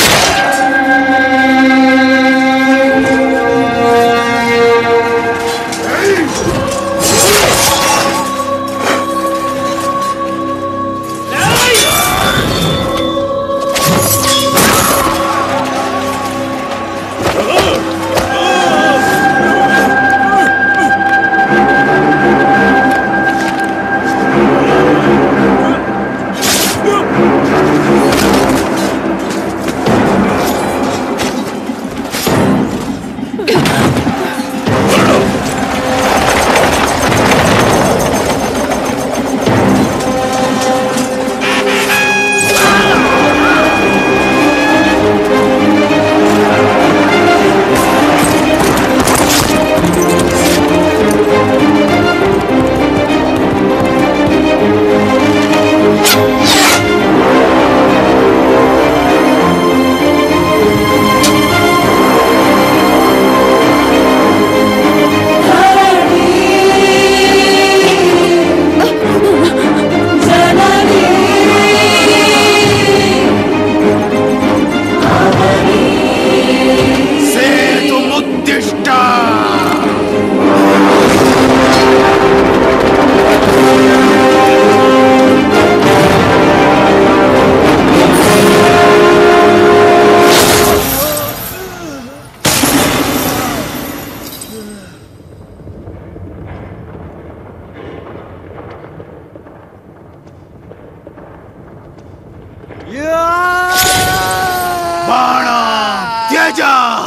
ಬಾಣ ತ್ಯಜ.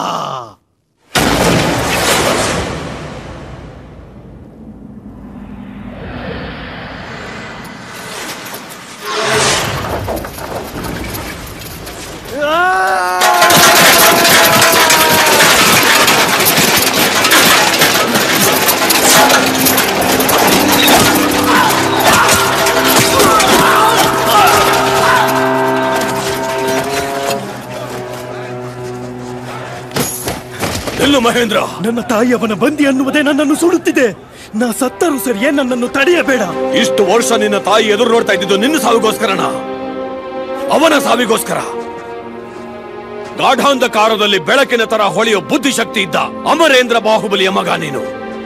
ಮಹೇಂದ್ರ, ನನ್ನ ತಾಯಿ ಅವನ ಬಂದಿ ಅನ್ನುವುದೇ ನನ್ನನ್ನು ಸುಡುತ್ತಿದೆ. ನಾ ಸತ್ತರೂ ಸರಿಯೇ, ನನ್ನನ್ನು ತಡೆಯಬೇಡ. ಇಷ್ಟು ವರ್ಷ ನಿನ್ನ ತಾಯಿ ಎದುರು ನೋಡ್ತಾ ಇದ್ದಿದ್ದು ನಿನ್ನ ಸಾವಿಗೋಸ್ಕರನ, ಅವನ ಸಾವಿಗೋಸ್ಕರ. ಗಾಢಾಂಧಕಾರದಲ್ಲಿ ಬೆಳಕಿನ ತರ ಹೊಳೆಯೋ ಬುದ್ಧಿಶಕ್ತಿ ಇದ್ದ ಅಮರೇಂದ್ರ ಬಾಹುಬಲಿಯ ಮಗ ನೀನು.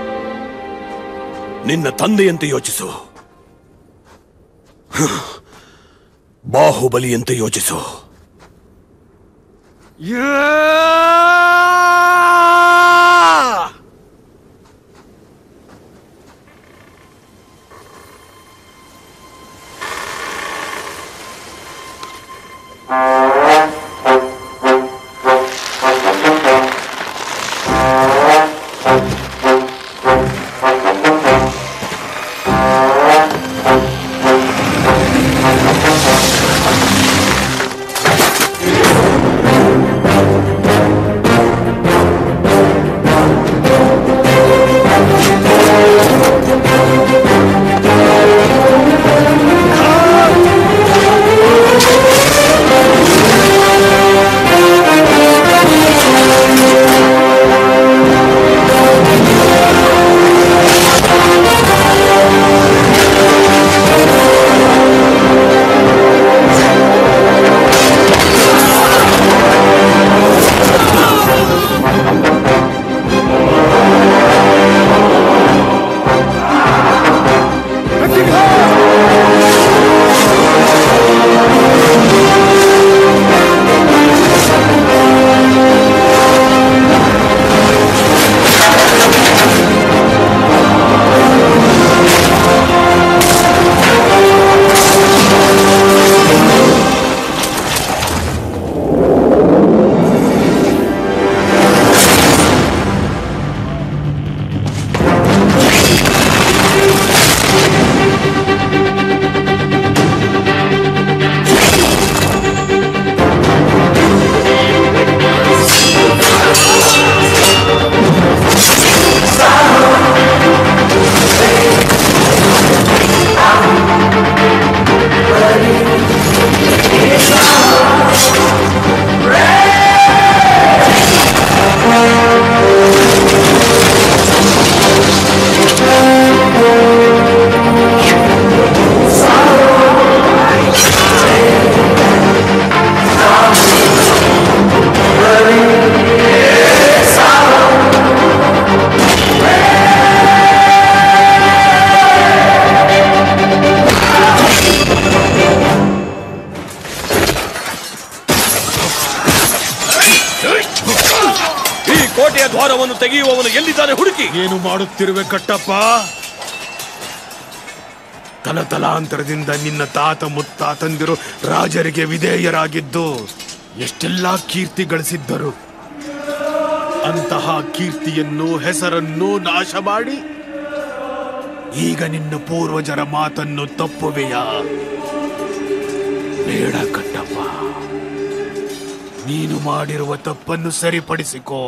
ನಿನ್ನ ತಂದೆಯಂತೆ ಯೋಚಿಸು, ಬಾಹುಬಲಿಯಂತೆ ಯೋಚಿಸು. Ah! ಕೋಟೆಯ ದ್ವಾರವನ್ನು ತೆಗೆಯುವವನು ಎಲ್ಲಿದ್ದಾನೆ ಹುಡುಕಿ. ಏನು ಮಾಡುತ್ತಿರುವೆ ಕಟ್ಟಪ್ಪ? ತಲತಲಾಂತರದಿಂದ ನಿನ್ನ ತಾತ ಮುತ್ತಾತಂದಿರು ರಾಜರಿಗೆ ವಿಧೇಯರಾಗಿದ್ದು ಎಷ್ಟೆಲ್ಲಾ ಕೀರ್ತಿ ಗಳಿಸಿದ್ದರು. ಅಂತಹ ಕೀರ್ತಿಯನ್ನು ಹೆಸರನ್ನು ನಾಶ ಮಾಡಿ ಈಗ ನಿನ್ನ ಪೂರ್ವಜರ ಮಾತನ್ನು ತಪ್ಪುವೆಯಾ? ಬೇಡ ಕಟ್ಟಪ್ಪ, ನೀನು ಮಾಡಿರುವ ತಪ್ಪನ್ನು ಸರಿಪಡಿಸಿಕೋ.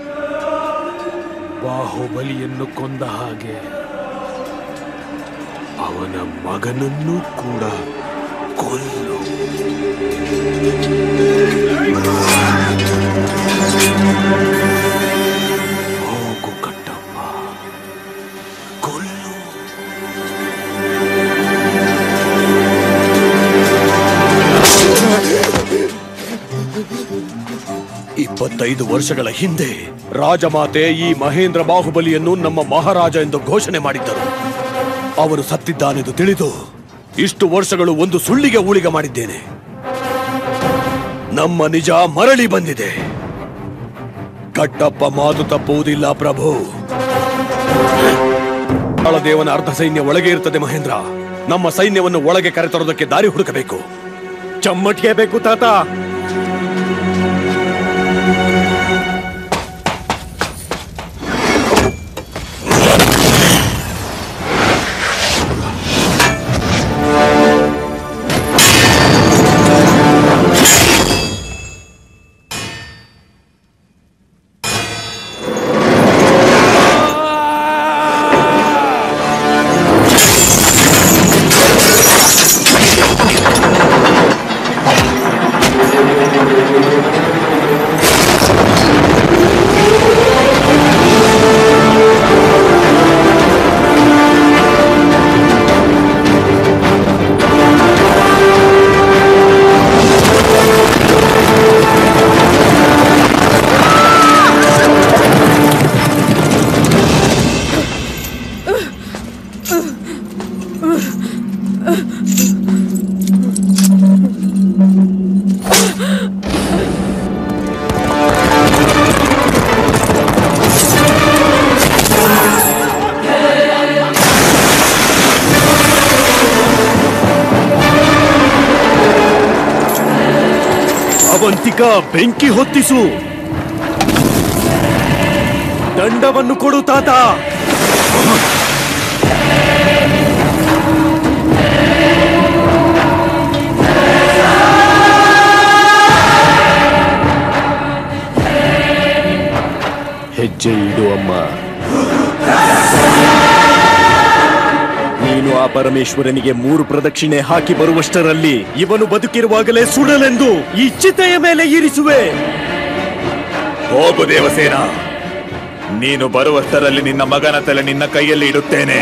ಬಾಹುಬಲಿಯನ್ನು ಕೊಂದ ಹಾಗೆ ಅವನ ಮಗನನ್ನು ಕೂಡ ಕೊಲ್ಲು. ಹೋಗು ಕಟ್ಟಪ್ಪ, ಕೊಲ್ಲು. ಇಪ್ಪತ್ತೈದು ವರ್ಷಗಳ ಹಿಂದೆ ರಾಜಮಾತೆ ಈ ಮಹೇಂದ್ರ ಬಾಹುಬಲಿಯನ್ನು ನಮ್ಮ ಮಹಾರಾಜ ಎಂದು ಘೋಷಣೆ ಮಾಡಿದ್ದರು. ಅವರು ಸತ್ತಿದ್ದಾನೆಂದು ತಿಳಿದು ಇಷ್ಟು ವರ್ಷಗಳು ಒಂದು ಸುಳ್ಳಿಗೆ ಊಳಿಗೆ ಮಾಡಿದ್ದೇನೆ. ನಮ್ಮ ನಿಜ ಮರಳಿ ಬಂದಿದೆ. ಕಟ್ಟಪ್ಪ ಮಾತು ತಪ್ಪುವುದಿಲ್ಲ ಪ್ರಭು. ದೇವನ ಅರ್ಧ ಸೈನ್ಯ ಒಳಗೆ ಇರ್ತದೆ ಮಹೇಂದ್ರ. ನಮ್ಮ ಸೈನ್ಯವನ್ನು ಒಳಗೆ ಕರೆತರೋದಕ್ಕೆ ದಾರಿ ಹುಡುಕಬೇಕು. ಚಮ್ಮಟಿಗೆ ಬೇಕು ತಾತ. ಅವಂತಿಕ ಬೆಂಕಿ ಹೊತ್ತಿಸು. ದಂಡವನ್ನು ಕೊಡು ತಾತ. ಹೆಜ್ಜೆ ಇಡು ಅಮ್ಮ. ನೀನು ಆ ಪರಮೇಶ್ವರನಿಗೆ ಮೂರು ಪ್ರದಕ್ಷಿಣೆ ಹಾಕಿ ಬರುವಷ್ಟರಲ್ಲಿ ಇವನು ಬದುಕಿರುವಾಗಲೇ ಸುಡಲೆಂದು ಈ ಚಿತೆಯ ಮೇಲೆ ಇರಿಸುವೆ. ಹೋಗು ದೇವಸೇನ, ನೀನು ಬರುವಷ್ಟರಲ್ಲಿ ನಿನ್ನ ಮಗನ ತಲೆ ನಿನ್ನ ಕೈಯಲ್ಲಿ ಇಡುತ್ತೇನೆ.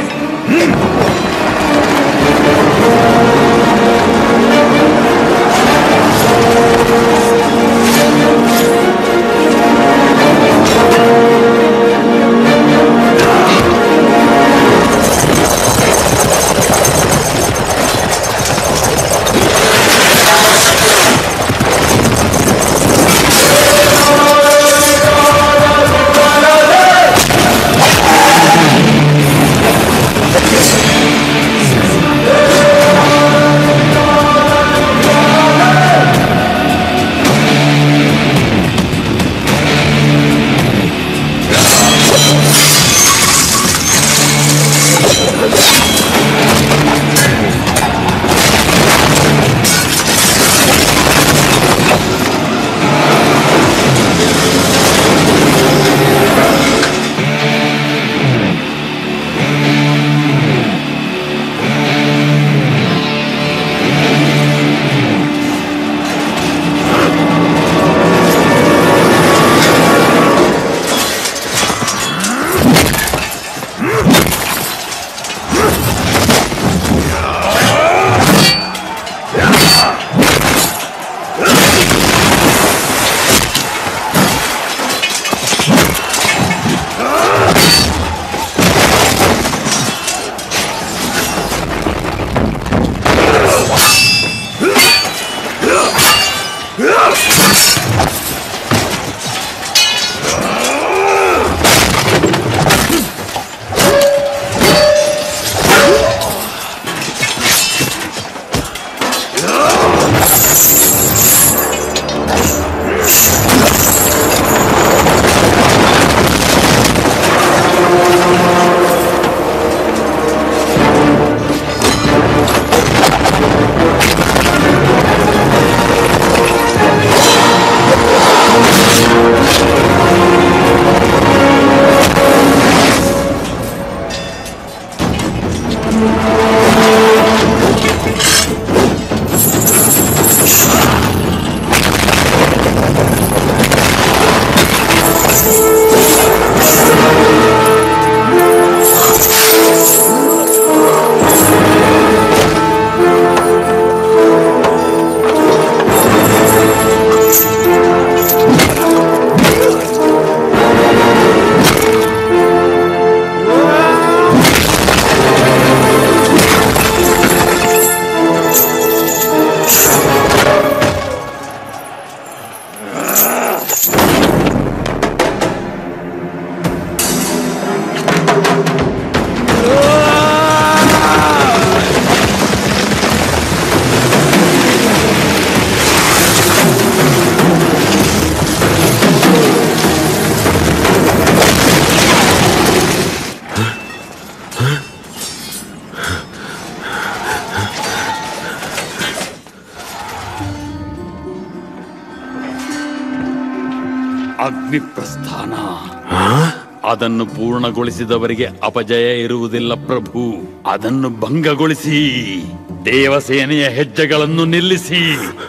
ಅಗ್ನಿ ಪ್ರಸ್ಥಾನ. ಅದನ್ನು ಪೂರ್ಣಗೊಳಿಸಿದವರಿಗೆ ಅಪಜಯ ಇರುವುದಿಲ್ಲ ಪ್ರಭು. ಅದನ್ನು ಭಂಗಗೊಳಿಸಿ ದೇವಸೇನೆಯ ಹೆಜ್ಜೆಗಳನ್ನು ನಿಲ್ಲಿಸಿ.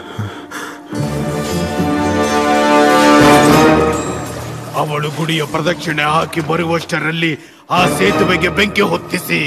ಅವಳು ಗುಡಿಯ ಪ್ರದಕ್ಷಿಣೆ ಹಾಕಿ ಬರುವಷ್ಟರಲ್ಲಿ ಆ ಸೇತುವೆಗೆ ಬೆಂಕಿ ಹೊತ್ತಿಸಿ.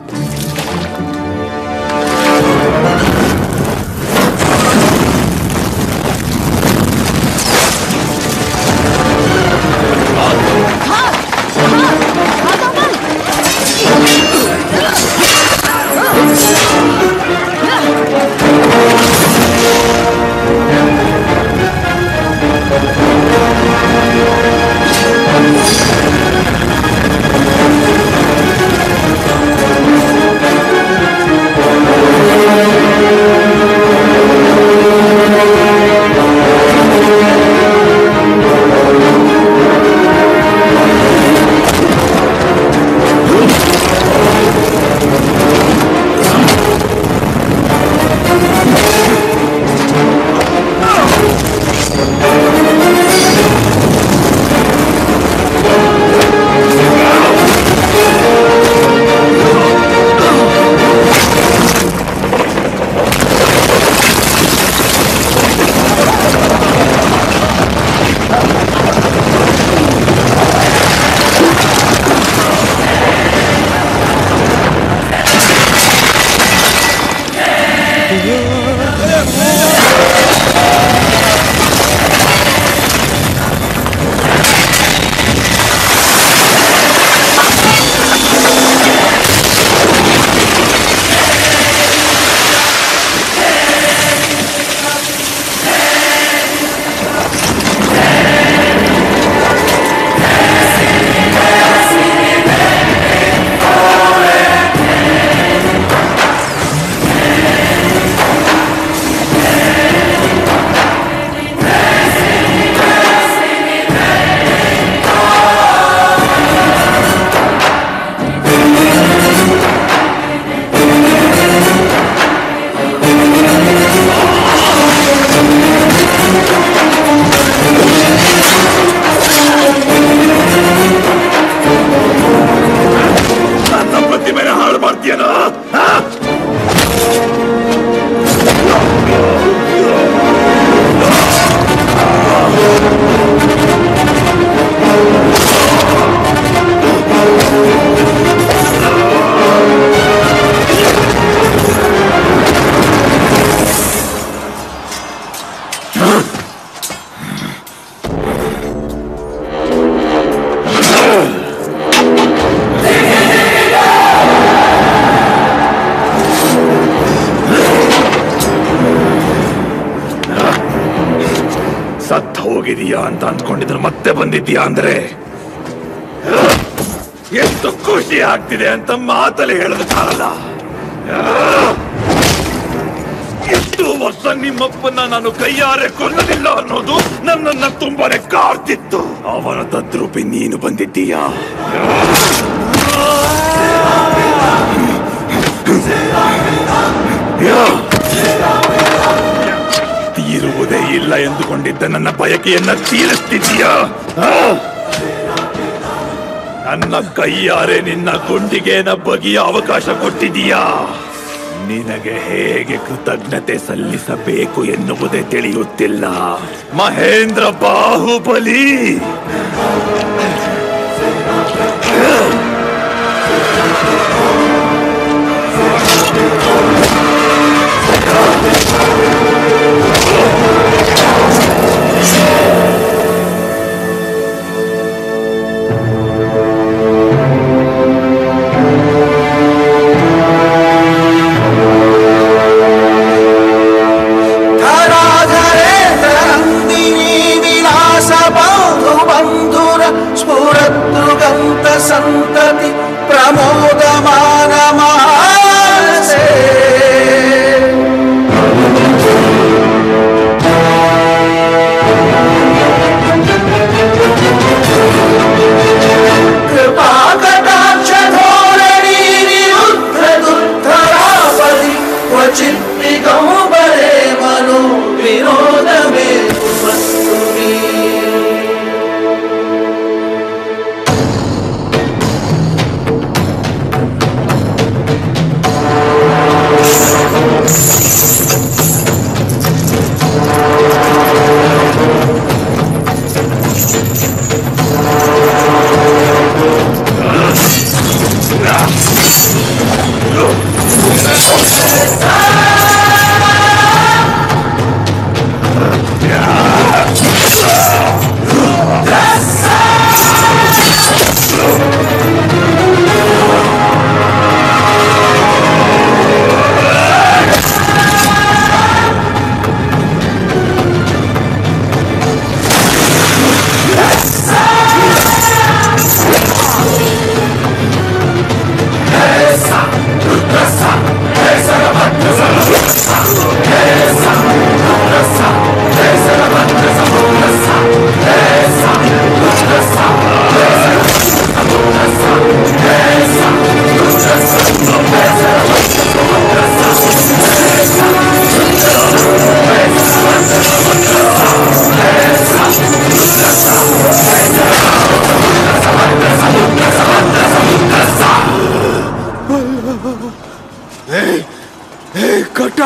ಹೋಗಿದೀಯಾ ಅಂತ ಅಂದ್ಕೊಂಡಿದ್ರೆ ಮತ್ತೆ ಬಂದಿದ್ದೀಯಾ ಅಂದ್ರೆ ಎಷ್ಟು ಖುಷಿ ಆಗ್ತಿದೆ ಅಂತ ಮಾತಲ್ಲಿ ಹೇಳೋದಕ್ಕಾಗಲ್ಲ. ಎಷ್ಟು ವರ್ಷ ನಿಮ್ಮಪ್ಪನ ನಾನು ಕೈಯಾರೆ ಕೊಳ್ಳಲಿಲ್ಲ ಅನ್ನೋದು ನನ್ನನ್ನ ತುಂಬಾನೇ ಕಾಡ್ತಿತ್ತು. ಅವನ ತದ್ರೂಪಿ ನೀನು ಬಂದಿದ್ದೀಯಾ? ತೀರುವುದೇ ಇಲ್ಲ ಎಂದುಕೊಂಡಿದ್ದ ನನ್ನ ಬಯಕೆಯನ್ನ ತೀರಿಸ್ತಿದ್ದೀಯಾ? ನನ್ನ ಕೈಯಾರೆ ನಿನ್ನ ಗುಂಡಿಗೆನ ಬಗೆಯ ಅವಕಾಶ ಕೊಟ್ಟಿದೀಯಾ? ನಿನಗೆ ಹೇಗೆ ಕೃತಜ್ಞತೆ ಸಲ್ಲಿಸಬೇಕು ಎನ್ನುವುದೇ ತಿಳಿಯುತ್ತಿಲ್ಲ ಮಹೇಂದ್ರ ಬಾಹುಬಲಿ. ಸಂತತಿ ಪ್ರಮೋದಮಾನ ಮಾನಸೇ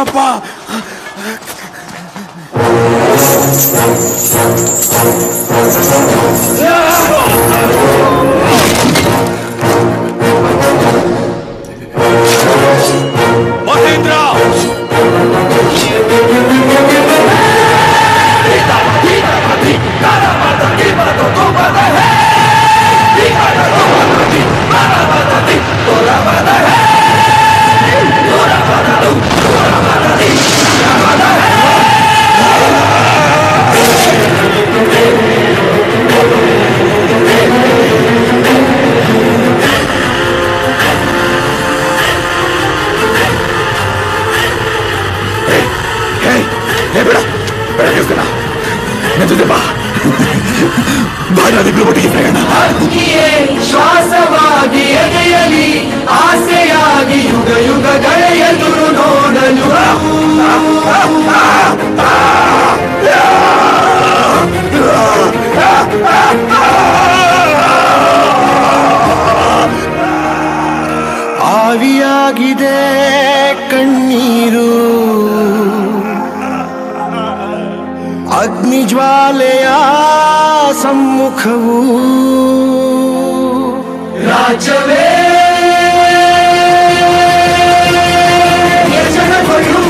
ಕಟ್ಟಪ್ಪ. ಮಹೇಂದ್ರ ಶ್ವಾಸವಾಗಿ ಎದೆಯಲಿ ಆಸೆಯಾಗಿ ಯುಗ ಯುಗಗಳ ಎದುರು ನೋಡಲು ಆವಿಯಾಗಿದೆ ಕಣ್ಣೀರು, ಅಗ್ನಿಜ್ವಾಲೆಯ ಸಮ್ಮುಖವು ರಾಜ್ಯವೇ ಯಜನಗಳು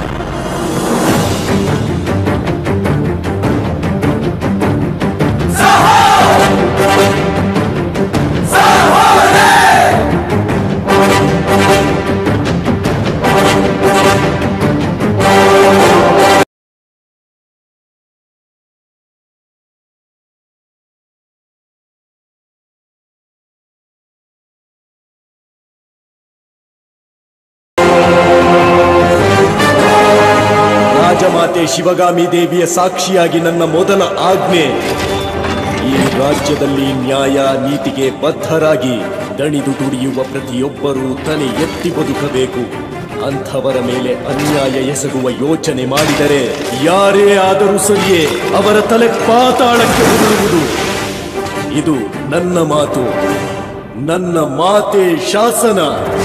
ರಾಜಮಾತೆ ಶಿವಗಾಮಿ ದೇವಿಯ ಸಾಕ್ಷಿಯಾಗಿ ನನ್ನ ಮೊದಲ ಆಜ್ಞೆ, ಈ ರಾಜ್ಯದಲ್ಲಿ ನ್ಯಾಯ ನೀತಿಗೆ ಬದ್ಧರಾಗಿ ದಣಿದು ದುಡಿಯುವ ಪ್ರತಿಯೊಬ್ಬರೂ ತಲೆ ಎತ್ತಿ ಬದುಕಬೇಕು. ಅಂಥವರ ಮೇಲೆ ಅನ್ಯಾಯ ಎಸಗುವ ಯೋಚನೆ ಮಾಡಿದರೆ ಯಾರೇ ಆದರೂ ಸರಿಯೇ ಅವರ ತಲೆ ಪಾತಾಳಕ್ಕೆ ಉರುಳುವುದು. ಇದು ನನ್ನ ಮಾತು, ನನ್ನ ಮಾತೆ ಶಾಸನ.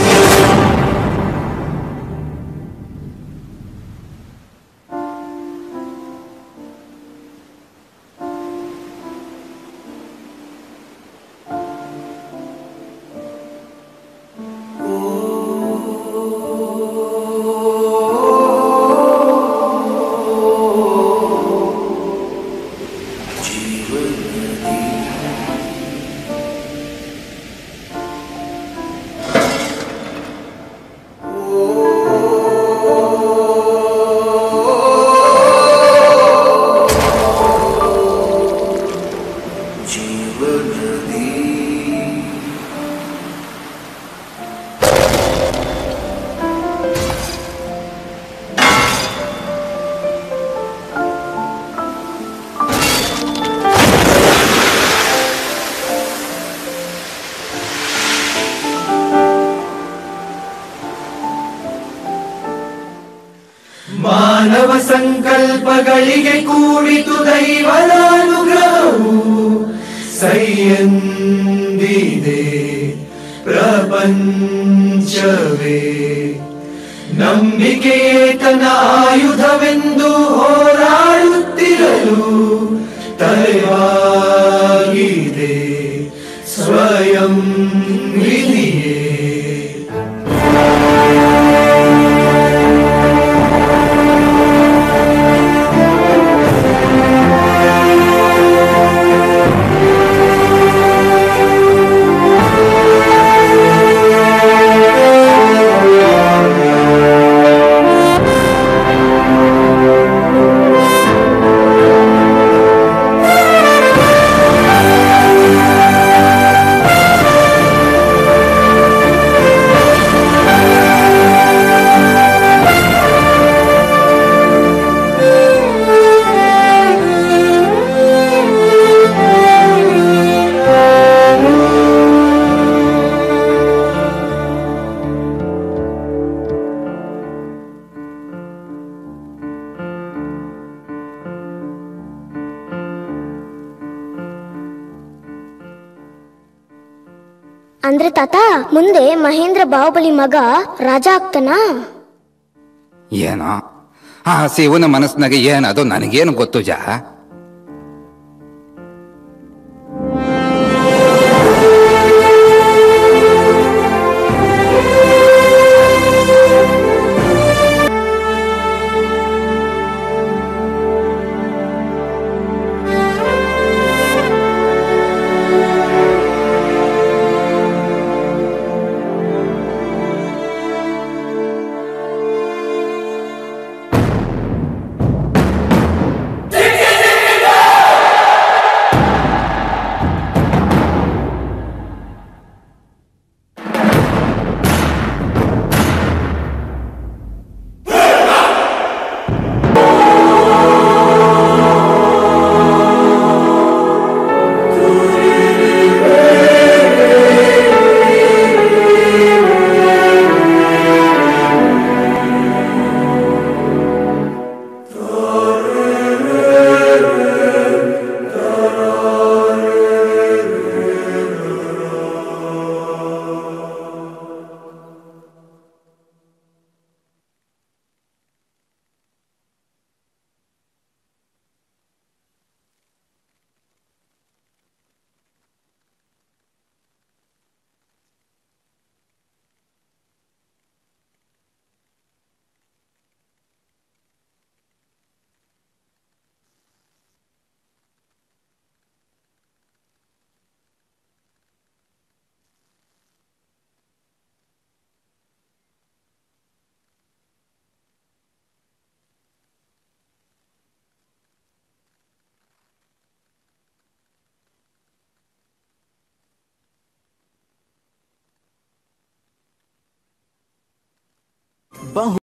ಮಾನವ ಸಂಕಲ್ಪಗಳಿಗೆ ಕೂಡಿತು ದೈವದ ಅನುಗ್ರಹವು, ಸೈಯಂದಿದೆ ಪ್ರಪಂಚವೇ. ನಂಬಿಕೆಯೇ ತನ್ನ ಆಯುಧವೆಂದು ಹೋರಾಡುತ್ತಿರಲು ತಲೆವಾಗಿದೆ ಸ್ವಯಂ ವಿಧಿಯೇ. ಅಂದ್ರೆ ತಾತ, ಮುಂದೆ ಮಹೇಂದ್ರ ಬಾಹುಬಲಿ ಮಗ ರಾಜ ಆಗ್ತಾನಾ? ಏನೋ ಆ ಶಿವನ ಮನಸ್ಸಿನಾಗ ಏನದು ನನಗೇನು ಗೊತ್ತು ಜಾ. ಬಾಹು